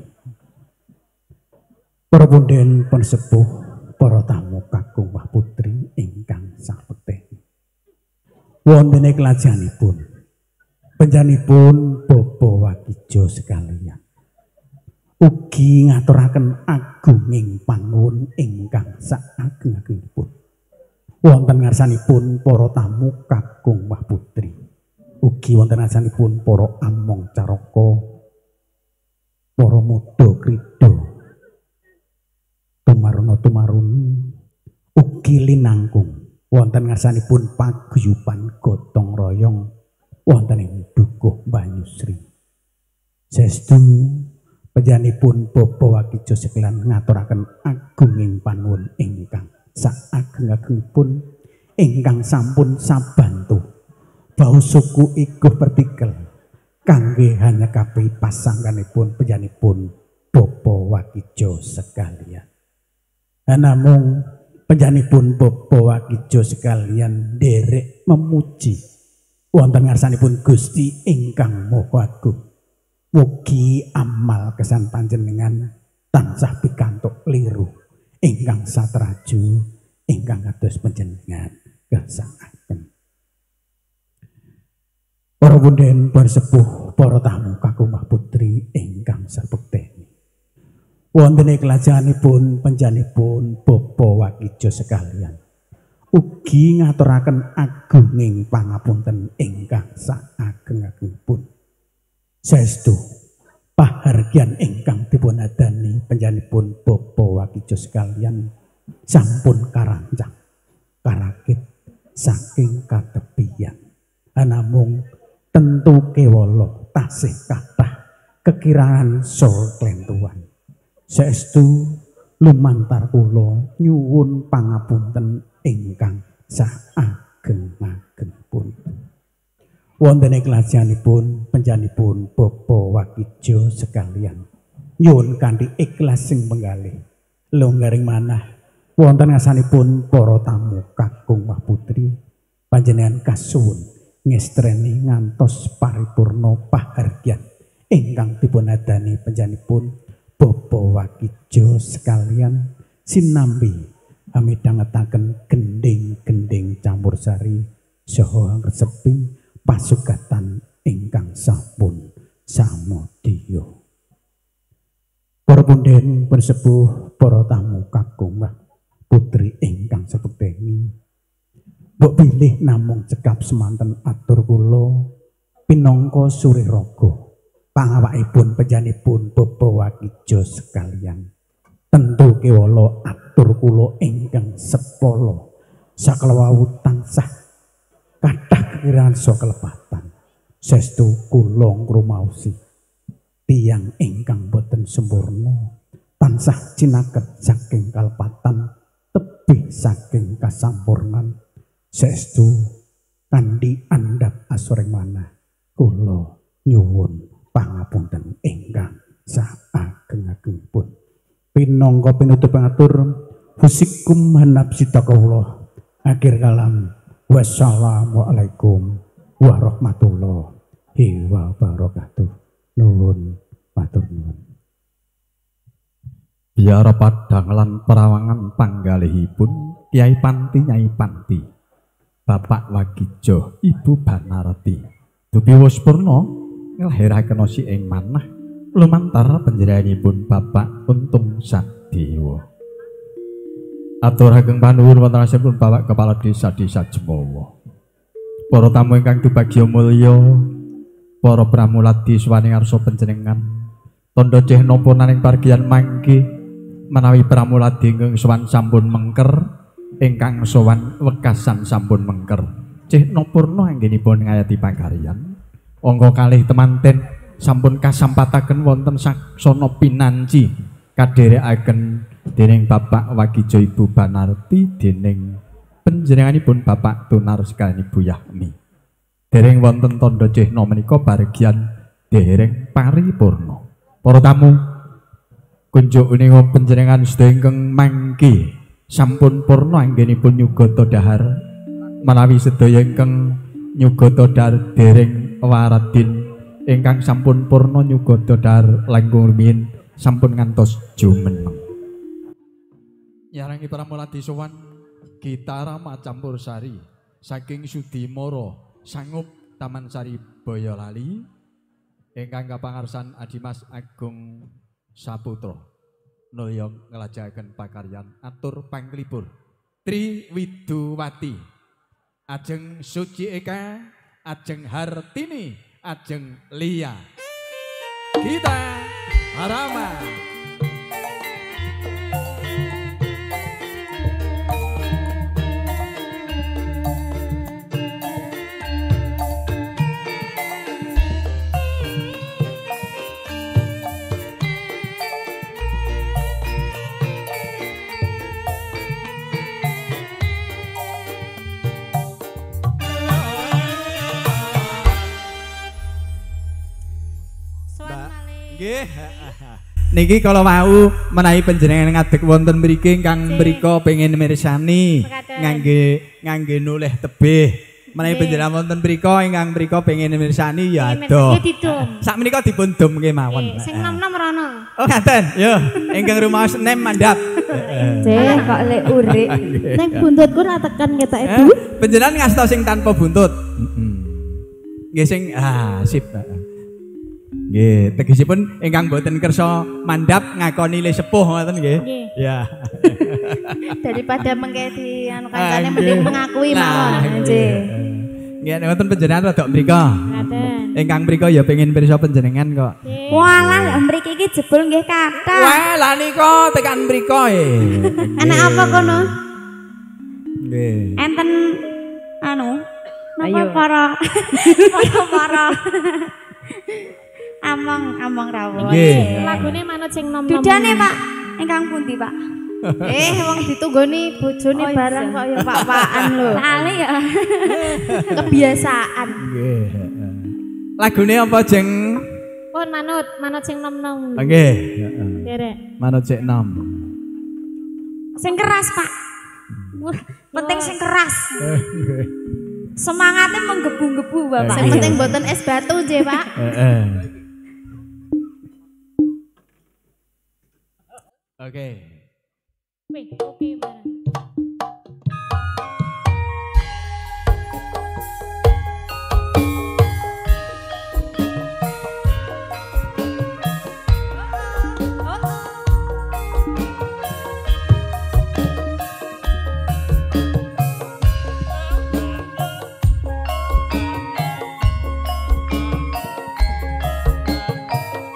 Para punden pansepuh, para tamu kakung wah putri ingkang sabekti. Wonten ing kelajenipun panjenenganipun Bapak Wakijo sekalian ugi ngaturaken agunging panuwun ingkang saageng-agengipun wonten ngarsanipun para tamu kakung wah putri ugi wonten ngarsanipun para among caraka para muda krida tumaruna tumaruni ugi linangkung wonten ngarsanipun paguyuban gotong royong wonten ing Dukuh Banyusri. Saestu panjenenganipun Bapak Wakijo sekalian ngaturaken agunging panuwun ingkang saageng-agengipun ingkang sampun sabantu bau suku iguh pertikel kangge hanya kapi pasangkanipun panjenenganipun Bapak Wakijo sekalian. Namung panjenenganipun Bapak Wakijo sekalian derek memuji wonten ngarsanipun Gusti ingkang Maha Agung. Mugi amal kesan panjenengan tansah pikantuk liru ingkang satraju ingkang kados panjenengan kersakaken. Para punden bersepuh, para tamu kakung wah putri ingkang sabekti. Wonten ing kelajenganipun panjenenganipun Bapak Wakijo sekalian ugi ngaturaken agunging pangapunten ingkang saageng-agengipun. Saestu pahargyan ingkang dipun adani panjenenganipun Bapak Wakijo sekalian sampun karancang karakit saking katepian. Namung tentu kewala tasih kathah kekirangan saha klentuan. Saestu lumantar kula nyuwun pangapunten ingkang saageng-agengipun. Wonten ing kelajenganipun panjenenganipun Bapak Wakijo sekalian nyuwun kanthi ikhlas sing penggalih longgaring manah wonten ngarsanipun para tamu kakung wah putri panjenengan kasuwun ngestreni ngantos paripurna pahargyan ingkang dipun adani panjenenganipun Bapak Wakijo sekalian sinambi amidhangetaken gending-gending campursari saha resepi pasugatan ingkang sampun samodya. Para punden bersepuh, para tamu kakung wah putri ingkang sabekti. Mbok bilih namung cekap semanten atur kula pinangka suri raga pangawakipun panjenenganipun Bapak Wakijo sekalian. Tentu kewala atur kula ingkang sepala sakalawau tansah kathah kekirangan saha kelepatan. Saestu kula ngrumaosi tiyang ingkang boten sempurna tansah cinaket saking kalepatan tebih saking kasampurnan. Saestu kanthi andhap asoring manah kula nyuwun pangapunten ingkang saageng-agengipun. Pinangka pinutup pangatur husikum hanapsita kawula akhir kalam. Wassalamualaikum warahmatullahi wabarakatuh. Nuwun matur nuwun. Biara padang lan perawangan panggalihipun Kyai Panti Nyai Panti Bapak Wakijo Ibu Banarti dupi waspurna nglahiraken si ing manah lumantar panjenenganipun Bapak Untung Sadewa. Aturaken panuwun wonten asipun Bapak Kepala Desa-desa Jemawa. Para tamu ingkang dibagya mulya, para pramuladi swaning ngarsa panjenengan, tandha ceh napa naning pargian mangke menawi pramuladi ingkang sowan sampun mengker, ingkang sowan wekasan sampun mengker. Ceh nopurna anggenipun ngayati pakaryan. Angka kalih temanten sampun kasampataken wonten saksana pinanci kadherekaken dening Bapak Wakijo Ibu Banarti dening panjenenganipun Bapak Tunar sekalian Ibu Yahmi. Dereng wonten tandha cehna menika bagian dereng paripurna. Para tamu kunjuk menika panjenengan sedaya ingkang mangke sampun purna anggenipun nyugata dahar menawi sedaya ingkang nyugata dar dereng waradin ingkang sampun purna nyugata dar langkung rumiyin sampun ngantos jumeneng. Nyarangi pramila disowan Gitara Macampur Sari saking Sudimara Sangup Taman Sari Boyolali ingkang kapangarsan Adimas Agung Saputra nulya nglajengaken pakaryan atur panglipur Tri Widuwati ajeng Suci Eka ajeng Hartini ajeng Lia Gita Harama. Niki kalau mau menawi panjenengan ngadeg wonten mriki ingkang mrika pengin mirsani ngangge ngangge nulih tebih. Menawi panjenengan wonten mrika ingkang mrika pengin mirsani ya ado. Sak menika dipun dom kemawon. Sing nom-nom rono. Oh ngaten. Yo, ingkang rumaos nem mandhap. Cek kok lek urip. Ning buntutku ra tekan ketoke, Bu. Panjenengan ngasta sing tanpa buntut. Heeh. Nggih sing ah sip. Nggih, tegesipun ingkang boten kersa mandhap ngakoni le sepuh ngoten nggih. Ya. Daripada mengke di anu kancane mending mengakui mawon. Nggih. Nggih, wonten panjenengan rada mrika. Ngaten. Ingkang mrika ya pengin pirsa panjenengan kok. Walah, lha mriki iki jebul nggih kathah. Wah, lah nika tekan mrika e. Enak apa kono? Nggih. Enten anu napa para para Among among rawuh. Nggih. Lagune manut sing nom-nom. Dudane, Pak. Ingkang pundi, Pak? Eh, wong ditunggoni bojone barang kok ya Pak-pakan lho. Lali ya. Kebiasaan. Nggih, heeh. Lagune apa jeng? Pun manut, manut sing nom-nom. Nggih, heeh. Derek. Manut sik nom. Sing keras, Pak. Wah, penting sing keras. Semangatnya menggebu-gebu, Bapak. Sing penting mboten es batu nggih, Pak. Heeh. Oke. Wih, oke bareng.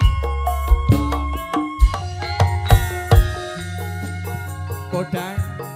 Kodang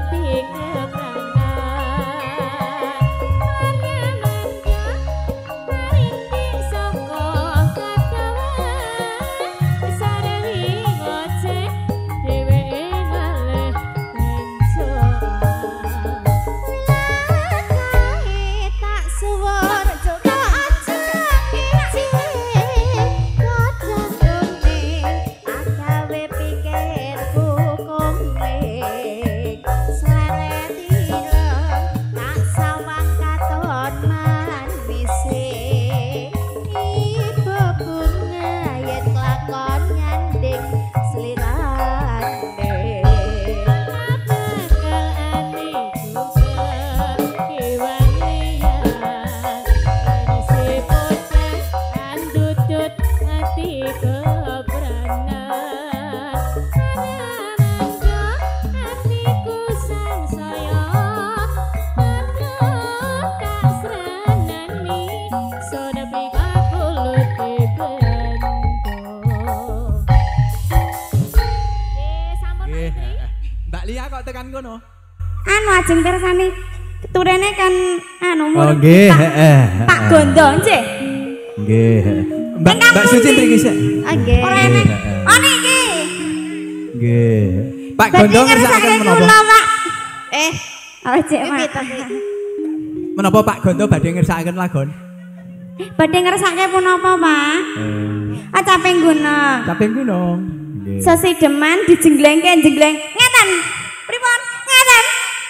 Ajeng pirsani keturene kan anu oh nggih heeh Pak Gondo nggih nggih Mbak Mbak Suci mriki sik nggih ora enek oh niki nggih Pak Gondo ngersakaken menapa Pak eh ora cek menapa Pak Gondo badhe ngersakaken lagon badhe ngersake punapa Pak ah caping gunung caping gunung nggih sesideman dijenglengke jengleng ngeten pripun ngeten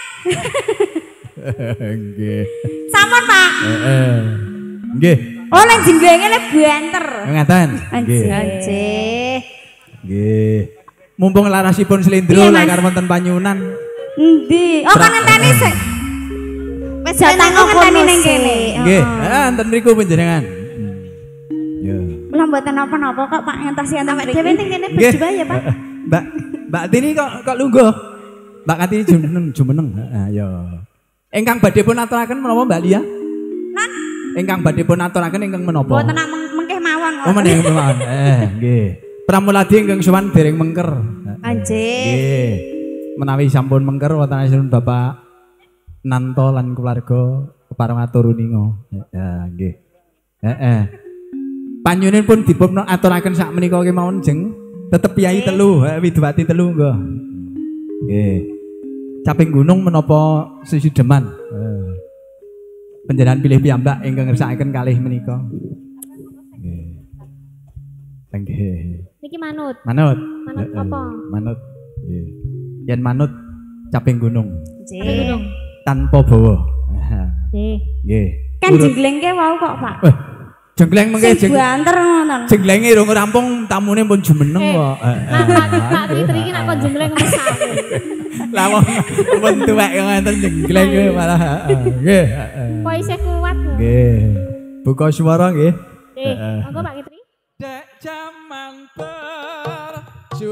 nggih. Sampun, Pak. Heeh. Nggih. Oh, nek jenglenge le banter. Ngaten. Nggih. Nggih. Nggih. Mumpung larasipun slendro lakar wonten panyunan. Endi? Oh, kan ngenteni sik. Wis jatah ngenteni ning kene. Nggih. Heeh, enten mriku panjenengan. Ya. Kula mboten napa-napa kok Pak ngentasi enten mriki. Dhewe ning kene berdua ya, Pak. Mbak, Mbak Tini kok kok lungguh? Mbak Katini jumeneng, jumeneng. Heeh, ya. Ingkang badhe pun aturaken menapa Mbak Lia? Nan. Ingkang badhe pun aturaken ingkang menapa? Mboten nak mengkeh mawon kok. Oh, meneh mawon. Eh, nggih. Pramuladi ingkang sowan dereng mengker. Anjir. Nggih. Menawi sampun mengker wonten asring Bapak Nanto lan keluarga kepareng atur uninga. Ya, nggih. Heeh. Panyunin dipun aturaken sak menika kemawon jeng tetep piyai telu, widowati telu nggih. Nggih. Caping gunung menapa sesideman. Eh. Panjenengan pilih piyambak ingkang ngersakaken kalih menika. Nggih. Nggih. Niki manut. Manut. Manut apa? Manut. Nggih. Yen manut caping gunung. Nggih. Tanpa bawa. Nggih. Nggih. Kan jenglengke wau kok, Pak. Eh, jengleng mengke jeng. Banter ngoten. Jenglenge urung rampung, tamune pun jumeneng kok. Pak Fitri iki nek kon jengleng mesake. Lah wong pun tuwek ngoten jengleng malah nggih. Kok isih kuat. Nggih. Buka suara nggih. Nggih. Monggo Pak Fitri. Dek jaman perjuang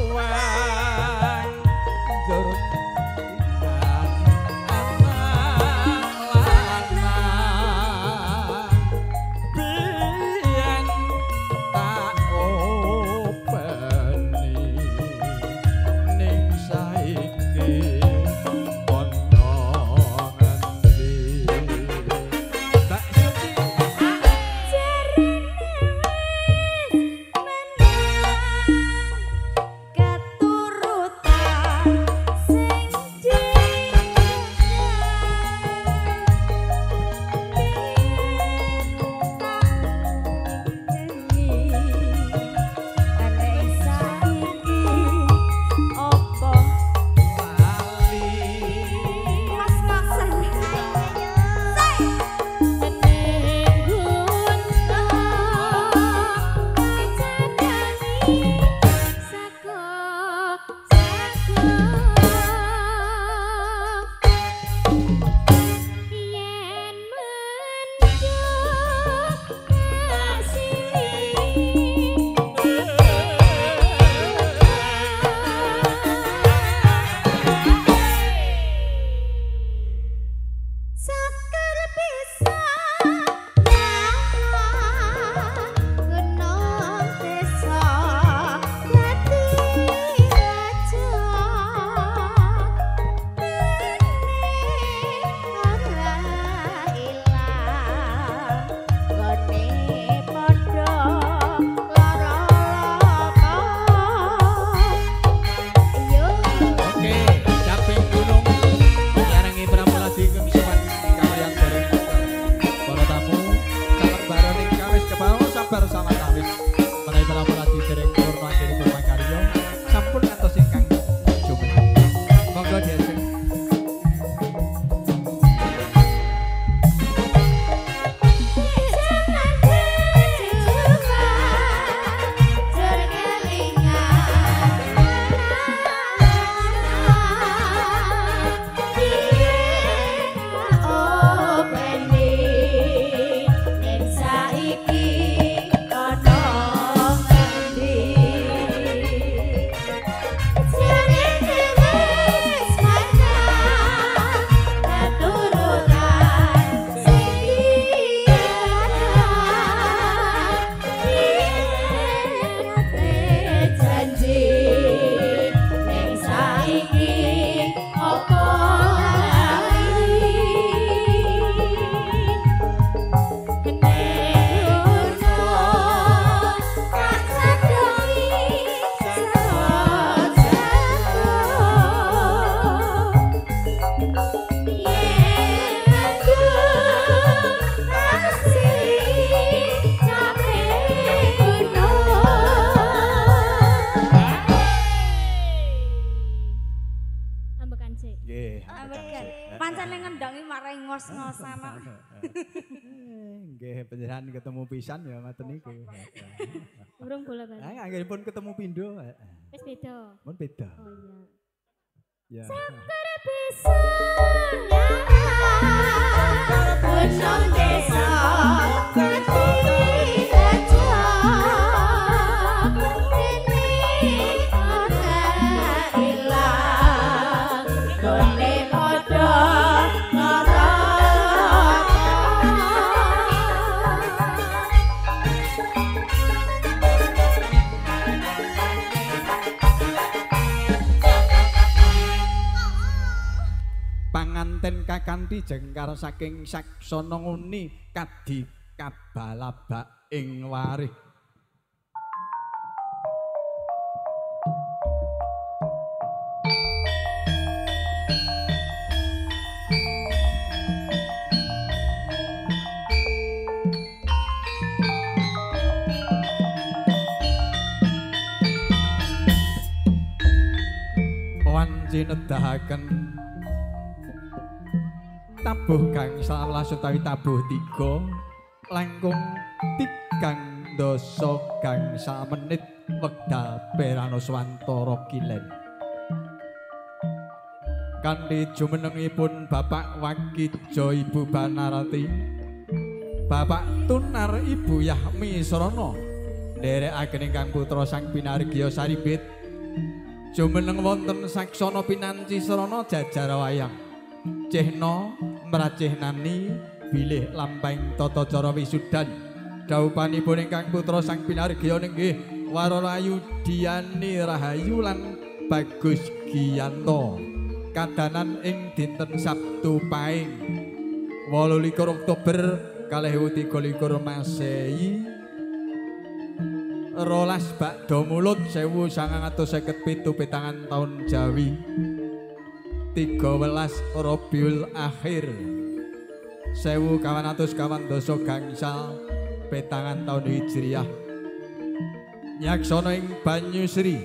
jur Nggih. Pancen ngendhangi marai ngos-ngosan. Nggih, panjenengan ketemu pisan ya ngoten niku. Urung bola-bali. Ah, anggenipun ketemu pindho. Wis beda. Mun beda. Oh iya. Ya. Sakar pisan ya. Bojong desa. Panganten kakanthi jengkar saking saksana nguni kadi kabalabak ing warih. Wanci nedahaken tabuh gangsal welas utawi tabuh tiga langkung tigang dasa gangsal menit wekdal Perano Swantara Kilen. Kanthi jumenengipun Bapak Wakijo Ibu Banarati, Bapak Tunar Ibu Yahmi Srana nderekaken ingkang putra Sang Pinarigya Saribit jumeneng wonten saksana pinanci srana jajar wayang Cehna mracehnani bilih lampahing tata cara wisudan dhawuhanipun ingkang putra Sang Pinarigya ninggih Wararayu Diyani Rahayu lan Bagus Giyanto kadanan ing dinten Sabtu Paing wolu likur Oktober kalih ewu tiga likur Masehi rolas bakda mulut sewu sangang atus seket pitu petangan tahun Jawi tiga belas Rabiul Akhir sewu kawan atus kawan doso gangsal petangan tahun Hijriyah nyaksana ing Banyusri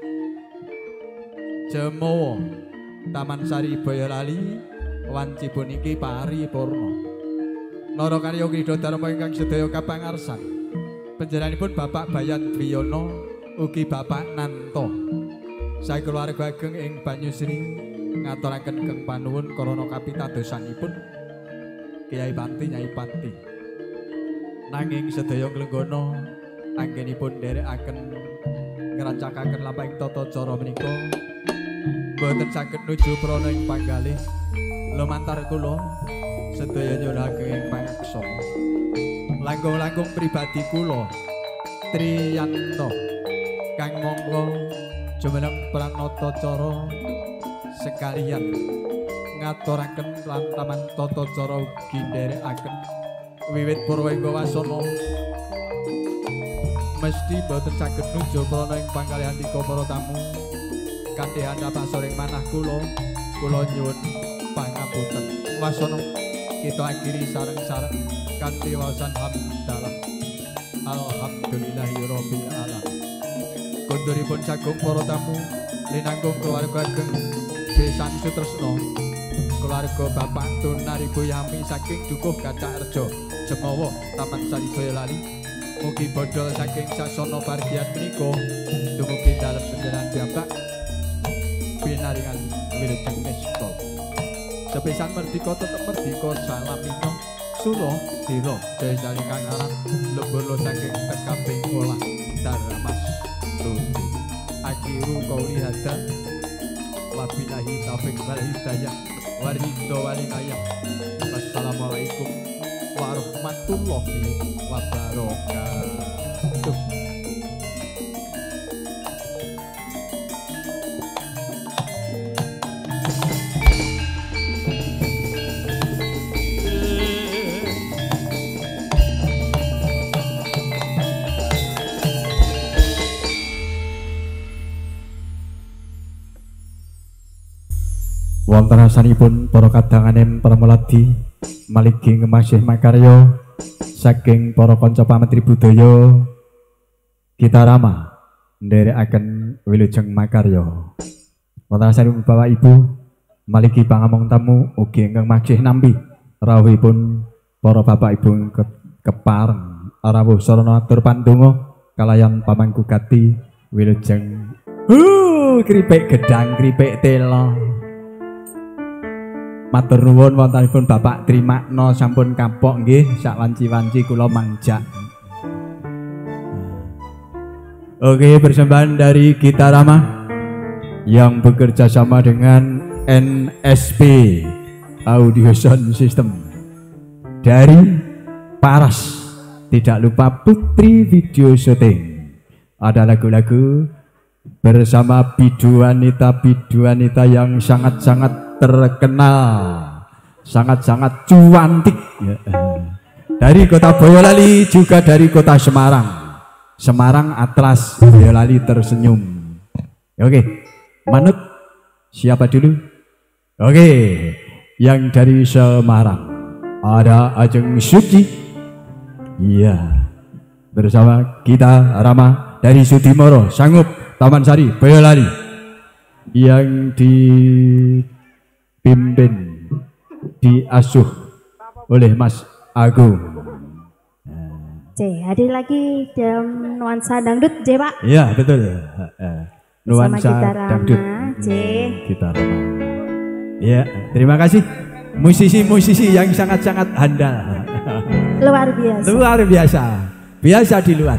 Jemowo Taman Sari Boyolali wanci puniki paripurna nara karya krida dharma ingkang sedaya kapangarsan panjenenganipun Bapak Bayan Dwiyono ugi Bapak Nanto sae keluarga ageng ing Banyusri ngaturaken keng panuwun karana kapitadosanipun Kyai Panti Nyai Panti nanging sedaya nglenggana anggenipun nderekaken ngrancakaken lampahing tata cara menika boten saged nuju prana ing panggalih lumantar kula sedaya nyuwunaken ing pangaksa langkung-langkung pribadi kula Triyanto kang monggo jumeneng pranata cara sekalian ngaturaken lantaman tata cara ugi nderekaken wiwit purwaingga wasana mesti boten saged nuju prana ing pangkalihandika para tamu kanthi handhap soring manah kula kula nyuwun pangapunten wasana kita akhiri sareng-sareng kanthi waosan hamdalah alhamdulillahirabbil alamin konduripun sagung para tamu linanggung keluarga ageng Besan Sutresna keluarga Bapak Tunar Ibu Yami saking Dukuh Gacakrejo Jemowo Taman Sari Boyolali mugi bodhol saking sasana pargian menika dumugi dalem panjenengan piyambak pinaringan wilujeng nista sepisan merdika tetep merdika salamina sura dira jaya saling kangaran lebono saking tekaping olah daramas tuti akhiru qauli hadza wabillahi taufiq wal hidayah waridho walinayah wassalamualaikum warahmatullahi wabarakatuh. Wonten asanipun para kadanganing pramuladi maligi ngemasih makarya saking para kanca pametri budaya kita rama nderekaken wilujeng makarya. Wonten asanipun Bapak Ibu maliki pangamong tamu ugi ingkang maksih nampi rawuhipun para bapak ibu ke kepareng rawuh sarana atur pandonga kalayan pamangku gati wilujeng uh kripik gedang kripik tela. Matur nuwun wontenipun Bapak Trimakna sampun kapok nggih sak wanci-wanci kula mangjak. Oke, persembahan dari Gita Rama yang bekerja sama dengan N S P Audio Sound System dari Paras. Tidak lupa Putri Video Shooting. Ada lagu-lagu bersama bidu wanita-bidu wanita yang sangat-sangat terkenal, sangat-sangat cuantik dari kota Boyolali juga dari kota Semarang. Semarang Atlas, Boyolali tersenyum. Oke, manut siapa dulu? Oke, yang dari Semarang ada Ajeng Suci. Iya, bersama kita Rama dari Sudimoro, Sanggup, Taman Sari, Boyolali, yang dipimpin, diasuh oleh Mas Agung. C, hadir lagi dalam nuansa dangdut, J, Pak. Iya, betul. Nuansa dangdut. C. Kita Rama. Iya, terima kasih. Musisi-musisi yang sangat-sangat handal. Luar biasa. Luar biasa. Biasa di luar.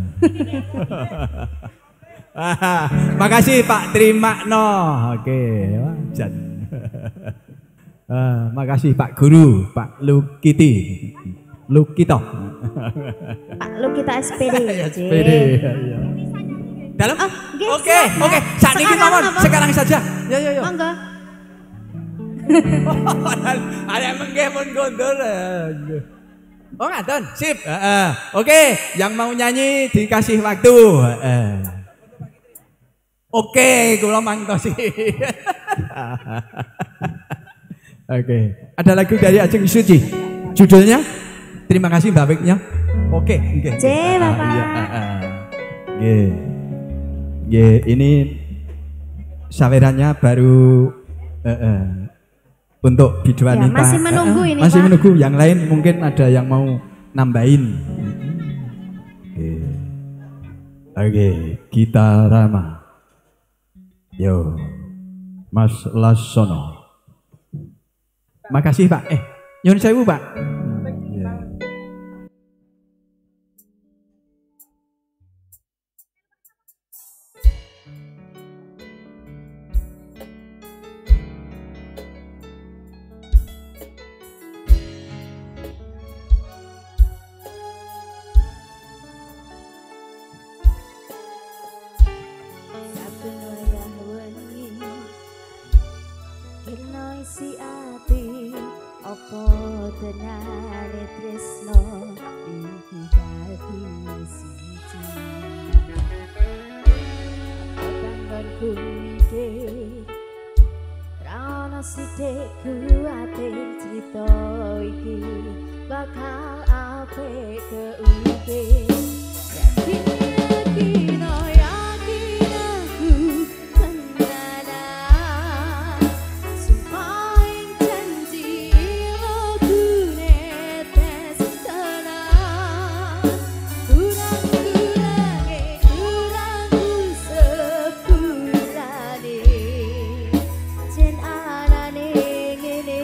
Makasih Pak Trimakno. Oke, wajan. Uh, makasih Pak Guru, Pak Lukiti. Lukito. Pak Lukita S P D. S P D. Ya. Dalam? Oh, oke, oke. Saat ini mawon, sekarang saja. Ya, ya, ya. Monggo. Ada yang menggeh mun gondol. Oh, ngaten. Sip. Uh, uh. Oke, yang mau nyanyi dikasih waktu. Uh. Oke, kula mangtosi. Oke, ada lagu dari Ajeng Suci. Judulnya terima kasih Mbak Wiknya. Oke, okay. C, Bapak. Ah, iya, ah, ah. Yeah. Yeah, ini sawerannya baru uh, uh, untuk bidu wanita. Ya, masih menunggu uh, uh, ini, masih Pak. menunggu. Yang lain mungkin ada yang mau nambahin. Oke, okay. Okay. Gita Rama. Yo, Mas Lasono. Makasih Pak. Eh, nyuwun sewu Pak. Si ati opo tenane tresno iki dadi siji Otanggon kumike rana sithik kuatin crita iki bakal apik keuke yakin yakin oh yakin aku tenanan sumpahin janji aku netes tenan kurang-kurange kurangku sepurane jen anane ngene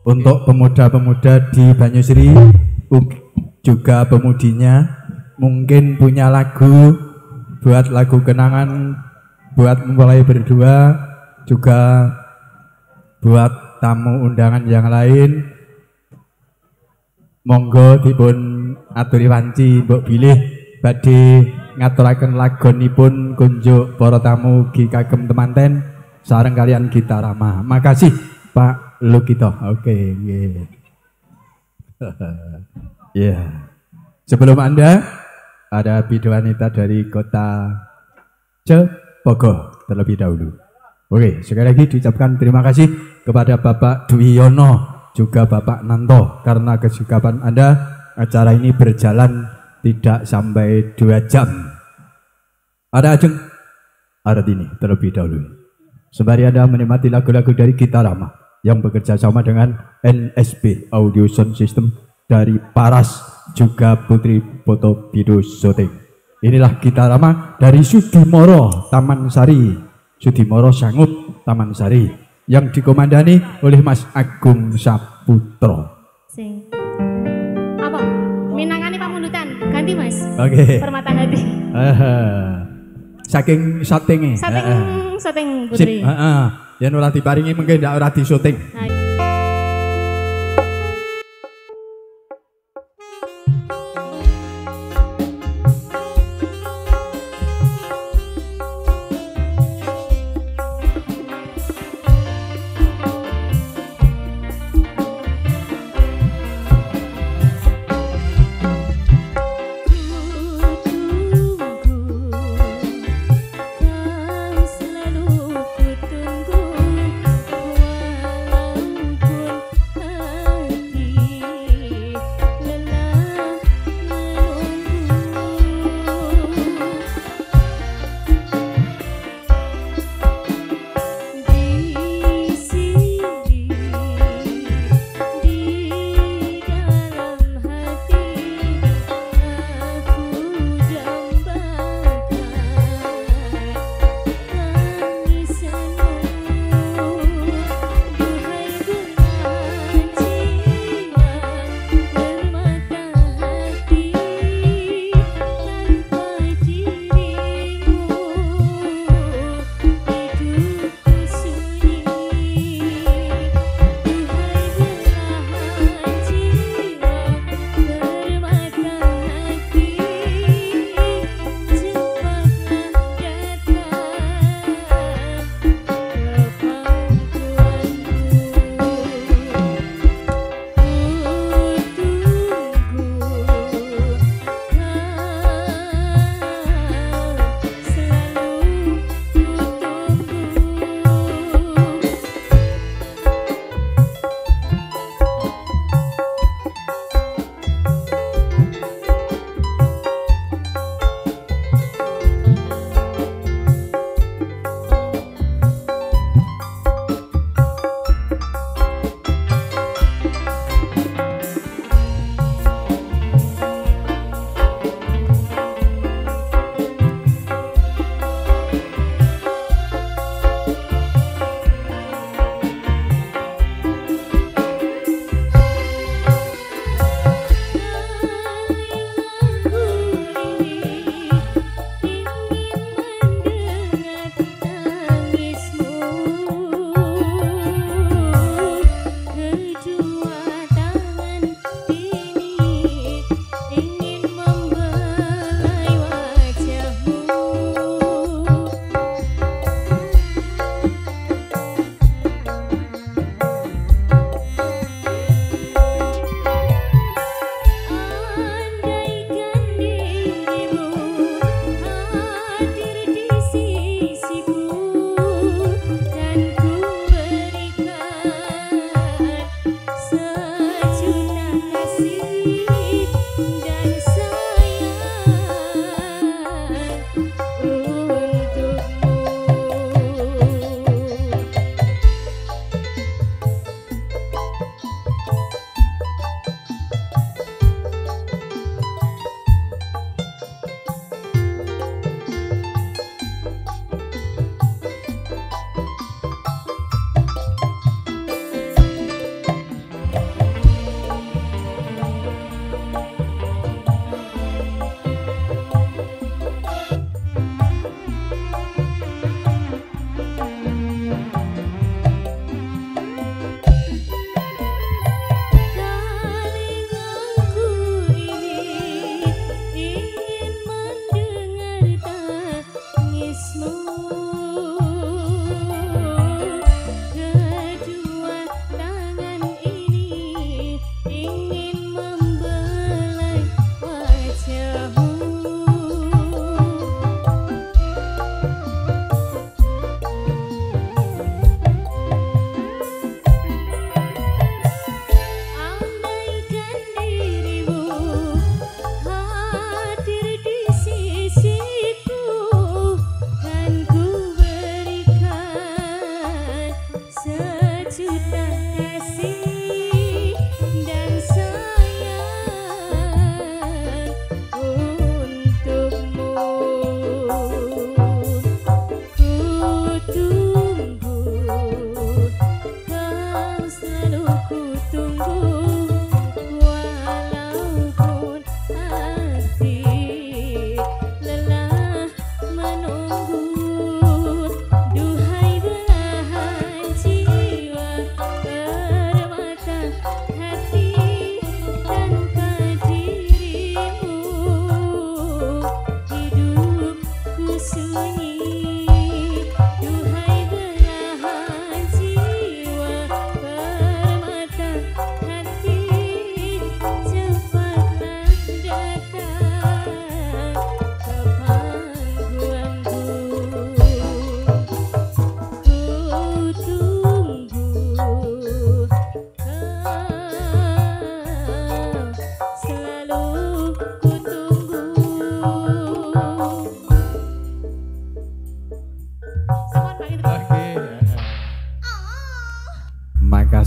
untuk pemuda-pemuda di Banyusri juga pemudinya mungkin punya lagu buat lagu kenangan buat memulai berdua, juga buat tamu undangan yang lain. Monggo dipun aturi wanci mbok bilih badhe ngaturaken lagonipun kunjuk para tamu ugi kagem temanten sareng kalian Gita Rama. Makasih Pak Lukito. Oke, nggih. Ya. Sebelum Anda ada bidu wanita dari kota Cepogo terlebih dahulu. Oke, sekali lagi diucapkan terima kasih kepada Bapak Dwi Yono juga Bapak Nanto karena kesikapan Anda acara ini berjalan tidak sampai dua jam. Ada Ajeng, ada Dini terlebih dahulu. Sembari Anda menikmati lagu-lagu dari Gita Rama yang bekerja sama dengan N S B Audio Sound System dari Paras juga Putri Foto Video Syuting. Inilah Gita Rama dari Sudimoro Taman Sari, Sudimoro Sangut Taman Sari, yang dikomandani oleh Mas Agung Saputro. Sing. Apa? Minangane pamundutan. Ganti Mas. Oke. Okay. Permata hati. Uh, saking syutinge. Syuting, uh, syuting Putri. Heeh. Uh, uh. Yen ora diparingi mengke ndak ora di syuting. Nah. Kau selalu kutunggu walau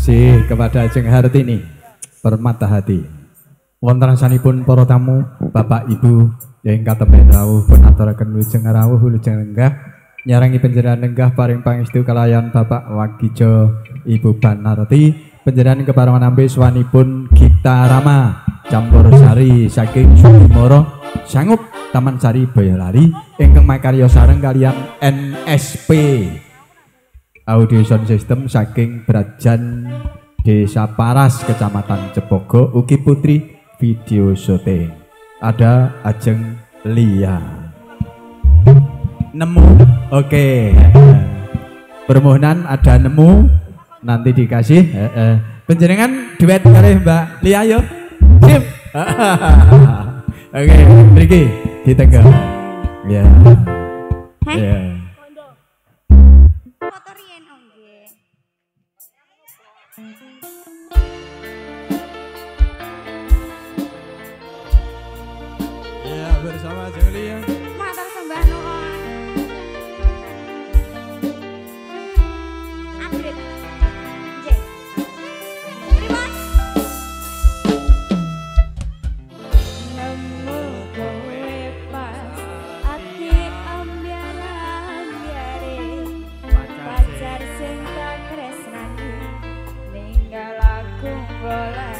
kasih kepada Ajeng Hartini Permata Hati. Wonten rasanipun para tamu, Bapak Ibu yang katemben rawuh pun aturaken wilujeng rawuh wilujeng lenggah nyarangi panjenengan lenggah paring pangestu kalayan Bapak Wagijo Ibu Banarti panjenengan keparengan nampi swanipun Gita Rama campur sari saking Sudimoro sangup Taman Sari Boyolali ingkang makarya sareng kalian N S P Audio Sound System saking Brajan Desa Paras Kecamatan Cepogo ugi putri video syuting ada Ajeng Lia nemu oke okay. Permohonan ada nemu nanti dikasih eh, eh. Panjenengan duet kali Mbak Lia yo sip oke okay. Riki di tengah ya ya ya bersama Ajeng Lia Matur sembah nuwun. Andrit. Nggih. Pripun? Nemu kowe pas ati ambyar-ambyare pacar sing tak tresnani ninggal aku golek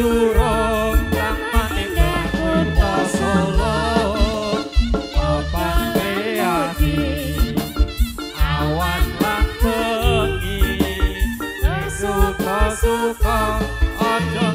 durung ramane kutha Solo papan beati awan lan bengi suka-suka aja